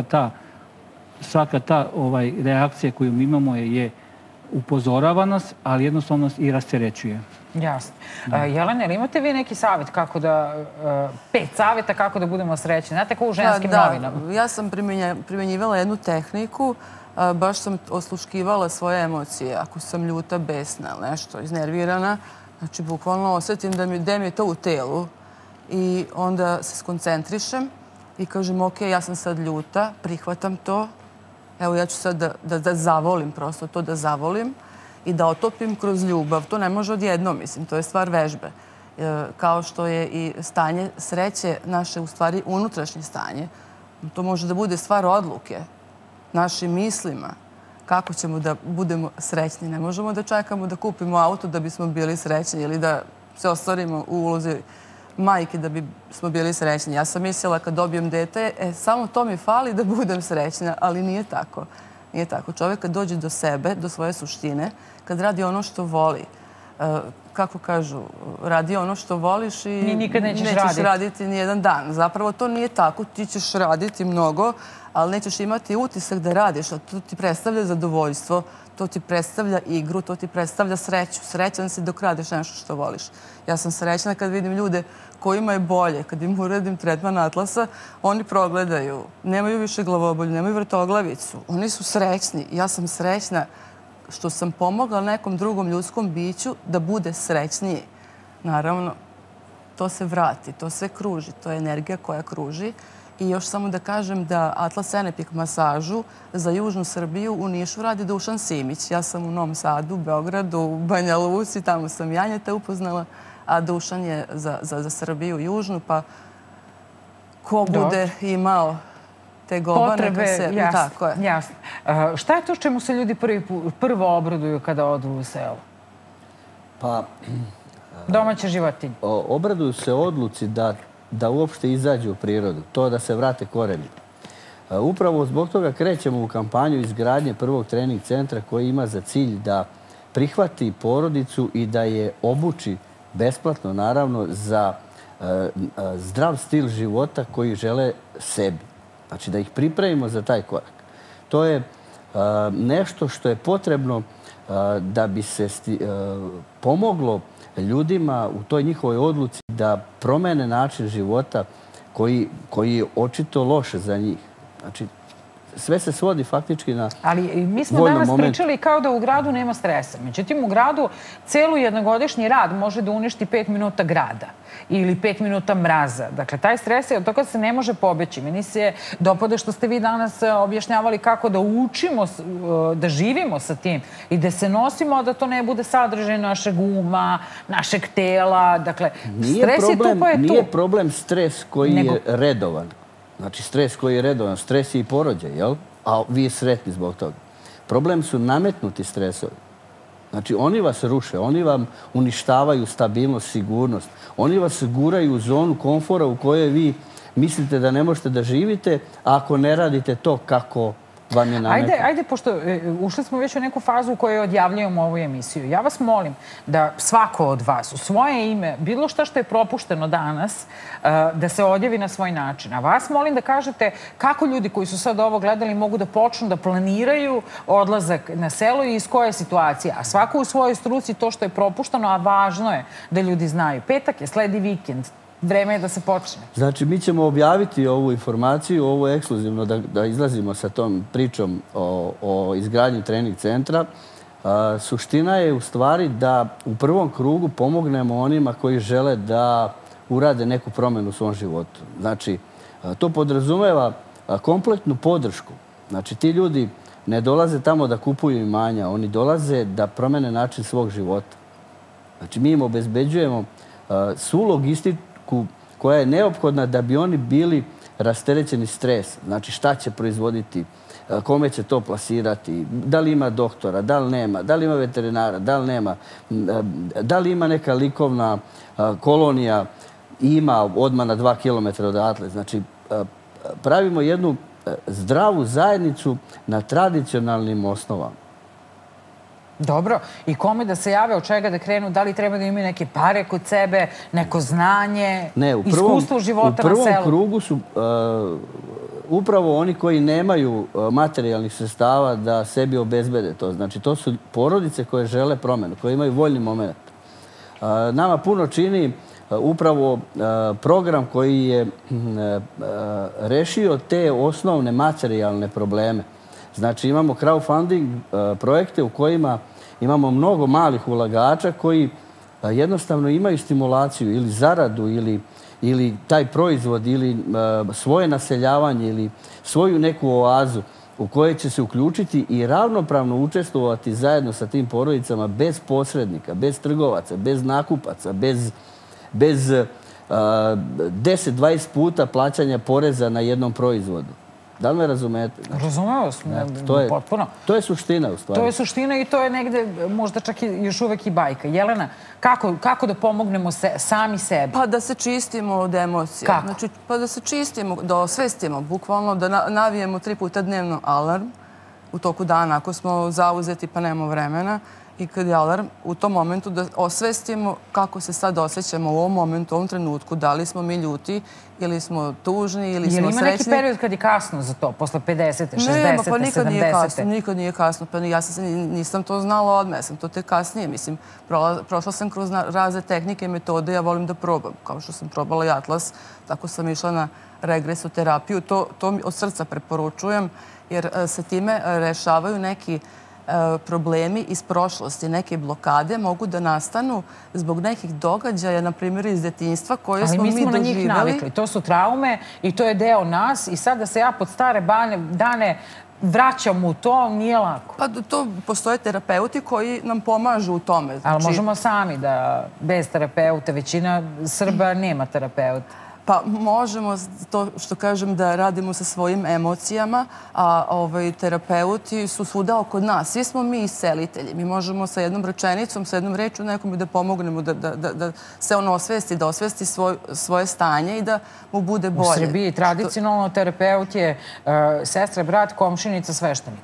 ta reakcija koju mi imamo je upozorava nas, ali jednostavno nas i rasterećuje. Jasno. Jelena, ili imate vi neki savjet kako da, 5 savjeta kako da budemo srećni? Znate, kao u ženskim novinama. Ja sam primjenjivala jednu tehniku baš sam osluškivala svoje emocije. Ako sam ljuta, besna ili nešto, iznervirana, znači bukvalno osjetim da mi je to u telu i onda se skoncentrišem i kažem, ok, ja sam sad ljuta, prihvatam to, evo ja ću sad da zavolim, prosto to da zavolim i da otopim kroz ljubav. To ne može odjednom, mislim, to je stvar vežbe. Kao što je i stanje sreće naše, u stvari, unutrašnje stanje. To može da bude stvar odluke našim mislima. Kako ćemo da budemo srećni? Ne možemo da čekamo da kupimo auto da bismo bili srećni ili da se ostvarimo u ulozi majke da bismo bili srećni. Ja sam mislila kad dobijem dete, samo to mi fali da budem srećna, ali nije tako. Nije tako. Čovjek kad dođe do sebe, do svoje suštine, kad radi ono što voli, kako kažu, radi ono što voliš i nikad nećeš raditi nijedan dan. Zapravo to nije tako. Ti ćeš raditi mnogo, ali nećeš imati utisak da radiš. To ti predstavlja zadovoljstvo, to ti predstavlja igru, to ti predstavlja sreću. Srećan si dok radiš nešto što voliš. Ja sam srećna kad vidim ljude kojima je bolje. Kad im uradim tretman Atlasa, oni progledaju. Nemaju više glavobolju, nemaju vrtoglavicu. Oni su srećni. Ja sam srećna što sam pomogla nekom drugom ljudskom biću da bude srećniji. Naravno, to se vrati, to sve kruži. To je energija koja kruži. I još samo da kažem da Atlas Enepik masažu za Južnu Srbiju u Nišu radi Dušan Simić. Ja sam u Novom Sadu, Beogradu, Banja Luci, tamo sam Janjeta upoznala, a Dušan je za Srbiju Južnu, pa ko bude imao te potrebe, jasno. Šta je to čemu se ljudi prvo obraduju kada odu u selo? Pa... Domaće životinje. Obraduju se odluci da uopšte izađu u prirodu, to da se vrate korenima. Upravo zbog toga krećemo u kampanju izgradnje prvog trening centra koji ima za cilj da prihvati porodicu i da je obuči besplatno, naravno, za zdrav stil života koji žele sebi. Znači da ih pripremimo za taj korak. To je nešto što je potrebno da bi se pomoglo ljudima u toj njihovoj odluci da promene način života koji je očito loš za njih. Znači, sve se svodi faktički na voljnom momentu. Ali mi smo danas pričali kao da u gradu nema stresa. Međutim, u gradu celu jednogodišnji rad može da uništi 5 minuta grada ili 5 minuta mraza. Dakle, taj stres je od toga se ne može pobeći. Meni se dopada što ste vi danas objašnjavali kako da učimo, da živimo sa tim i da se nosimo, a da to ne bude sadržaj našeg uma, našeg tela. Dakle, stres je tu pa je tu. Nije problem stres koji je redovan. Znači, stres koji je redovan, stres je i porođaj, jel? A vi je sretni zbog toga. Problem su nametnuti stresovi. Znači, oni vas ruše, oni vam uništavaju stabilnost, sigurnost. Oni vas guraju u zonu komfora u kojoj vi mislite da ne možete da živite ako ne radite to kako vam je nametno. Ajde, pošto ušli smo već u neku fazu u kojoj odjavljujemo ovu emisiju. Ja vas molim da svako od vas u svoje ime, bilo što je propušteno danas, da se odjavi na svoj način. A vas molim da kažete kako ljudi koji su sad ovo gledali mogu da počnu da planiraju odlazak na selo i iz koje situacije. A svako u svojoj struci to što je propušteno, a važno je da ljudi znaju. Petak je, sledi vikend. Vreme je da se počne. Znači, mi ćemo objaviti ovu informaciju, ovo je ekskluzivno da izlazimo sa tom pričom o izgradnji trening centra. Suština je u stvari da u prvom krugu pomognemo onima koji žele da urade neku promjenu u svom životu. Znači, to podrazumeva kompletnu podršku. Znači, ti ljudi ne dolaze tamo da kupuju imanja, oni dolaze da promene način svog života. Znači, mi im obezbeđujemo svu logistiku koja je neophodna da bi oni bili rasterećeni stres. Znači, šta će proizvoditi, kome će to plasirati, da li ima doktora, da li nema, da li ima veterinara, da li nema, da li ima neka likovna kolonija, ima odmah na 2 kilometra odatle. Znači, pravimo jednu zdravu zajednicu na tradicionalnim osnovama. Dobro. I kome da se jave, od čega da krenu? Da li treba da imaju neke pare kod sebe, neko znanje, iskustvo života na selu? U prvom krugu su upravo oni koji nemaju materijalnih sredstava da sebi obezbede to. Znači, to su porodice koje žele promjenu, koje imaju voljni moment. Nama puno čini upravo program koji je rešio te osnovne materijalne probleme. Znači imamo crowdfunding projekte u kojima imamo mnogo malih ulagača koji jednostavno imaju stimulaciju ili zaradu ili taj proizvod ili svoje naseljavanje ili svoju neku oazu u kojoj će se uključiti i ravnopravno učestvovati zajedno sa tim porodicama bez posrednika, bez trgovaca, bez nakupaca, bez 10-20 puta plaćanja poreza na jednom proizvodu. Da li me razumete? Razumeo sam, potpuno. To je suština u stvari. To je suština i to je negde možda čak i još uvek i bajka. Jelena, kako da pomognemo sami sebi? Pa da se čistimo od emocija. Kako? Znači, pa da se čistimo, da osvestimo, bukvalno, da navijemo 3 puta dnevno alarm u toku dana ako smo zauzeti pa nemamo vremena. I kad je alarm, u tom momentu da osvestimo kako se sad osjećamo u ovom momentu, u ovom trenutku, da li smo mi ljuti ili smo tužni ili smo srećni. Ili ima neki period kad je kasno za to, posle 50. 60. 70. Nema, pa nikad nije kasno, nikad nije kasno. Pa ja nisam to znala odmah, sam to te kasnije. Mislim, prošla sam kroz razne tehnike i metode, ja volim da probam. Kao što sam probala i Atlas, tako sam išla na regresoterapiju. To od srca preporučujem, jer se time rešavaju neki problemi iz prošlosti, neke blokade mogu da nastanu zbog nekih događaja, na primjer iz detinjstva koje smo mi doživjeli. Ali mi smo na njih navikli. To su traume i to je deo nas i sad da se ja pod stare dane vraćam u to, nije lako. Pa to postoje terapeuti koji nam pomažu u tome. Ali možemo sami da bez terapeuta, većina Srba nema terapeuta. Pa možemo to što kažem da radimo sa svojim emocijama, a terapeuti su svuda oko nas. Svi smo mi iscelitelji. Mi možemo sa jednom rečenicom, sa jednom rečju nekome da pomognemo da se on osvesti, da osvesti svoje stanje i da mu bude bolje. U Srbiji tradicionalno terapeut je sestra, brat, komšinica, sveštenik.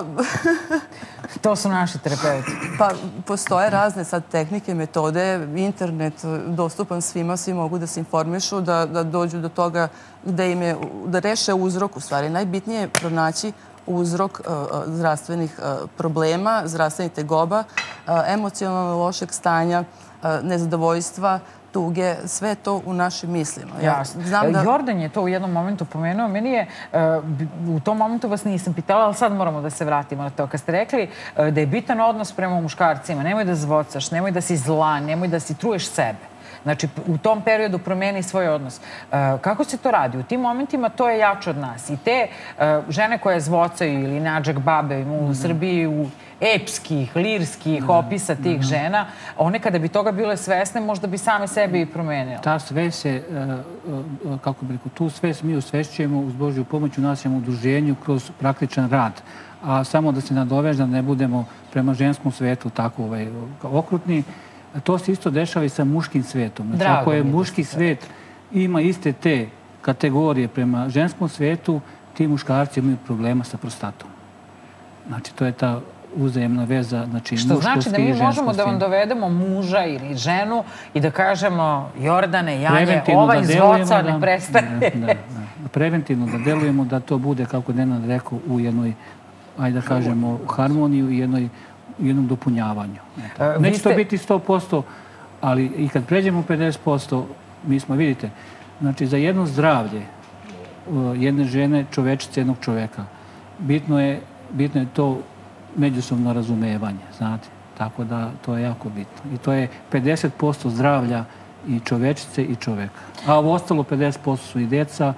To su naši terapeuti. Pa postoje razne sad tehnike, metode, internet dostupan svima, svi mogu da se informišu, da dođu do toga da reše uzrok. U stvari, najbitnije je pronaći uzrok zdravstvenih problema, zdravstvenih tegoba, emocionalno lošeg stanja, nezadovoljstva, tuge, sve to u našim mislima. Jordan je to u jednom momentu pomenuo. Meni je, u tom momentu vas nisam pitala, ali sad moramo da se vratimo na to. Kad ste rekli da je bitan odnos prema muškarcima, nemoj da zvocaš, nemoj da si zla, nemoj da si truješ sebe. Znači, u tom periodu promeni svoj odnos. Kako se to radi? U tim momentima to je jače od nas. I te žene koje zvocaju ili nađak babe u Srbiji u epskih, lirskih opisa tih žena, one kada bi toga bile svesne, možda bi same sebi i promenile. Ta svest je, kako bih rekao, tu svest mi osvešćujemo uz Božju pomoć u našem udruženju kroz praktičan rad. A samo da se nadoveže da ne budemo prema ženskom svetu tako okrutni, to se isto dešava i sa muškim svetom. Znači, ako je muški svet ima iste te kategorije prema ženskom svetu, ti muškarci imaju problema sa prostatom. Znači, to je ta uzajemna veza, znači muškosti i ženskosti. Što znači da mi možemo da vam dovedemo muža ili ženu i da kažemo Jordane, Janje, ovaj zvoca ne prestane. Preventivno da delujemo, da to bude, kako Nenad rekao, u jednoj, ajde da kažemo, harmoniju i jednom dopunjavanju. Neće to biti 100%, ali i kad pređemo 50%, mi smo, vidite, znači za jedno zdravlje jedne žene, čovečice, jednog čoveka, bitno je to međusobno razumevanje, znate. Tako da to je jako bitno. I to je 50% zdravlja i čovečice i čoveka. A ovo ostalo 50% su i deca,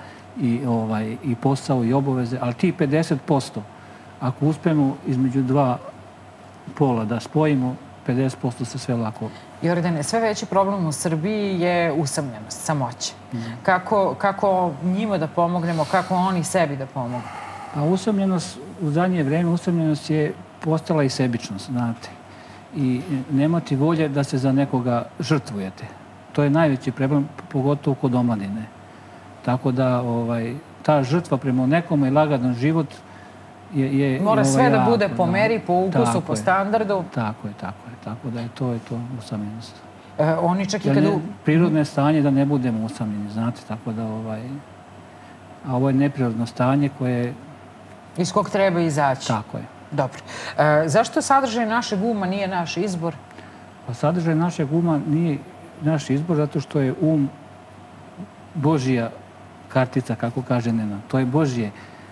i posao i obaveze, ali ti 50%, ako uspemo između dva pola da spojimo, 50% se sve lako. Jordane, sve veći problem u Srbiji je usamljenost, samoće. Kako njima da pomognemo, kako oni sebi da pomogu? Pa usamljenost, u zadnje vreme, usamljenost je postala i sebičnost, znate. I nemati volje da se za nekoga žrtvujete. To je najveći problem, pogotovo kod omladine. Tako da ta žrtva prema nekome i lagadan život je... Mora sve da bude po meri, po ukusu, po standardu. Tako je. Tako da je to usamljenost. Oni čak i kada... Prirodno je stanje da ne budemo usamljeni, znate, tako da a ovo je neprirodno stanje koje... Iz kog treba izaći. Tako je. Dobro. Zašto sadržaj našeg uma nije naš izbor? Pa sadržaj našeg uma nije naš izbor zato što je Božja kartica, kako kaže Nenad. To je Božje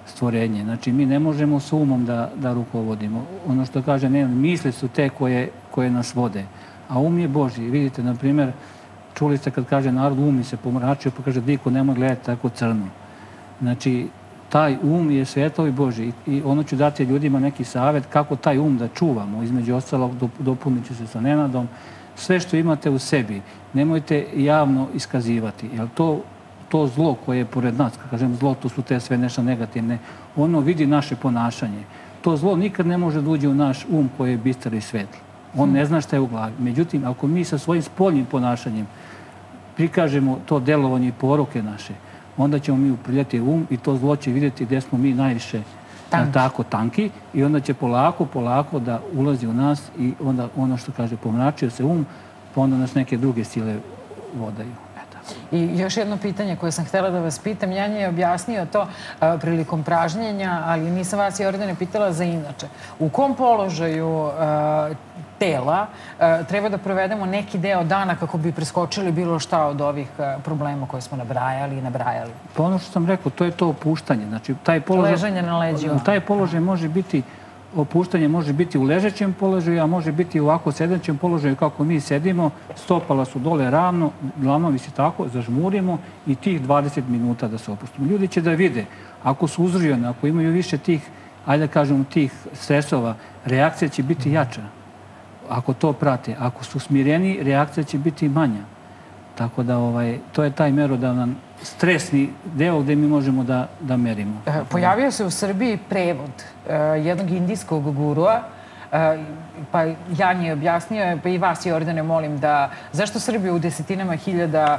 stvorenje. Znači, mi ne možemo s umom da rukovodimo. Ono što kaže, ne, misli su te koje nas vode. A um je Božji. Vidite, na primjer, čuli ste kad kaže narod um mi se pomračio, pa kaže diko nemoj gledati tako crno. Znači, taj um je svjetlo i Božji. I ono ću dati ljudima neki savjet kako taj um da čuvamo. Između ostalog, dopunit ću se sa Nenadom. Sve što imate u sebi, nemojte javno iskazivati. Jer to zlo koje je pored nas, kad kažem zlo, to su te sve nešto negativne, ono vidi naše ponašanje. To zlo nikad ne može da uđe u naš um koji je bistar i svetli. On ne zna šta je u glavi. Međutim, ako mi sa svojim spoljnim ponašanjem prikažemo to delovanje i poruke naše, onda ćemo mi upriljati um i to zlo će vidjeti gdje smo mi najviše tako tanki i onda će polako da ulazi u nas i onda ono što kaže pomračio se um, pa onda nas neke druge sile vodaju. I još jedno pitanje koje sam htjela da vas pitam. Jan je objasnio to prilikom pražnjenja, ali nisam vas, Jordane, pitala za inače. U kom položaju tela treba da provedemo neki deo dana kako bi preskočili bilo šta od ovih problema koje smo nabrajali i nabrajali? Pa ono što sam rekao, to je to opuštanje. Znači, ležanje na leđima. Taj položaj može biti, opuštanje može biti u ležećem položaju, a može biti u ovako sedećem položaju kako mi sedimo, stopala su dole ravno, glavno visi tako, zažmurimo i tih 20 minuta da se opustimo. Ljudi će da vide, ako su uzrujeni, ako imaju više tih, ajde da kažemo, tih stresova, reakcija će biti jača. Ako to prate, ako su smireni, reakcija će biti manja. Tako da to je taj merodavan stresni deo gdje mi možemo da merimo. Pojavio se u Srbiji prevod jednog indijskog gurua, pa Jan je objasnio, pa i vas, Jordane, molim da zašto Srbi u desetinama hiljada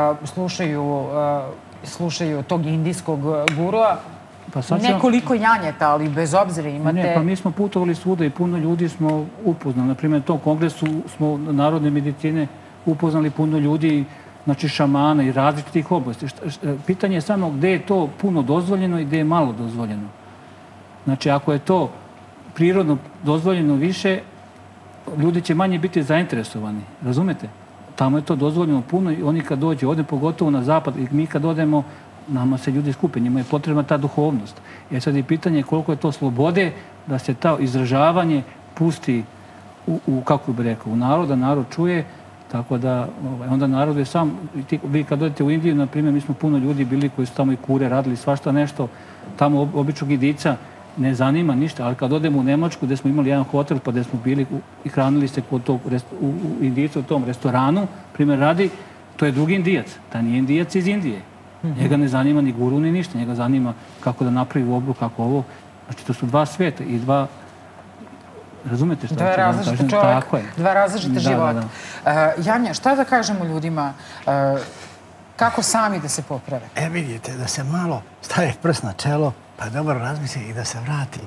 slušaju tog indijskog gurua? Nekoliko janjeta, ali bez obzira imate... Ne, pa mi smo putovali svuda i puno ljudi smo upoznali. Naprimjer, u tom kongresu smo narodne medicine upoznali puno ljudi, znači šamana i različitih oblasti. Pitanje je samo gdje je to puno dozvoljeno i gdje je malo dozvoljeno. Znači, ako je to prirodno dozvoljeno više, ljudi će manje biti zainteresovani. Razumete? Tamo je to dozvoljeno puno i oni kad dođe ovdje, pogotovo na zapad, i mi kad odemo, nama se ljudi skupe, njima je potrebna ta duhovnost. Jer sad je pitanje koliko je to slobode da se to izražavanje pusti kako bi rekao, u naroda, narod čuje. Tako da, onda narod je sam, vi kad odete u Indiju, na primjer, mi smo puno ljudi bili koji su tamo i kure radili, svašta nešto, tamo običnog Indica ne zanima ništa, ali kad odemo u Nemačku gdje smo imali jedan hotel pa gdje smo bili i hranili se kod tog Indijica u tom restoranu, primjer radi, to je drugi Indijac, ta nije Indijac iz Indije. Njega ne zanima ni guru ni ništa, njega zanima kako da napravi obruk, kako ovo. Znači, to su dva svijeta i dva... Razumete što Dva različite čovjek, dva različite života. Janja, šta da kažemo ljudima, kako sami da se poprave? Vidite, da se malo staje prst na čelo, pa dobro razmisli i da se vrati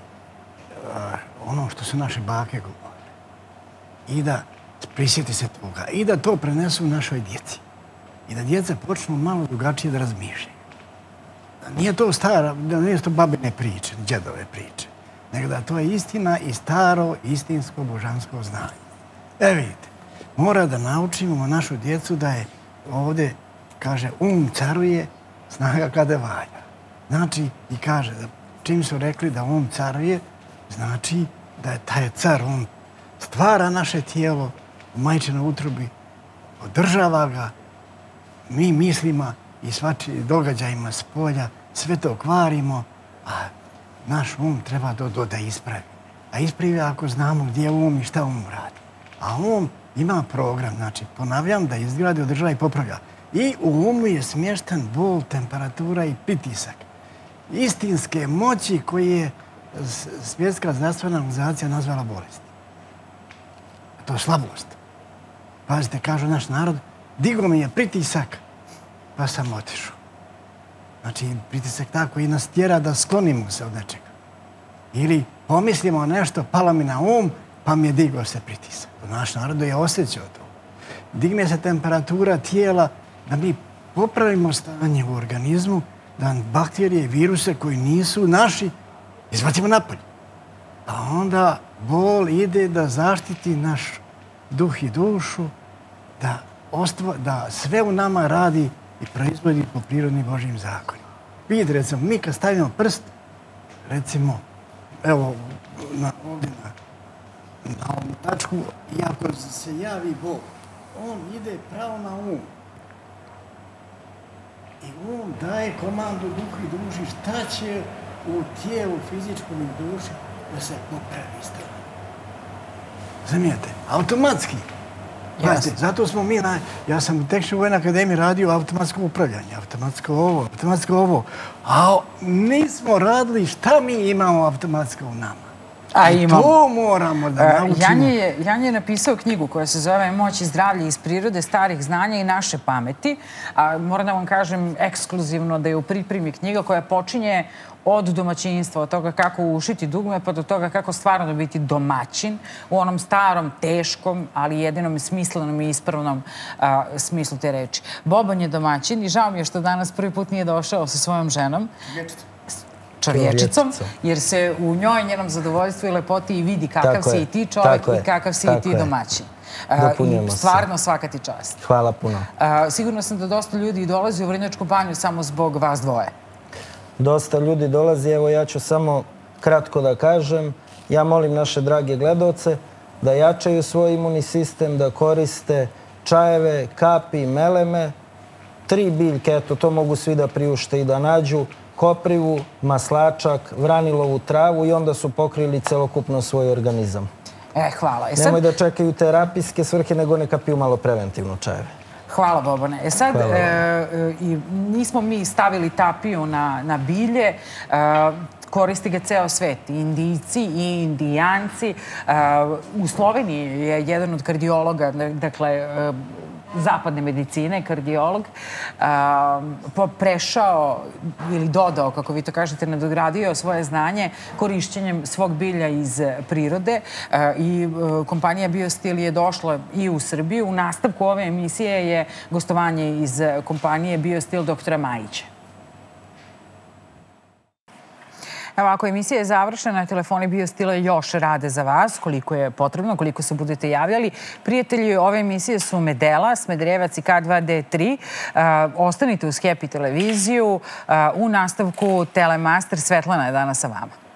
ono što su naše bake govorili. I da prisjeti se toga. I da to prenesu našoj djeci. I da djeca počnu malo drugačije da razmišljaju. Da nije to stara, da nije to babine priče, djedove priče. Nego da to je istina i staro, istinsko, božansko znanje. Vidite, mora da naučimo našu djecu da je ovdje, kaže, caruje, snaga kada valja. Znači, i kaže, čim su rekli da caruje, znači da je taj car, on stvara naše tijelo u majčinoj utrobi, održava ga, mi mislima i svačim događajima s polja, sve to kvarimo, a naš treba da ispravi. A ispravi ako znamo gdje je i šta radi. A ima program, znači, ponavljam, da izgradi, održava i popravlja. I u je smješten bol, temperatura i pritisak. Istinske moći koje je Svjetska zdravstvena organizacija nazvala bolest. To je slabost. Pazite, kažu naš narod, digo mi je pritisak, pa sam otišao. Znači, pritisak tako i nas tjera da sklonimo se od nečega. Ili pomislimo nešto, palo mi na pa mi je digao se pritisak. Naš narod je osjećao to. Digne se temperatura tijela da mi popravimo stanje u organizmu, da bakterije i viruse koji nisu naši izbacimo napolje. A onda bol ide da zaštiti naš duh i dušu, da sve u nama radi i proizvodi po prirodnim Božjim zakonima. Vidite, recimo, mi kad stavimo prst recimo, evo, ovdje na ovom tačku, i ako se javi Bog, on ide pravo na um. I on daje komandu duhu i duši šta će u tijelu fizičkom i duši da se popravi stanje. Zamijete? Automatski. Zato smo mi, ja sam u Tehničkoj vojnoj akademiji radio automatsko upravljanje, automatsko ovo. A nismo radili šta mi imamo automatsko u nama. I to moramo da naučimo. Jan je napisao knjigu koja se zove Moć i zdravlje iz prirode, starih znanja i naše pameti. Moram da vam kažem ekskluzivno da je u pripremi knjiga koja počinje od domaćinstva, od toga kako ušiti dugme, pa do toga kako stvarno biti domaćin u onom starom, teškom, ali jedinom smislenom i ispravnom smislu te reči. Boban je domaćin i žao mi je što danas prvi put nije došao sa svojom ženom. Čovječicom, jer se u njoj, njenom zadovoljstvu i lepoti i vidi kakav si i ti čovjek i kakav si i ti domaćin. I stvarno svaka ti čast. Hvala puno. Sigurno sam da dosta ljudi dolazi u Vrnjačku banju samo zbog vas dvoje. Dosta ljudi dolazi, evo ja ću samo kratko da kažem. Ja molim naše drage gledaoce da jačaju svoj imunni sistem, da koriste čajeve, kapi, meleme, 3 biljke, eto to mogu svi da priušte i da nađu, koprivu, maslačak, vranilovu travu i onda su pokrili celokupno svoj organizam. Hvala. Nemoj da čekaju terapijske svrhe, nego neka piju malo preventivno čajeve. Hvala, Bobane. Sad, nismo mi stavili tapiju na bilje, koristi ga ceo svet, i Indijci i Indijanci. U Sloveniji je jedan od kardiologa, dakle, zapadne medicine, kardiolog, prešao ili dodao, kako vi to kažete, nadogradio svoje znanje korišćenjem svog bilja iz prirode i kompanija Biostil je došla i u Srbiju. U nastavku ove emisije je gostovanje iz kompanije Biostil doktora Majića. Evo, ako emisija je završena, telefoni Biostila još rade za vas, koliko je potrebno, koliko se budete javljali. Prijatelji ove emisije su Medela, Smederevac i K2D3. Ostanite uz Happy televiziju. U nastavku Telemaster Svetlana je danas sa vama.